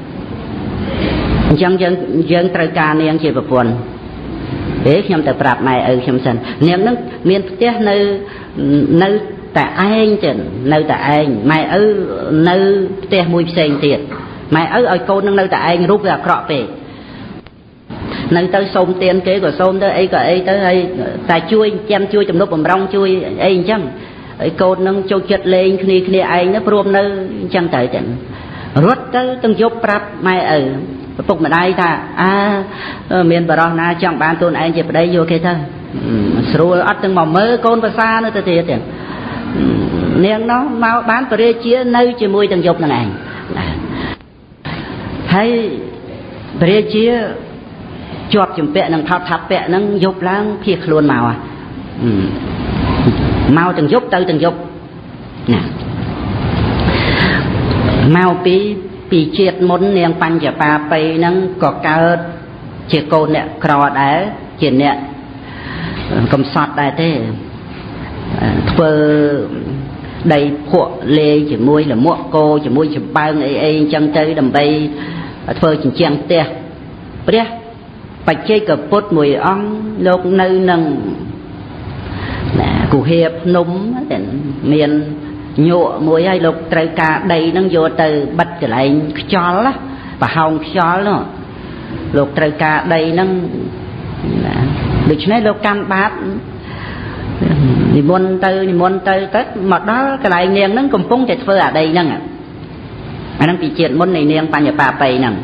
Speaker 1: ยังตระการเนี่ยยังเจ็บปวดเอ๊ะขยมแต่ปรับใหม่ขยมสันเนี่ยนึกเมียนเตี้ยในแต่ไอ้เจนในแต่ไอ้ไม่ในเตี้ยมวยเซนเตี้ยไม่เอาโกนในแต่ไอ้รูปแบบเคราะห์ไปในเตยส้มเตียนเก๋ก็ส้มเตยไอ้ก็ไอ้เตยไอ้แต่ช่วยแจมช่วยจำนวนผมร้องช่วยไอ้จังไอ้โกนนั่งโจเจ็ดเลงนี่ไอ้นั่นรวมในจังเตยจังรถเตยต้องยกปรับไม่ปลุกมาได้ท่าเมียนบารอนาจังบ้านตัวไอ้เจ็บได้โยเคเธอสรุปอัดตั้งหม่อมมือโกนภาษาเนื้อเตี้ยเตี้ยเนียงnó mau bánไปเรื่อยเชี่ยnơi chỉ mui từng dục này hayไปเรื่อยเชี่ยจวบจุ่มเปะนั่งทับเปะนั่งยุบล้างเพียกล้วนมาmau từng dục từ từng dục nè mauปีเจียดมุนเนียงปัญจปาไปนั่งก่อเกิดเจียโกนเนี่ยครอได้เจียนเนี่ยกำสอดได้เท่เพื่อได้พวกเลจะมวยหรือมั่วโกจะมวยจะปังไอ้จังใจดำไป phơi chỉnh chiang tia bia bạch chơi cờ bút mùi ong lộc nơi nâng cụ hiệp núm miền nhộ mùi hay lộc trời cả đầy nâng vô từ bật cái lại cho lá và hồng cho nó lộc trời cả đầy nâng được cho nên lộc cam bát thì môn tư tết mà đó cái lại niềng nâng cùng phung chạy phơi ở đây nâng anh đang bị chuyện môn này niềng pa nhà pa pay nâng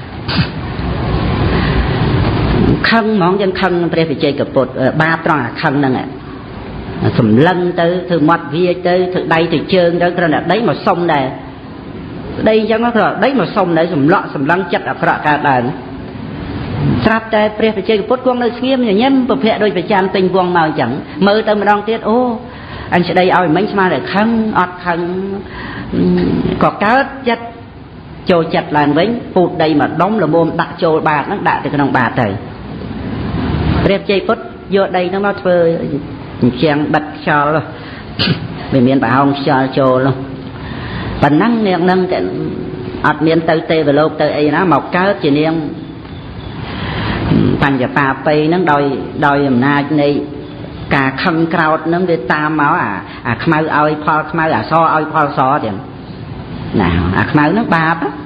Speaker 1: khăn món dân khăn phải chơi cặp bột ba tròn khăn nâng sầm lân tới từ mặt vía tới từ đây từ trơn đó cái là đấy mà sông này đây chẳng có rồi đấy mà sông đấy sầm lân chặt ở cả cả đời sắp tới phải chơi cặp bột quăng nơi nghiêm nhà nhân bậc hệ đôi phải chạm tình quăng màu chẳng mơ tới mà đong tiết ô anh sẽ đây ao mấy mà để khăn ọt khăn có cá chất trôi chặt làn với phụt đây mà đóng là mồm đặt trôi bạc nó đặt từ cái nòng bạc này rep chơi bút vô đây nó phơi chàng bật cho rồi vì miền bảo hồng cho luôn và năng niệm năng cái ọt miền tây tây về lâu tây ấy nó mọc cá chỉ niệm thành giờ pha pay nó đòi na này cả khăn cào nó về tam máu khmau ao phò khmau so ao phò so thì nào khmau nó bạp á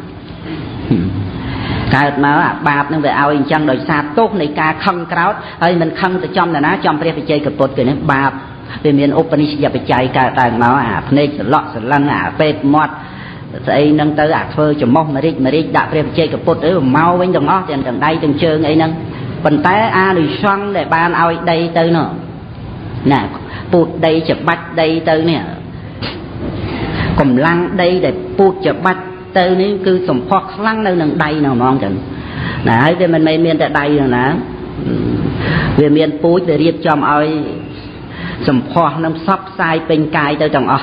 Speaker 1: cái mà bạp nó về ao chăng đòi xa tốt này cả khăn cào ấy mình khăn từ trong là nó trong phải chơi cặp bột cái nó bạp về miền Operation giờ phải chạy cả tàng máu này lọt lăn pet mọt ấy nâng tới phơi cho mông mà đi đã phải chơi cặp bột ấy mau bên đồng nó tiền đây từng chơi ấy nâng phần té đi xoăn để ban ao đây tới nữa nè bụt đây chụp bạch đây tới nè cầm lăng đây để bụt chụp bạch tới nếu cứ sòng khoác lăng nơi nâng đây nào mong chẳng nè về mình miền tại đây rồi nè về miền bụi để riêng cho ai sòng khoác nâng sắp sai bên cài tới trong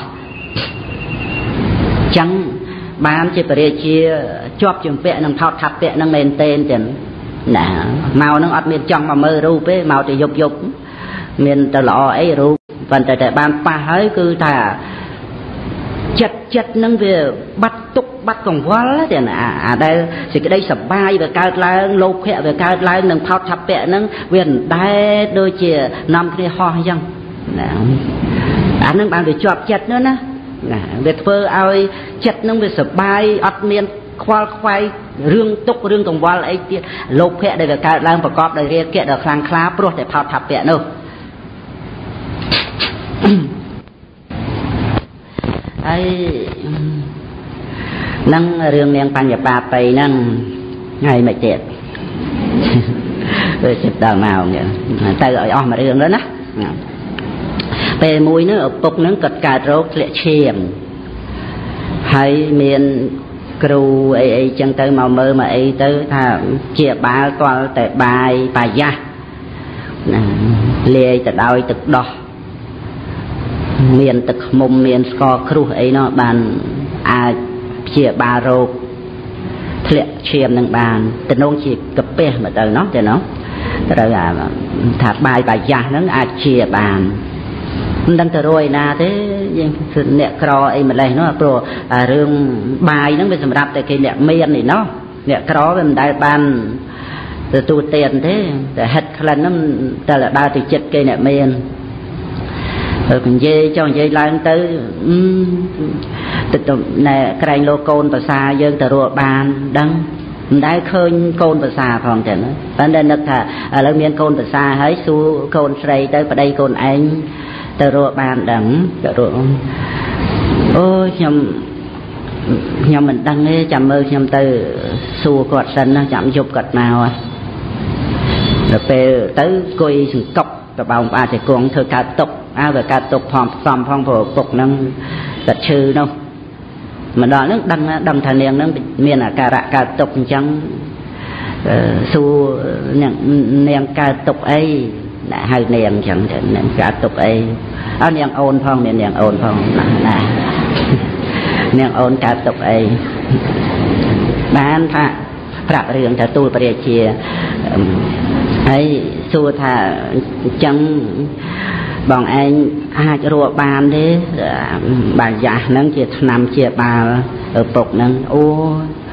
Speaker 1: chẳng ban chỉ phải chia chọp chừng vẹn nâng thọt thập vẹn nâng lên tên tiền nè màu nâng ọt miền trong mà mơ ru với màu thì dục miền tờ lọ ấy rồi phần tại ban pa hơi cứ thà chặt nâng về bắt túc bắt còn quá thì đây thì cái đây sập bay về cao lang lô khẹ về cao lang nâng thao thập bẹ nâng quyền đai đôi chìa nằm cái ho chăng nâng ban về chọp chặt nữa nè về phơ ai chặt nâng về sập bay ọt miền khoai rương túc rương còn quá ấy lô khẹ đây về cao langประกอบđây riêng kẹt ở khang khá pro để thao thập bẹ nữa ấy năng riêng niềng pan nhập ba tây năng ngày mà chết rồi xịt đào nào vậy tay gọi mà riêng đó nè về mùi nó ở bụng nó cật cà rốt lệ chiềm hay miền kêu ấy chân tới màu mơ mà ấy tới thà chia ba toàn tại bài gia lê từ đôi từ đỏ miền tực mông miền sco kêu ấy nó bàn chia ba rô lệ chiềm nâng bàn từ nông chỉ cặp bè mà từ nó thì nó rồi thà bài gia nó chia bàn đang từ rồi na thế nẹt cò ấy mà này nó pro rương bài nó bên sầm đạp tại cái nẹt miên này nó nẹt cò bên đại ban từ tu tiền thế để hết lần nó ta là ba từ chết cây nẹt miên rồi còn dê cho dê lan tới từ nè cái lô côn và xa dân từ rồi bàn đăngได้เคยโกนภาษาพองแต่นะตอนเดินนึกថាឥឡូវមានកូនភាសាហើយសួរកូនស្រីទៅប្តីកូនឯងទៅរកបានដឹងទៅរកអូខ្ញុំមិនដឹងទេចាំមើលខ្ញុំទៅសួរគាត់សិនណាចាំយប់គាត់មកដល់ពេលទៅអង្គុយសង្កប់តបោងអាចទៅគង់ធ្វើកើតទុកវាកើតទុកផងផ្សំផងព្រោះពុកហ្នឹងគាត់ឈឺនោះmà đó nó đâm thằng niềng nó miền ở cà rạ cà tục chẳng su niềng cà tục ấy là hai niềng chẳng niềng cà tục ấy niềng ôn phong niềng ôn phong là niềng ôn cà tục ấy bán thà prap riêng thà tu bề chia ấy su thà chẳng bọn anh ai rùa bàn thế bà già nâng chia năm chia bà ở bọc nâng ô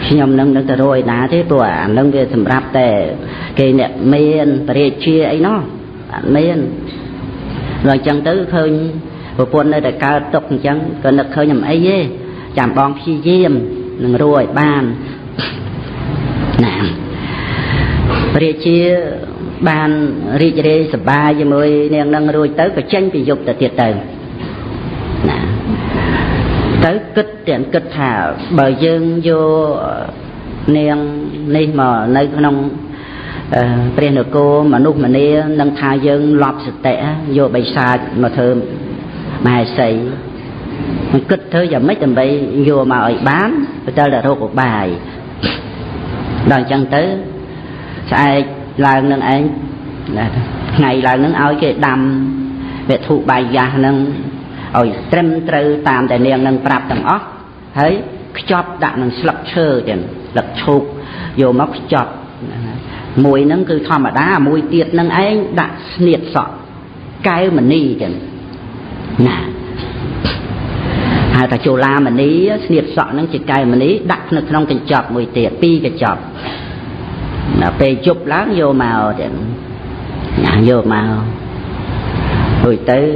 Speaker 1: nhom nâng nâng rồi ná thế bùa nâng về sầm rạp tè cái nè miền bể chia ấy nó miền rồi chẳng tới khơi bộ quân nơi đại cao tục chẳng còn được khơi nhầm ấy dê chạm bom phi diêm nâng rồi bàn nè bể chia bàn ri chê sập ba với mười nè nâng rồi tới cái tranh bị dục từ tiệt từ nè tới kích tiền kích thả bờ dương vô niềng này mà nơi nông tiền được cô mà lúc mà nè nâng thả dương lọp sệt tệ vô bày xa mà thơm mà sấy kích thứ giờ mấy tầm bày vô mà ở bán tới là rô một bài đòi chân tới sai là nâng anh ngày là nâng áo cái đầm về thụ bài già nâng ôi trem trừ tam tại niềng nâng prap tầng óc thấy chóp đạn nâng sập chơ tiền lật chụp vô móc chóp mùi nâng cứ thò mà đá mùi tiệt nâng anh đã sniệt sọ cái mà ni tiền nè hai ta chô la mà ní sniệt sọ nâng chỉ cái mà ní đặt nâng trong cái chóp mùi tiệt pi cái chóp là pe chụp láng vô màu tiền vô màu rồi tới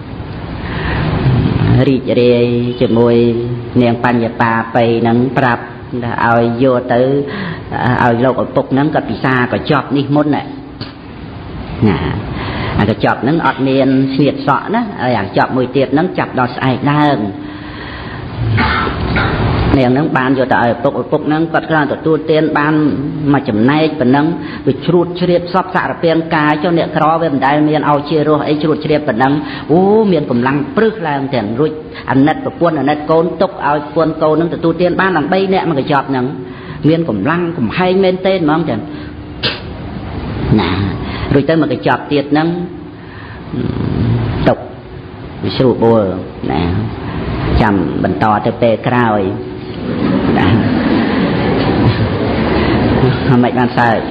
Speaker 1: ri chê chê mùi niềng pan nhà pa pe nắng prap ao vô tới ao lâu còn tục nắng có pizza có chọp ní môn này nè cái chọp nắng ọt niên sệt sọ đó chọp mùi tiệt nắng chặt đọt sai đang niềng nắng ban vô tới tục nắng có ra tụi tiên ban mà chấm nay phần nắng bị chuột chẹp sắp xạ tiền cài cho niệm khó về mình đại miền ao chia rồi ấy chuột chẹp phần nắng miền cầm lăng prước là tiền rồi anh nết và quân anh nết côn tục ao quân côn nắng tụi tiên ban làm bay nè mà cái chọp nắng miền cầm lăng cầm hay men tên mà không tiền nè rồi tới mà cái chọp tiệt nắng tục bị sụp bùa nè chầm bẩn to từ pe cào mày đang sai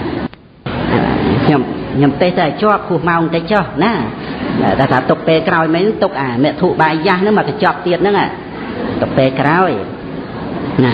Speaker 1: nhầm tê tê cho khu mau tê cho nè ta thả tục pe cào mấy tục mẹ thụ bài giang nữa mà cái chọp tiệt nữa tục pe cào nè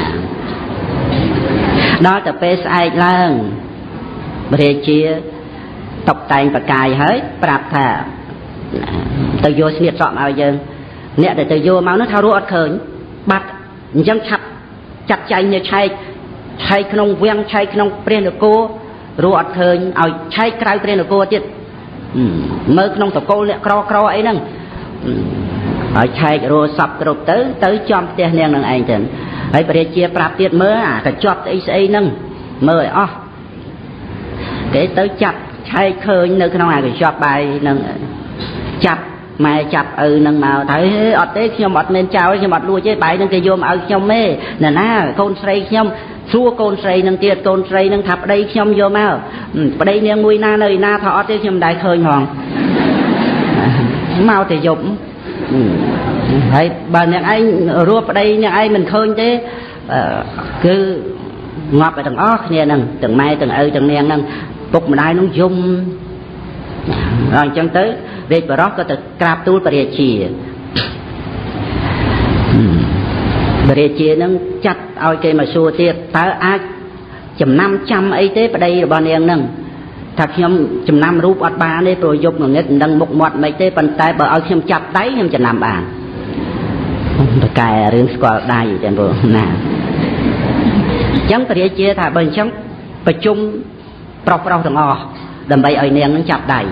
Speaker 1: đó tập pe sai lăng bề chia tục tay và cài hết prap thà từ vô sniệt sọm ao dân nè để từ vô máu nó thao ruột khởi bắt dân chặt chạy như chạy không quen chạy không quen được cô ruột khởi ao chạy cày quen được cô tiệt mơ không tập cô lẹ cro ấy nâng ở chạy rồi sập rồi tới chom tiền nè nâng anh tiền ấy bề chia prap tiệt mơ cái chọp ấy nâng mơ cái tới chặt chạy khởi nơi không ai cái chọp bài nâng chặt mày chặt nâng màu thấy ọt đấy khi mọt nên chào khi mọt lui chế bài nâng cái vô mà trong mê nè ná con sấy nhom xua con sấy nâng tiệt con sấy nâng thập đây nhom vô màu đây nè mùi na nơi na thọ đấy nhom đại khơi hoàng màu thì dục thấy bà nè anh ruột đây nè ai mình khơi thế cứ ngọt ở tầng óc nè nâng tầng mai tầng nè nâng bục mà đai nó dung rồi chân tới về bờ đó có từ crab tu bờ chia nó chặt ao cây mà xua tiệt tới ai chấm 500 ấy thế ở đây là bao nhiêu nâng thật nhom chấm 5 rúp ọt ba đấy rồi dục nó nhất nâng một mọt mấy thế bàn tay bờ ao nhom chặt đáy nhom chấm 5 bàn cài riêng squat đai gì trên bờ nè chẳng bờ chia thà bên chẳng bờ chung prop thằng o đầm bay ở nền nó chặt đầy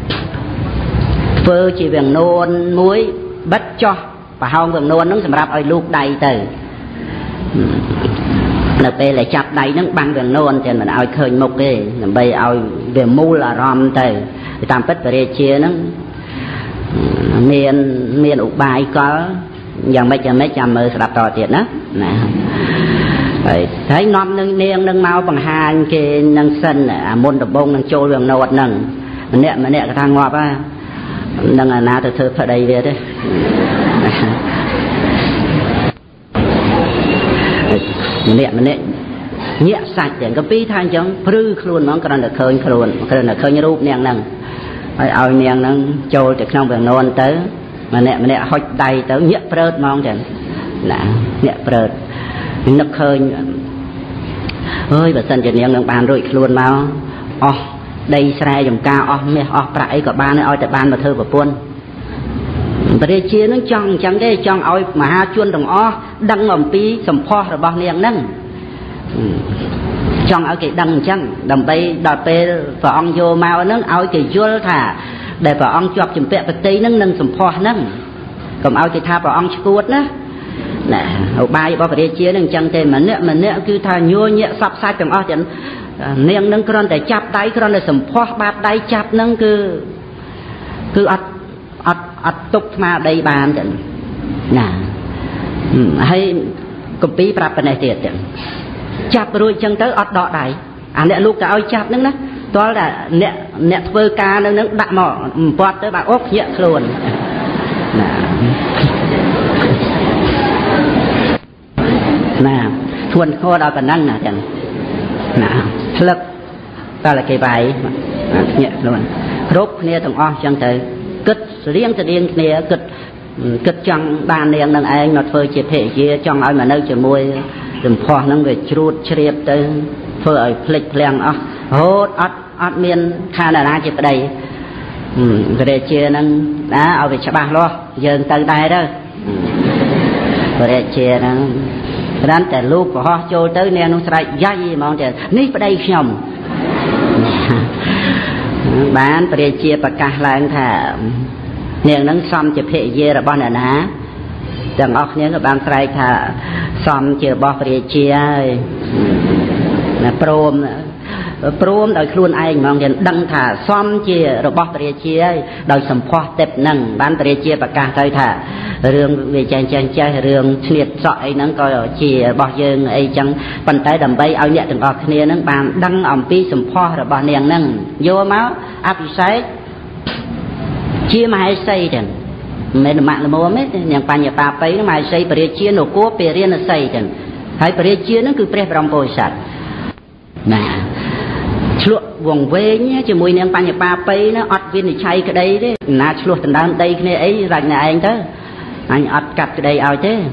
Speaker 1: phơi chỉ vàng nôn muối bắt cho và hông vàng nôn nó sầm rạp ở luộc đầy từ là pe lại chặt đầy nó bằng vàng nôn cho mình ao khơi một cái đầm bay ao về mu là rom từ tam pet về chia nó miền ục bài có dòng mấy trăm mơ sập to tiền đó nè thấy non nâng mau bằng hai cái nâng sân môn đập bông nâng trôi vàng nốt nâng mà nè cái thang ngọt á nâng là na từ thưa đây về đấy mà nè nhẹ sạch để cái pi thang chống prư luôn nó còn được khơi luôn còn được khơi như rúp nè nâng ao nè nâng trôi từ trong vàng nốt tới mà nè hoi đầy tới nhẹ prớt mong chẳng là nhẹ prớt nó khơi ơi bà sân cho niệm nâng bàn rồi luôn mau đây xe dùm ca mẹ pra ấy có ba nữa tại ban mà thơ và buôn bà đây chia nó chọn chẳng cái chọn ôi mà ha chuôn đồng đăng ngầm pi sầm pho rồi bao niệm nâng chọn ở cái đăng chẳng đầm bay đọt pe và ông vô mau nâng ôi cái vô thả để bà ông chọc chùm bẹ bạch tí nâng sầm pho nâng còn ôi cái tha bà ông chuột nữa nè hậu bài bà đây chia nâng chẳng tên mà nè cứ thà nhua nhẹ sắp sai cầm chẳng niệm nâng con để chắp đáy con để sầm pho bát đáy chắp nâng cứ ắt tục mà đây bàn chẳng nè hay cụm pi bạp này tiệt chẳng chắp rồi chân tới ắt đọ đáy nè lúc cả ơi chắp nâng đó đó là nè vơ ca nâng đạm mỏ bọt tới bà ốp nhẹ luôn nè thuần khô đào cần năng nè chẳng nè lực ta là cái bài nhẹ luôn rốt nè thằng chẳng tới kịch riêng nè kịch chẳng bàn nè nâng anh nó phơi chỉ thể chia trong ai mà nơi chỉ môi đừng phò nâng về chuột chẹp tới phơi ở phịch leng hốt ắt miên tha là chỉ ở đây về chia nâng đã ở về chả ba lo dần từ đây đó về chia nâng đànแต่ลูกcủa họ trôi tới nè nó sải dây mà ông ní ở đây nhom bán về chia bạc cả lại thà nè nó xăm chụp hệ dê là bao nè ná chẳng óc nhớ các bạn sải thà xăm chụp bao về chia là prom đời khuôn anh mà ông đăng thà xăm chia rồi bao về chia đời sầm pho tép nằng bán về chia bạc cả tới thà rương về chàng rương nhiệt sọi nó coi ở chìa bao giờ ấy chẳng bàn tay đầm bay ao nhẹ từng ọt kia nó bàn đăng ẩm pi sầm pho rồi bao niềng nâng vô máu áp sấy chia mà hay xây đừng mấy mạng là mua mấy niềng pan nhà pa ấy nó mà xây bể chia nổ cua bể riêng là xây đừng hay bể chia nó cứ bể trong bồi sạch nè chuột vòng về nhé chỉ mùi niềng pan nhà pa ấy nó ọt viên thì chay cái đây đấy nà chuột từng đang đây cái này ấy rạch này anh tới anh ắt cắt cái đây ao thế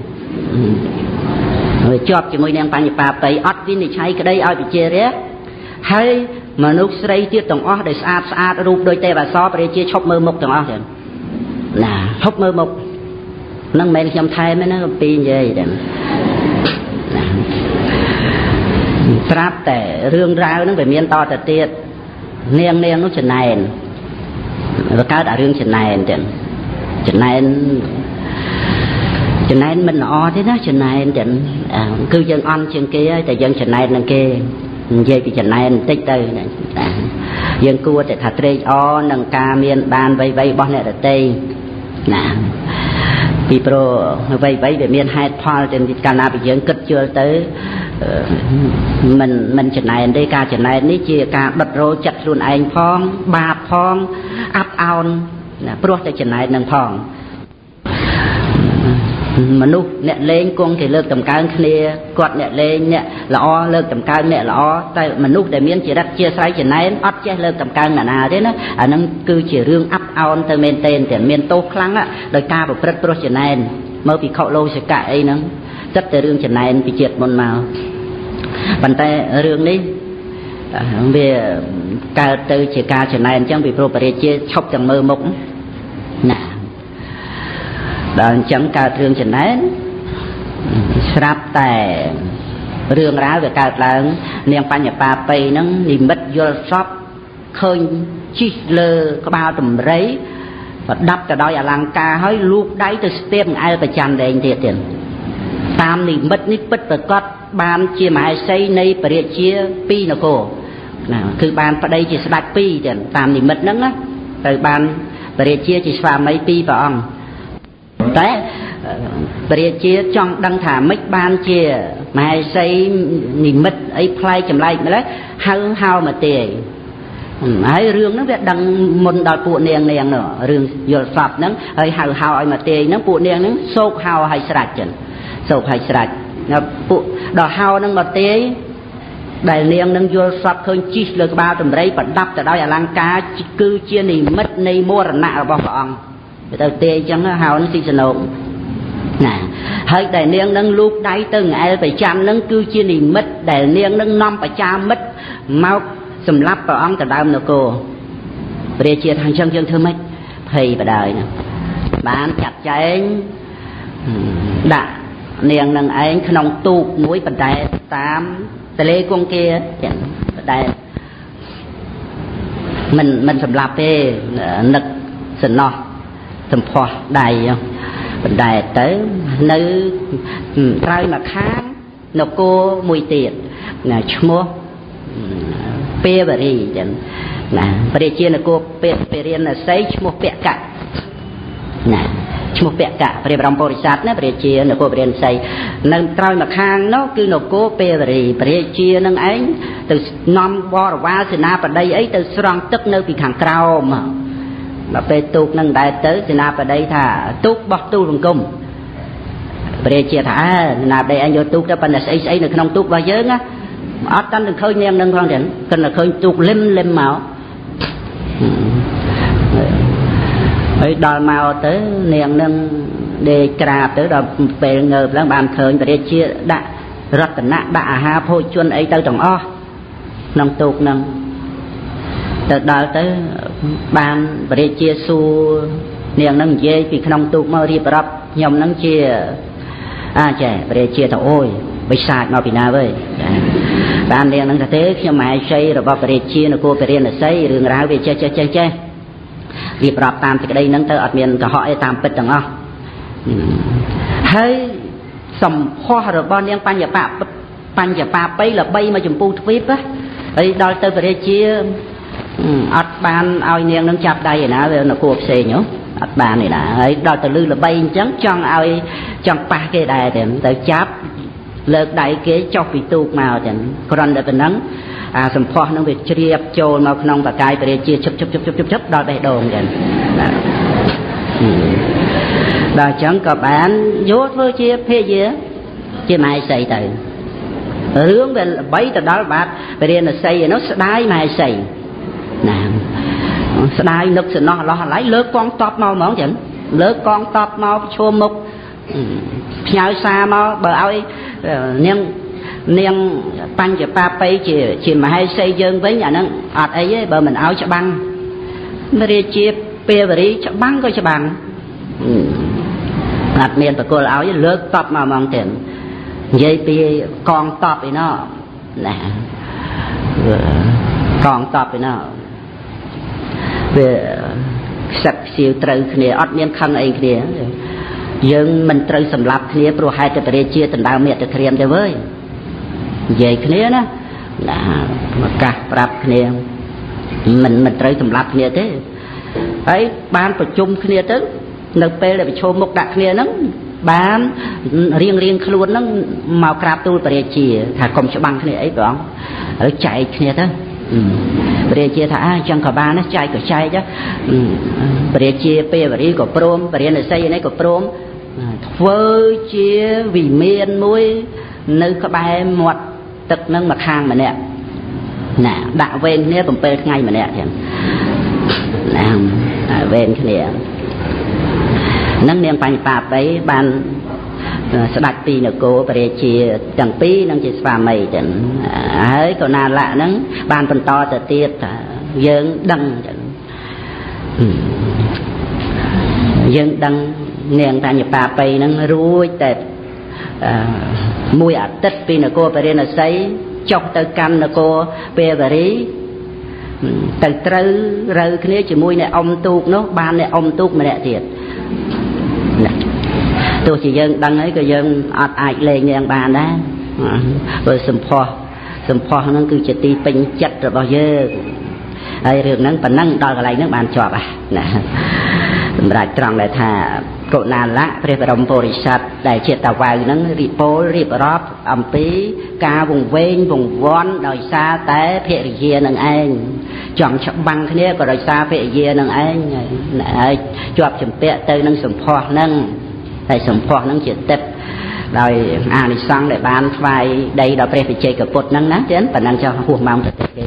Speaker 1: rồi chọp chỉ môi ngang pan pa tây ắt viên để cháy cái đây ao bị chia rẽ hay mà nước sấy tiết tổng để sát rụp đôi tay và so để chia chọc mơ mộc tổng thế là chọc mơ mộc nâng men trong thay mới nó pin vậy đấy trapแต่rương rau nó phải miên toแต่tiết niềng nó chừng này và cao đã rương chừng này cho nên mình thế đó cho nên chẳng cư dân ăn trên kia tại dân trên này là kia về cái trên này tích từ này dân cua tại thật đây nâng ca miền ban vây bọn này là tây nè vì pro vây về miền hai pha trên cái nào bị dân cất chưa tới mình trên này đây ca trên này ní chia ca bật rô chặt luôn anh phong ba phong áp on pro tại trên này nâng phong mà nút nè lên con thì lơ tầm cao kia quạt nè lên nè lọ lơ tầm cao nè lọ tay mà nút để miếng chỉ đặt chia sấy chỉ này ắt che lơ tầm cao là thế nó nó cứ chỉ riêng up on từ miền tên thì miền tô khăng á đời ca của Phật pro chỉ này mới bị khẩu lô sẽ cãi nó rất từ riêng chỉ này bị triệt môn màu bàn tay riêng đi về ca từ chỉ ca chỉ này chẳng bị pro bể chia chọc chẳng mơ mộng nè đàn chẳng cao thương trình ấy sắp tại rương ráo về cao lớn niềng pa nhà pa pay nó niềm mất vô shop khơi chi lơ có bao tầm rấy và đắp cả đôi làng ca hơi luộc đáy từ stem ai phải chăn để anh tiền tam niềm mất nít bất và cót ban chia mai xây nay phải chia pi nó cổคือban ở đây chỉ sạch pi tiền tam niềm mất nắng á từ ban phải chia chỉ xóa mấy pi vào ông thế bề chia trong đăng thả mấy ban chia mà xây nhìn mất ấy play chầm lại mà đấy hao mà tiền ấy rương nó biết đăng môn đòi phụ niềng nữa rương vừa sập nó ấy hao ấy mà tiền nó phụ niềng nó sốt hao hay sạch chừng sốt hay sạch nó phụ đòi hao nó mà tiền đại niềng nó vừa sập khơi chi lừa bao tầm đấy và đắp từ đó là lăng cá cứ chia nhìn mất này mua là nạ bao ông người ta tê chẳng hào nó xì xì nộm nè hơi đại niên nâng lúc đáy từng ai phải chăm nâng cư chia nì mít đại niên nâng năm phải cha mít mau sầm lấp vào ông cả đam nó cô bây chia thằng chân chân thưa mấy thầy và đời nè bạn chặt cháy đã niên nâng ấy không tu mũi bàn tay tám tay lê con kia đây mình sầm lấp đi nực sần nọ sầm phò đầy vấn đề tới nơi trai mà khám nó cô mùi tiền là mua pe bờ đi chẳng là bờ chia là cô pe riêng là xây mua pe cả nè mua pe cả bờ trong bồi sát nè bờ chia là cô riêng xây nâng trai mà khang nó cứ nó cô pe bờ đi bờ chia nâng ấy từ năm bò qua từ na bờ đây ấy từ sòng tức nơi bị hàng cao mà mà pe tuột nâng đại tới thì na ở đây thà tuột bọc tu bằng cung, bây giờ thà na đây anh vô tuột đó bên là ấy là không tuột bao giờ á, ở trên đừng khơi nhem nâng con điện, cần là khơi tuột lim màu, ấy đòi màu tới nền nâng để cà tới đòi về ngờ lăng bàn khơi bây giờ chia đã rất nặng đã ha phôi chuôn ấy tới trồng o, nâng tuột nâng từ đó tới ban bể chia su niềng nâng dê vì không tụ mơ đi bập nhom nâng chia trẻ bể chia thầu ôi bị sai mà bị na với ban niềng nâng thế khi mà xây rồi bập bể chia nó cô bể là xây đường ráo về che vì bập tam thì đây nâng tới ở miền cả họ tam bịch chẳng không hơi sầm hoa rồi bao niềng pan nhà pa bay là bay mà chùm pu thuyết á ấy đôi tới bể chia ắt ban ao niên nâng chập đây nè nó cua xe nhở ắt ban này nè ấy đòi từ lư là bay trắng chọn ao chọn ba cái đài để từ chắp lợt đại kế cho bị tuột màu thì còn được cái nắng sầm phò nó bị triệp trôi màu nông và cài về chia chụp đòi bè đồn vậy đòi chẳng có bán vô thôi chia phê gì chia mai xây từ hướng về bấy từ đó bạn về đây là xây nó sẽ đái mai xây nè đai nực sự nó lấy lỡ con top mau món chỉnh lỡ con top mau chua mục nhau xa mau bờ ao niên pan cho pa pay chỉ mà hay xây dựng với nhà nó ọt ấy bờ mình áo cho băng mới chia pe về cho băng coi cho bằng ọt miền bờ cô áo với lỡ top mau món tiền dây pe con top thì nó nè con top thì nó về sạch siêu trừ kia ọt miên khăn ấy kia nhưng mình trừ sầm lấp kia pro hai cái bể chia từng đào miệt được khiêm thế với về kia đó là cả bắp kia mình trừ sầm lấp kia thế ấy banประชุมkia tới nộp pe là bị chôm một đặc kia nó ban riêng luôn nó màu cạp tu bể chia thà cùng cho băng kia ấy phải không ở chạy kia đó bể chia thà chẳng có ba nó chạy có chạy chứ bể chia pe bể có prom bể này xây này có prom với chia vì miền muối nơi có bài một tật nâng mặt hàng mà nè nè đạo ven nè bầm pe ngay mà nè thì nè ven cái nè nâng niệm bành bạp ấy ban sẽ đặt pi nè cô bể chia chẳng pi nâng chia pha mày chẳng ấy còn nào lạ nâng ban phần to từ tiết dương đăng dương đăng niệm ta nhập bà bay nâng ruồi tết mùi ạt tết pi nè cô bể nè xây chọc từ cam nè cô bể bể từ trừ rơi cái này chỉ mùi này ông tuột nó ban này ông tuột mà nè thiệt tôi chỉ dân đăng ấy cái dân ọt ai lên như anh bà đó rồi sầm phò nó cứ chỉ ti pin chất rồi bao giờ ai được nắng phần nắng đòi cái này nước bàn chọp nè lại tròn lại thà cột nàn lá về đồng bồi sạch đại triệt tàu vàng nắng rip róp ẩm pí ca vùng ven vùng vón đòi xa té phệ dìa nâng anh chọn chọn băng cái này có đòi xa phệ dìa nâng anh chọp chụp pẹ tới nâng sầm phò nâng tại sầm phò nâng chỉ tết rồi đi sang để bán vài đây đòi phải chơi cả bột nâng nát đến và nâng cho hùa mong thật tết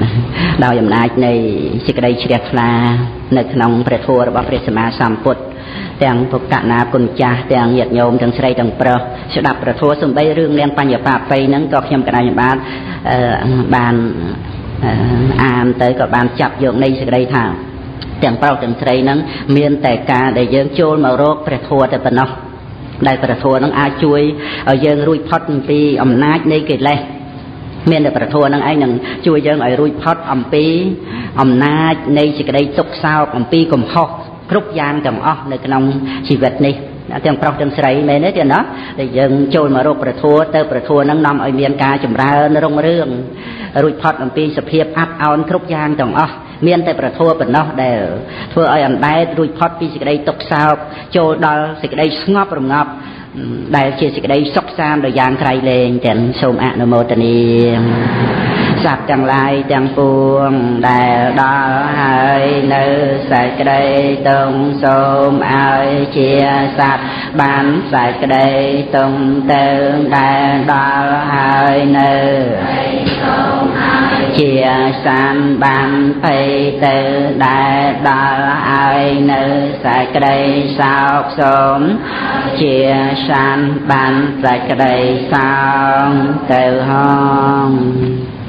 Speaker 1: đào dầm nát này chỉ cái đây chỉ đẹp là nơi nông phải thua và phải xem sam bột ទាំងពុកណាគុណចាស់ទាំងញាតិញោមទាំងស្រីទាំងប្រុសស្ដាប់ប្រធัวសំបីរឿងនាងបញ្ញបាបៃហ្នឹងក៏ខ្ញុំកណ្ដាលបានអានទៅក៏បានចាប់យកនៃសេចក្តីថាទាំងប្រុសទាំងស្រីហ្នឹងមានតែការដែលយើងចូលមករកព្រះធัวតែប៉ុណ្ណោះដែលព្រះធัวហ្នឹងអាចជួយឲ្យយើងរួចផុតពីអំណាចនៃកិលេសមានតែព្រះធัวហ្នឹងឯងនឹងជួយយើងឲ្យរួចផុតអំពីអំណាចនៃសេចក្តីទុក្ខសោកអំពីកំហុសគ្រប់យ៉ាងទាំងអស់នៅក្នុងជីវិតនេះទាំងប្រុសទាំងស្រីមែនទេណាដែលយើងចូលមករកព្រះធัวទៅព្រះធัวហ្នឹងនាំឲ្យមានការចម្រើនរុងរឿងរួចផុតអំពីសភាពអាប់អោនគ្រប់យ៉ាងទាំងអស់មានតែព្រះធัวប៉ុណ្ណោះដែលធ្វើឲ្យអណ្ដែតរួចផុតពីសេចក្តីទុក្ខសោកចូលដល់សេចក្តីស្ងប់រងាប់ដែលជាសេចក្តីសុខសាន្តដោយយ៉ាងក្រៃលែងទាំងសូមអនុមោទនាសត្វទាំងឡាយទាំងពួងដែលដល់ហើយនៅសេចក្តីទុំសូមឲ្យជាសត្វបានសេចក្តីទុំទៅដែលដល់ហើយនៅជាសានបានភ័យទៅដែលដល់ហើយនៅសេចក្តីសោកសូមជាសានបានសេចក្តីសោកទៅហង